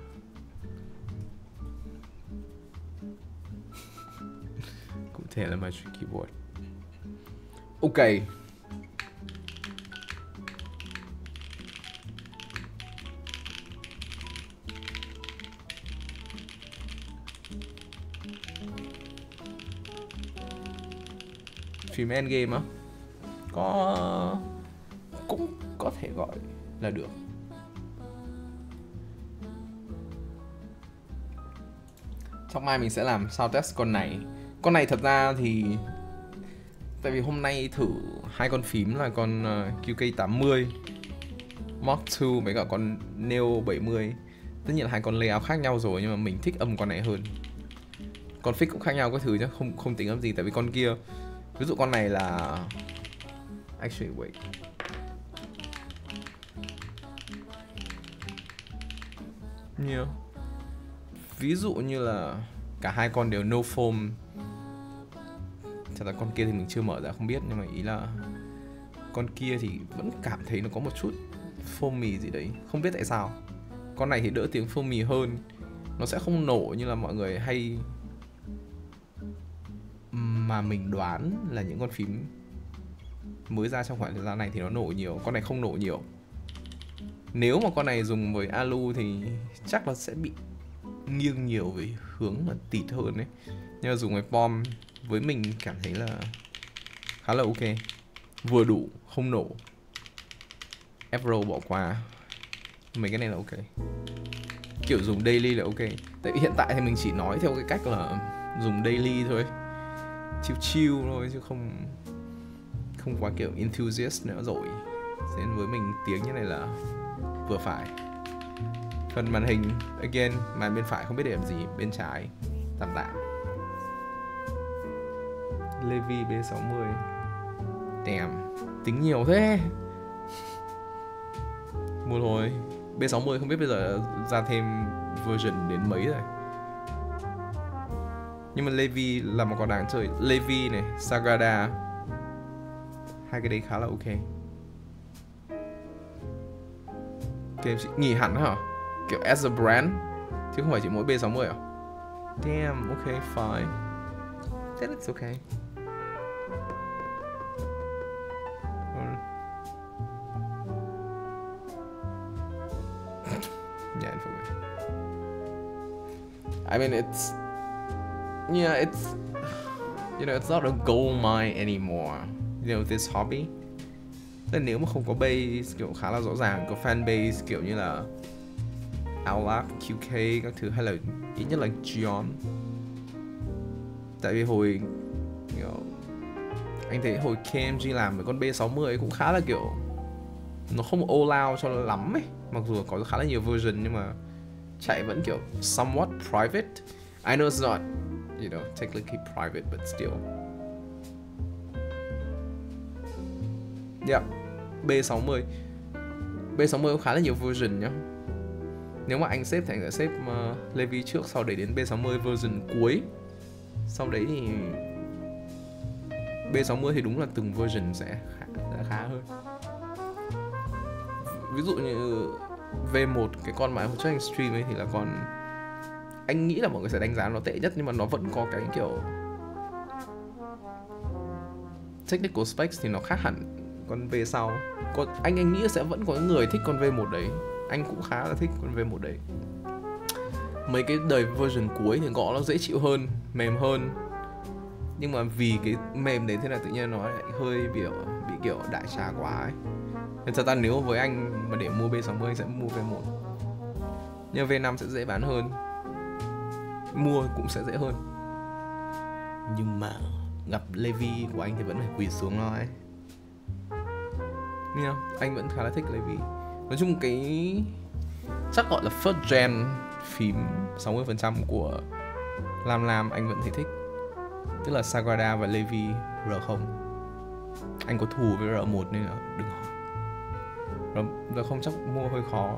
Cụ thể là Magic Keyboard. Ok. Phim Endgame á? Có... cũng có thể gọi là được. Trong mai mình sẽ làm sound test con này. Con này thật ra thì... Tại vì hôm nay thử hai con phím là con Q K tám mươi Mark two với cả con Neo bảy mươi. Tất nhiên là hai con layout khác nhau rồi nhưng mà mình thích âm con này hơn. Con fix cũng khác nhau các thứ nhá, không không tính âm gì tại vì con kia... Ví dụ con này là... Actually, wait. Yeah. Ví dụ như là cả hai con đều no foam. Thật ra con kia thì mình chưa mở ra không biết. Nhưng mà ý là con kia thì vẫn cảm thấy nó có một chút foamy gì đấy. Không biết tại sao. Con này thì đỡ tiếng foamy hơn. Nó sẽ không nổ như là mọi người hay... Mà mình đoán là những con phím mới ra trong khoảng thời gian này thì nó nổ nhiều. Con này không nổ nhiều. Nếu mà con này dùng với alu thì chắc nó sẽ bị nghiêng nhiều về hướng mà tịt hơn đấy. Nhưng mà dùng với pom với mình cảm thấy là khá là ok. Vừa đủ, không nổ. F-Roll bỏ qua. Mấy cái này là ok. Kiểu dùng daily là ok. Tại vì hiện tại thì mình chỉ nói theo cái cách là dùng daily thôi, chill chill thôi chứ không không quá kiểu enthusiast nữa rồi. Nên với mình tiếng như này là vừa phải. Phần màn hình, again, màn bên phải không biết để làm gì, bên trái tạm tạm. Levi B sáu mươi. Damn, tính nhiều thế. Mua thôi. B sáu mươi không biết bây giờ ra thêm version đến mấy rồi. Nhưng mà Levi là một con đáng chơi. Levi này, Sagrada, hai cái đấy khá là ok. Game nghỉ hẳn hả? Kiểu as a brand chứ không phải chỉ mỗi B sáu mươi à? Damn, ok, fine. That it's okay. Yeah, I mean, it's yeah, it's you know, it's not a gold mine anymore. You know, this hobby. Nên nếu mà không có base kiểu khá là rõ ràng, có fan base kiểu như là Outlaw, Q K các thứ, hay là ít nhất là Gion. Tại vì hồi you know, anh thấy hồi K M G làm với con B sáu mươi cũng khá là kiểu nó không all out cho lắm ấy. Mặc dù có khá là nhiều version nhưng mà chạy vẫn kiểu somewhat private. I know it's not, you know, technically private, but still. Yeah, B sáu mươi. B sáu mươi có khá là nhiều version nhá. Nếu mà anh xếp thì anh sẽ xếp uh, Levi trước, sau đấy đến B sáu mươi version cuối. Sau đấy thì B sáu mươi thì đúng là từng version sẽ khá, sẽ khá hơn. Ví dụ như V một, cái con mà hôm trước anh stream ấy thì là con anh nghĩ là mọi người sẽ đánh giá nó tệ nhất, nhưng mà nó vẫn có cái kiểu technical specs thì nó khác hẳn con V sau. Còn anh anh nghĩ sẽ vẫn có người thích con V một đấy. Anh cũng khá là thích con V một đấy. Mấy cái đời version cuối thì gõ nó dễ chịu hơn, mềm hơn. Nhưng mà vì cái mềm đấy thế là tự nhiên nó lại hơi bị, bị kiểu đại trà quá ấy. Nên thật ra nếu với anh mà để mua B sáu mươi anh sẽ mua V một. Nhưng V năm sẽ dễ bán hơn, mua cũng sẽ dễ hơn. Nhưng mà gặp Levi của anh thì vẫn phải quỳ xuống nó ấy. Nhưng anh vẫn khá là thích Levi. Nói chung cái chắc gọi là first gen phím sáu mươi phần trăm của Lam Lam anh vẫn thấy thích. Tức là Sagrada và Levi R không. Anh có thù với R một nên là đừng hỏi. R không chắc mua hơi khó.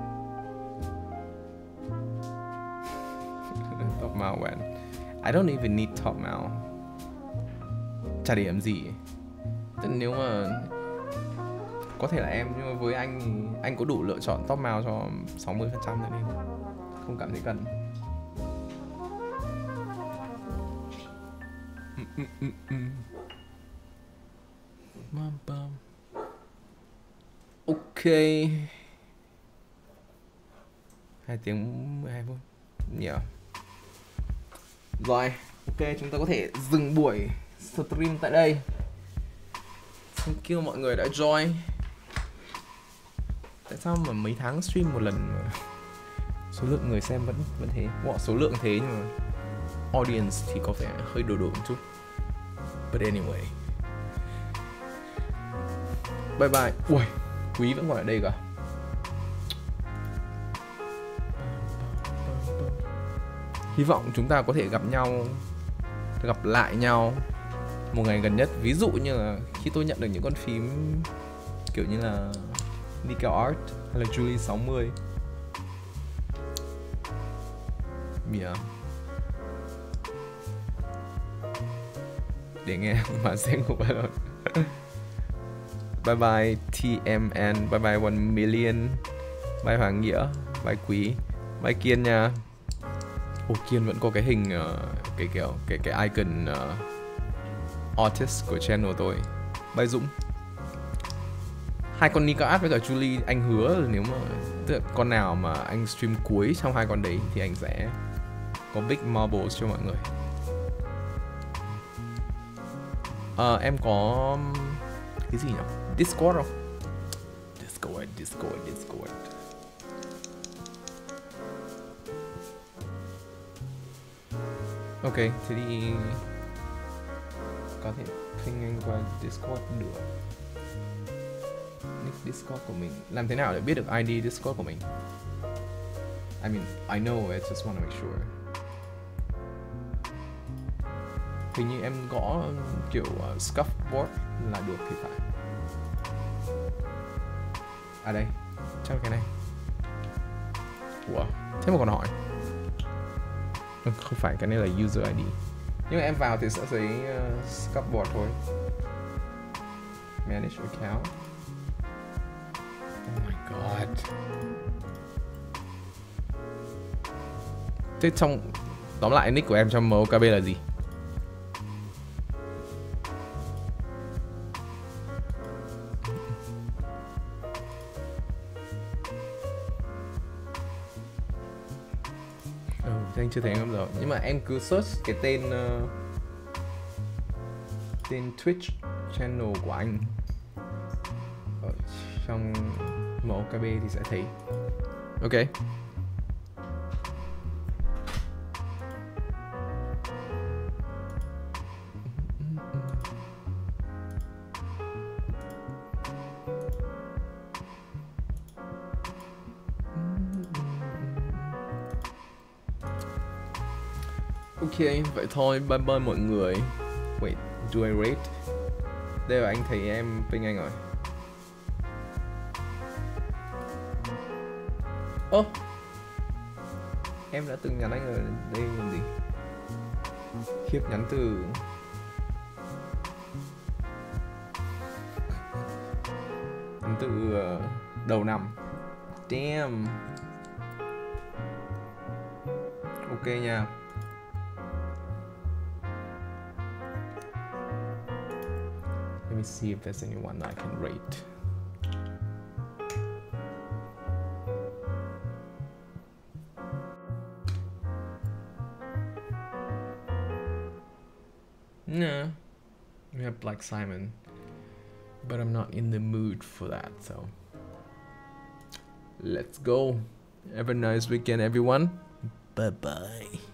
Top mount when I don't even need top mount. Chả để làm gì. Tức nếu mà có thể là em, nhưng mà với anh thì anh có đủ lựa chọn top mount cho sáu mươi phần trăm rồi nên không cảm thấy cần. Ok, hai tiếng mười hai phút. Yeah. Rồi, ok, chúng ta có thể dừng buổi stream tại đây. Thank you mọi người đã join. Tại sao mà mấy tháng stream một lần mà số lượng người xem vẫn vẫn thế? Wow, số lượng thế nhưng mà audience thì có vẻ hơi đồ đồ một chút. But anyway, bye bye. Ui, Quý vẫn còn ở đây cả. Hy vọng chúng ta có thể gặp nhau, gặp lại nhau một ngày gần nhất. Ví dụ như là khi tôi nhận được những con phím kiểu như là Nickel Art hay là Julie sáu mươi. Yeah. Để nghe mà xem của bạn rồi. Bye bye T M N, bye bye One Million, bye Hoàng Nghĩa, bye Quý, bye Kiên nha. Ồ, Kiên vẫn có cái hình uh, cái kiểu cái cái icon uh, artist của channel tôi. Bye Dũng. Hai con Nickel Art với cả Julie anh hứa là nếu mà tức là con nào mà anh stream cuối trong hai con đấy thì anh sẽ có big marbles cho mọi người. À, em có cái gì nhỉ? Discord không? Discord, Discord, Discord. Ok, thế thì có thể ping anh qua Discord được. Nick Discord của mình. Làm thế nào để biết được i đê Discord của mình? I mean, I know, I just want to make sure. Hình như em gõ kiểu uh, scuffboard là được thì phải. À đây, chắc là cái này. Ủa, thế mà còn hỏi. Không phải, cái này là user i đê. Nhưng mà em vào thì sẽ thấy uh, scuffboard thôi. Manage account. Oh my god. Thế trong tóm lại nick của em trong em o ca bê là gì? Ừ, anh chưa thấy em rồi. Nhưng mà em cứ search cái tên uh, tên Twitch channel của anh ở trong em o ca bê thì sẽ thấy. Ok. Ok, vậy thôi, bye bye mọi người. Wait, do I rate? Đây là anh thấy em ping anh rồi. Ơ oh, em đã từng nhắn anh rồi, đây làm gì? Khiếp, nhắn từ nhắn từ uh, đầu năm. Damn. Ok nha. Let me see if there's anyone I can rate. No, we have Black Simon, but I'm not in the mood for that, so let's go. Have a nice weekend, everyone. Bye bye.